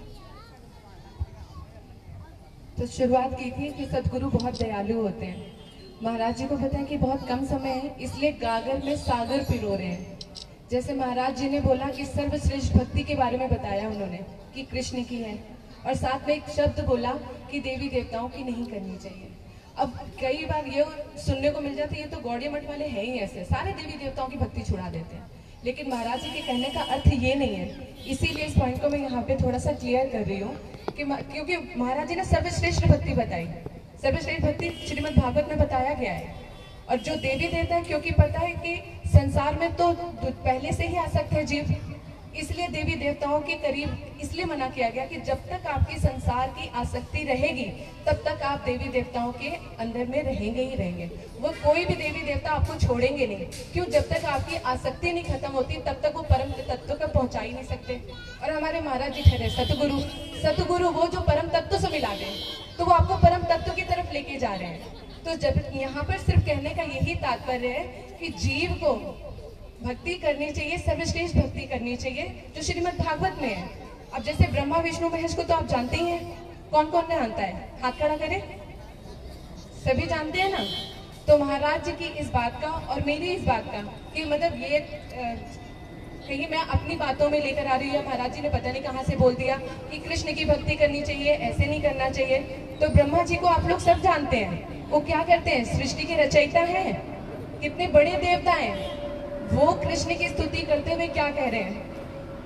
तो शुरुआत की थी कि सदगुरु बहुत दयालु होते हैं। महाराज जी को पता है कि बहुत कम समय है, इसलिए गागर में सागर पिरो रहे हैं। जैसे महाराज जी ने बोला कि सर्वश्रेष्ठ भक्ति के बारे में बताया उन्होंने कि कृष्ण की है, और साथ में एक शब्द बोला कि देवी देवताओं की नहीं करनी चाहिए। अब कई बार ये सुनने को मिल जाता है, ये तो गौड़िया मठ वाले हैं ही ऐसे, सारे देवी देवताओं की भक्ति छुड़ा देते हैं। लेकिन महाराज जी के कहने का अर्थ ये नहीं है। इसीलिए इस पॉइंट को मैं यहाँ पे थोड़ा सा क्लियर कर रही हूँ कि क्योंकि महाराज जी ने सर्वश्रेष्ठ भक्ति बताई, सर्वश्रेष्ठ भक्ति श्रीमद् भागवत में बताया गया है। और जो देवी देवता है, क्योंकि पता है कि संसार में तो पहले से ही आसक्त है जीव, इसलिए देवी देवताओं के करीब इसलिए मना किया गया कि जब तक आपकी संसार की आसक्ति रहेगी तब तक आप देवी देवताओं के अंदर में रहेंगे ही रहेंगे। वो कोई भी देवी देवता आपको छोड़ेंगे नहीं। क्यों? जब तक आपकी आसक्ति नहीं खत्म होती तब तक वो परम तत्व को पहुंचा ही नहीं सकते। और हमारे महाराज जी ठहरे सतगुरु, सतगुरु वो जो परम तत्व से मिला दे, तो वो आपको परम तत्व की तरफ लेके जा रहे हैं। तो जब यहाँ पर सिर्फ कहने का यही तात्पर्य है कि जीव को भक्ति करनी चाहिए, सर्वश्रेष्ठ भक्ति करनी चाहिए जो श्रीमद् भागवत में है। अब जैसे ब्रह्मा विष्णु महेश को तो आप जानते ही हैं, कौन कौन जानता है? हाथ खड़ा करें, सभी जानते हैं ना। तो महाराज जी की इस बात का और मेरी इस बात का कि मतलब ये कहीं मैं अपनी बातों में लेकर आ रही हूँ, महाराज जी ने पता नहीं कहाँ से बोल दिया कि कृष्ण की भक्ति करनी चाहिए, ऐसे नहीं करना चाहिए। तो ब्रह्मा जी को आप लोग सब जानते हैं, वो क्या करते हैं? सृष्टि के रचयिता हैं, कितने बड़े देवता हैं। वो कृष्ण की स्तुति करते हुए क्या कह रहे हैं?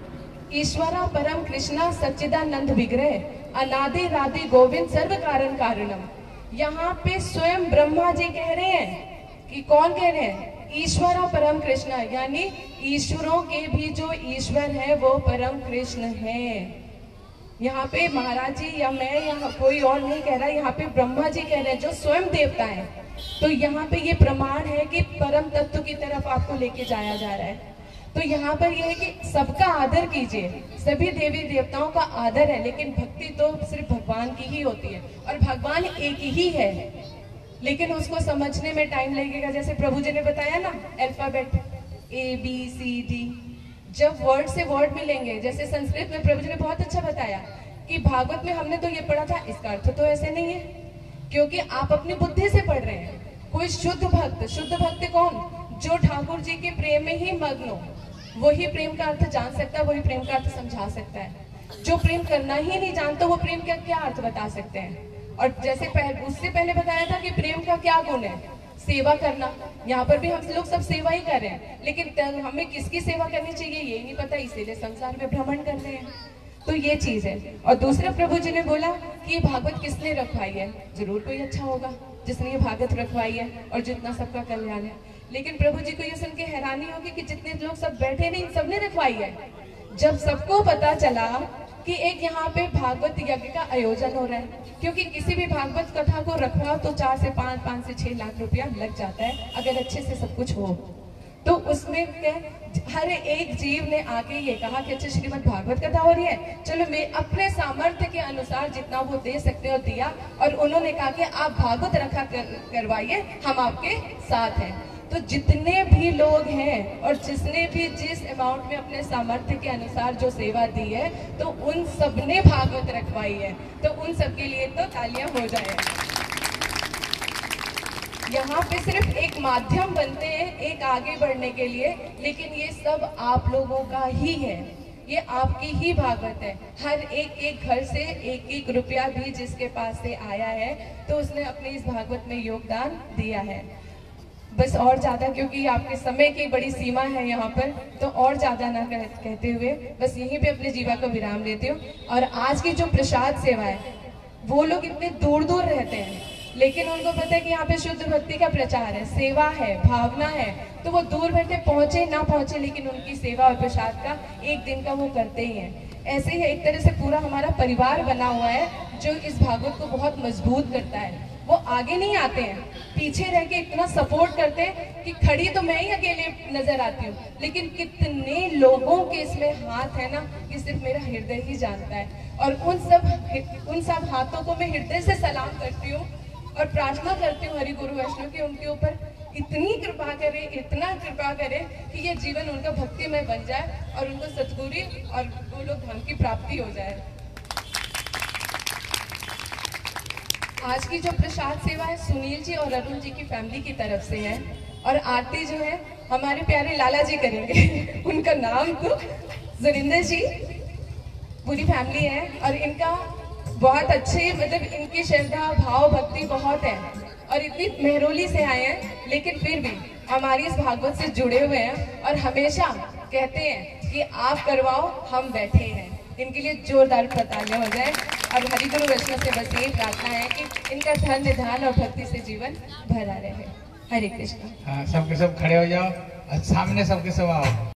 ईश्वरा परम कृष्णा सच्चिदानंद विग्रह अनादि राधि गोविंद सर्व कारण कारणम। यहाँ पे स्वयं ब्रह्मा जी कह रहे हैं कि कौन कह रहे हैं? ईश्वरा परम कृष्णा, यानी ईश्वरों के भी जो ईश्वर है वो परम कृष्ण है। यहाँ पे महाराज जी या मैं या कोई और नहीं कह रहा, यहाँ पे ब्रह्मा जी कह रहे हैं जो स्वयं देवता है। तो यहाँ पे ये प्रमाण है कि परम तत्व की तरफ आपको लेके जाया जा रहा है। तो यहाँ पर यह है कि सबका आदर कीजिए, सभी देवी देवताओं का आदर है, लेकिन भक्ति तो सिर्फ भगवान की ही होती है और भगवान एक ही है, लेकिन उसको समझने में टाइम लगेगा। जैसे प्रभु जी ने बताया ना, alphabet A B C D, जब वर्ड से वर्ड मिलेंगे, जैसे संस्कृत में प्रभु जी ने बहुत अच्छा बताया कि भागवत में हमने तो ये पढ़ा था, इसका अर्थ तो ऐसे नहीं है, क्योंकि आप अपनी बुद्धि से पढ़ रहे हैं। कोई शुद्ध भक्त, शुद्ध भक्त कौन? जो ठाकुर जी के प्रेम में ही मग्न हो, वही प्रेम का अर्थ जान सकता है, वही प्रेम का अर्थ समझा सकता है। जो प्रेम करना ही नहीं जानता, वो प्रेम का क्या अर्थ बता सकते हैं? और जैसे पहले, उससे पहले बताया था कि प्रेम का क्या गुण है? सेवा करना। यहाँ पर भी हम लोग सब सेवा ही कर रहे हैं, लेकिन हमें किसकी सेवा करनी चाहिए ये नहीं पता, इसीलिए संसार में भ्रमण कर रहे हैं। तो ये चीज है। और दूसरा, प्रभु जी ने बोला कि भागवत किसने रखवाई है? जरूर कोई अच्छा होगा जिसने ये भागवत रखवाई है और जितना सबका कल्याण है। लेकिन प्रभु जी को ये सुन के हैरानी होगी कि जितने लोग सब बैठे नहीं, सबने रखवाई है। जब सबको पता चला कि एक यहाँ पे भागवत यज्ञ का आयोजन हो रहा है, क्योंकि किसी भी भागवत कथा को रखवाओ तो चार से पांच पांच से छह लाख रुपया लग जाता है, अगर अच्छे से सब कुछ हो तो। उसमें क्या, हर एक जीव ने आके ये कहा कि अच्छा श्रीमद् भागवत कथा हो रही है, चलो मैं अपने सामर्थ्य के अनुसार जितना वो दे सकते हो दिया, और उन्होंने कहा कि आप भागवत रखा कर, करवाइए, हम आपके साथ हैं। तो जितने भी लोग हैं और जिसने भी जिस अमाउंट में अपने सामर्थ्य के अनुसार जो सेवा दी है, तो उन सबने भागवत रखवाई है, तो उन सब के लिए तो तालियां हो जाए। यहाँ पे सिर्फ एक माध्यम बनते हैं एक आगे बढ़ने के लिए, लेकिन ये सब आप लोगों का ही है, ये आपकी ही भागवत है। हर एक एक घर से एक एक रुपया भी जिसके पास से आया है, तो उसने अपने इस भागवत में योगदान दिया है। बस और ज्यादा, क्योंकि आपके समय की बड़ी सीमा है यहाँ पर, तो और ज्यादा ना कह, कहते हुए बस यहीं पे अपने जीवा को विराम देती हूँ। और आज की जो प्रसाद सेवा है, वो लोग इतने दूर दूर रहते हैं, लेकिन उनको पता है कि यहाँ पे शुद्ध भक्ति का प्रचार है, सेवा है, भावना है, तो वो दूर बैठे पहुंचे ना पहुंचे, लेकिन उनकी सेवा और प्रसाद का एक दिन का वो करते ही हैं। ऐसे ही एक तरह से पूरा हमारा परिवार बना हुआ है जो इस भागवत को बहुत मजबूत करता है। वो आगे नहीं आते हैं, पीछे रह के इतना सपोर्ट करते हैं कि खड़ी तो मैं ही अकेले नजर आती हूँ, लेकिन कितने लोगों के इसमें हाथ है ना, कि सिर्फ मेरा हृदय ही जानता है। और उन सब उन सब हाथों को मैं हृदय से सलाम करती हूँ और प्रार्थना करती हूँ हरि गुरु वैष्णव की उनके ऊपर इतनी कृपा करे, इतना कृपा करे कि ये जीवन उनका भक्तिमय बन जाए और उनको सतगुरु और वो लोग धर्म की प्राप्ति हो जाए। आज की जो प्रसाद सेवा है सुनील जी और अरुण जी की फैमिली की तरफ से है, और आरती जो है हमारे प्यारे लाला जी करेंगे उनका नाम तो जोरिंदर जी, पूरी फैमिली है। और इनका बहुत अच्छे, मतलब इनकी श्रद्धा भाव भक्ति बहुत है और इतनी मेहरोली से आए हैं, लेकिन फिर भी हमारी इस भागवत से जुड़े हुए हैं और हमेशा कहते हैं कि आप करवाओ, हम बैठे हैं। इनके लिए जोरदार तालियां हो जाए। और हरि गुरु वैष्णव से बस यही प्रार्थना है कि इनका धन निधान और भक्ति से जीवन भरा रहे। हरे कृष्ण। हाँ, सबके सब खड़े हो जाओ और सामने सबके सब आओ।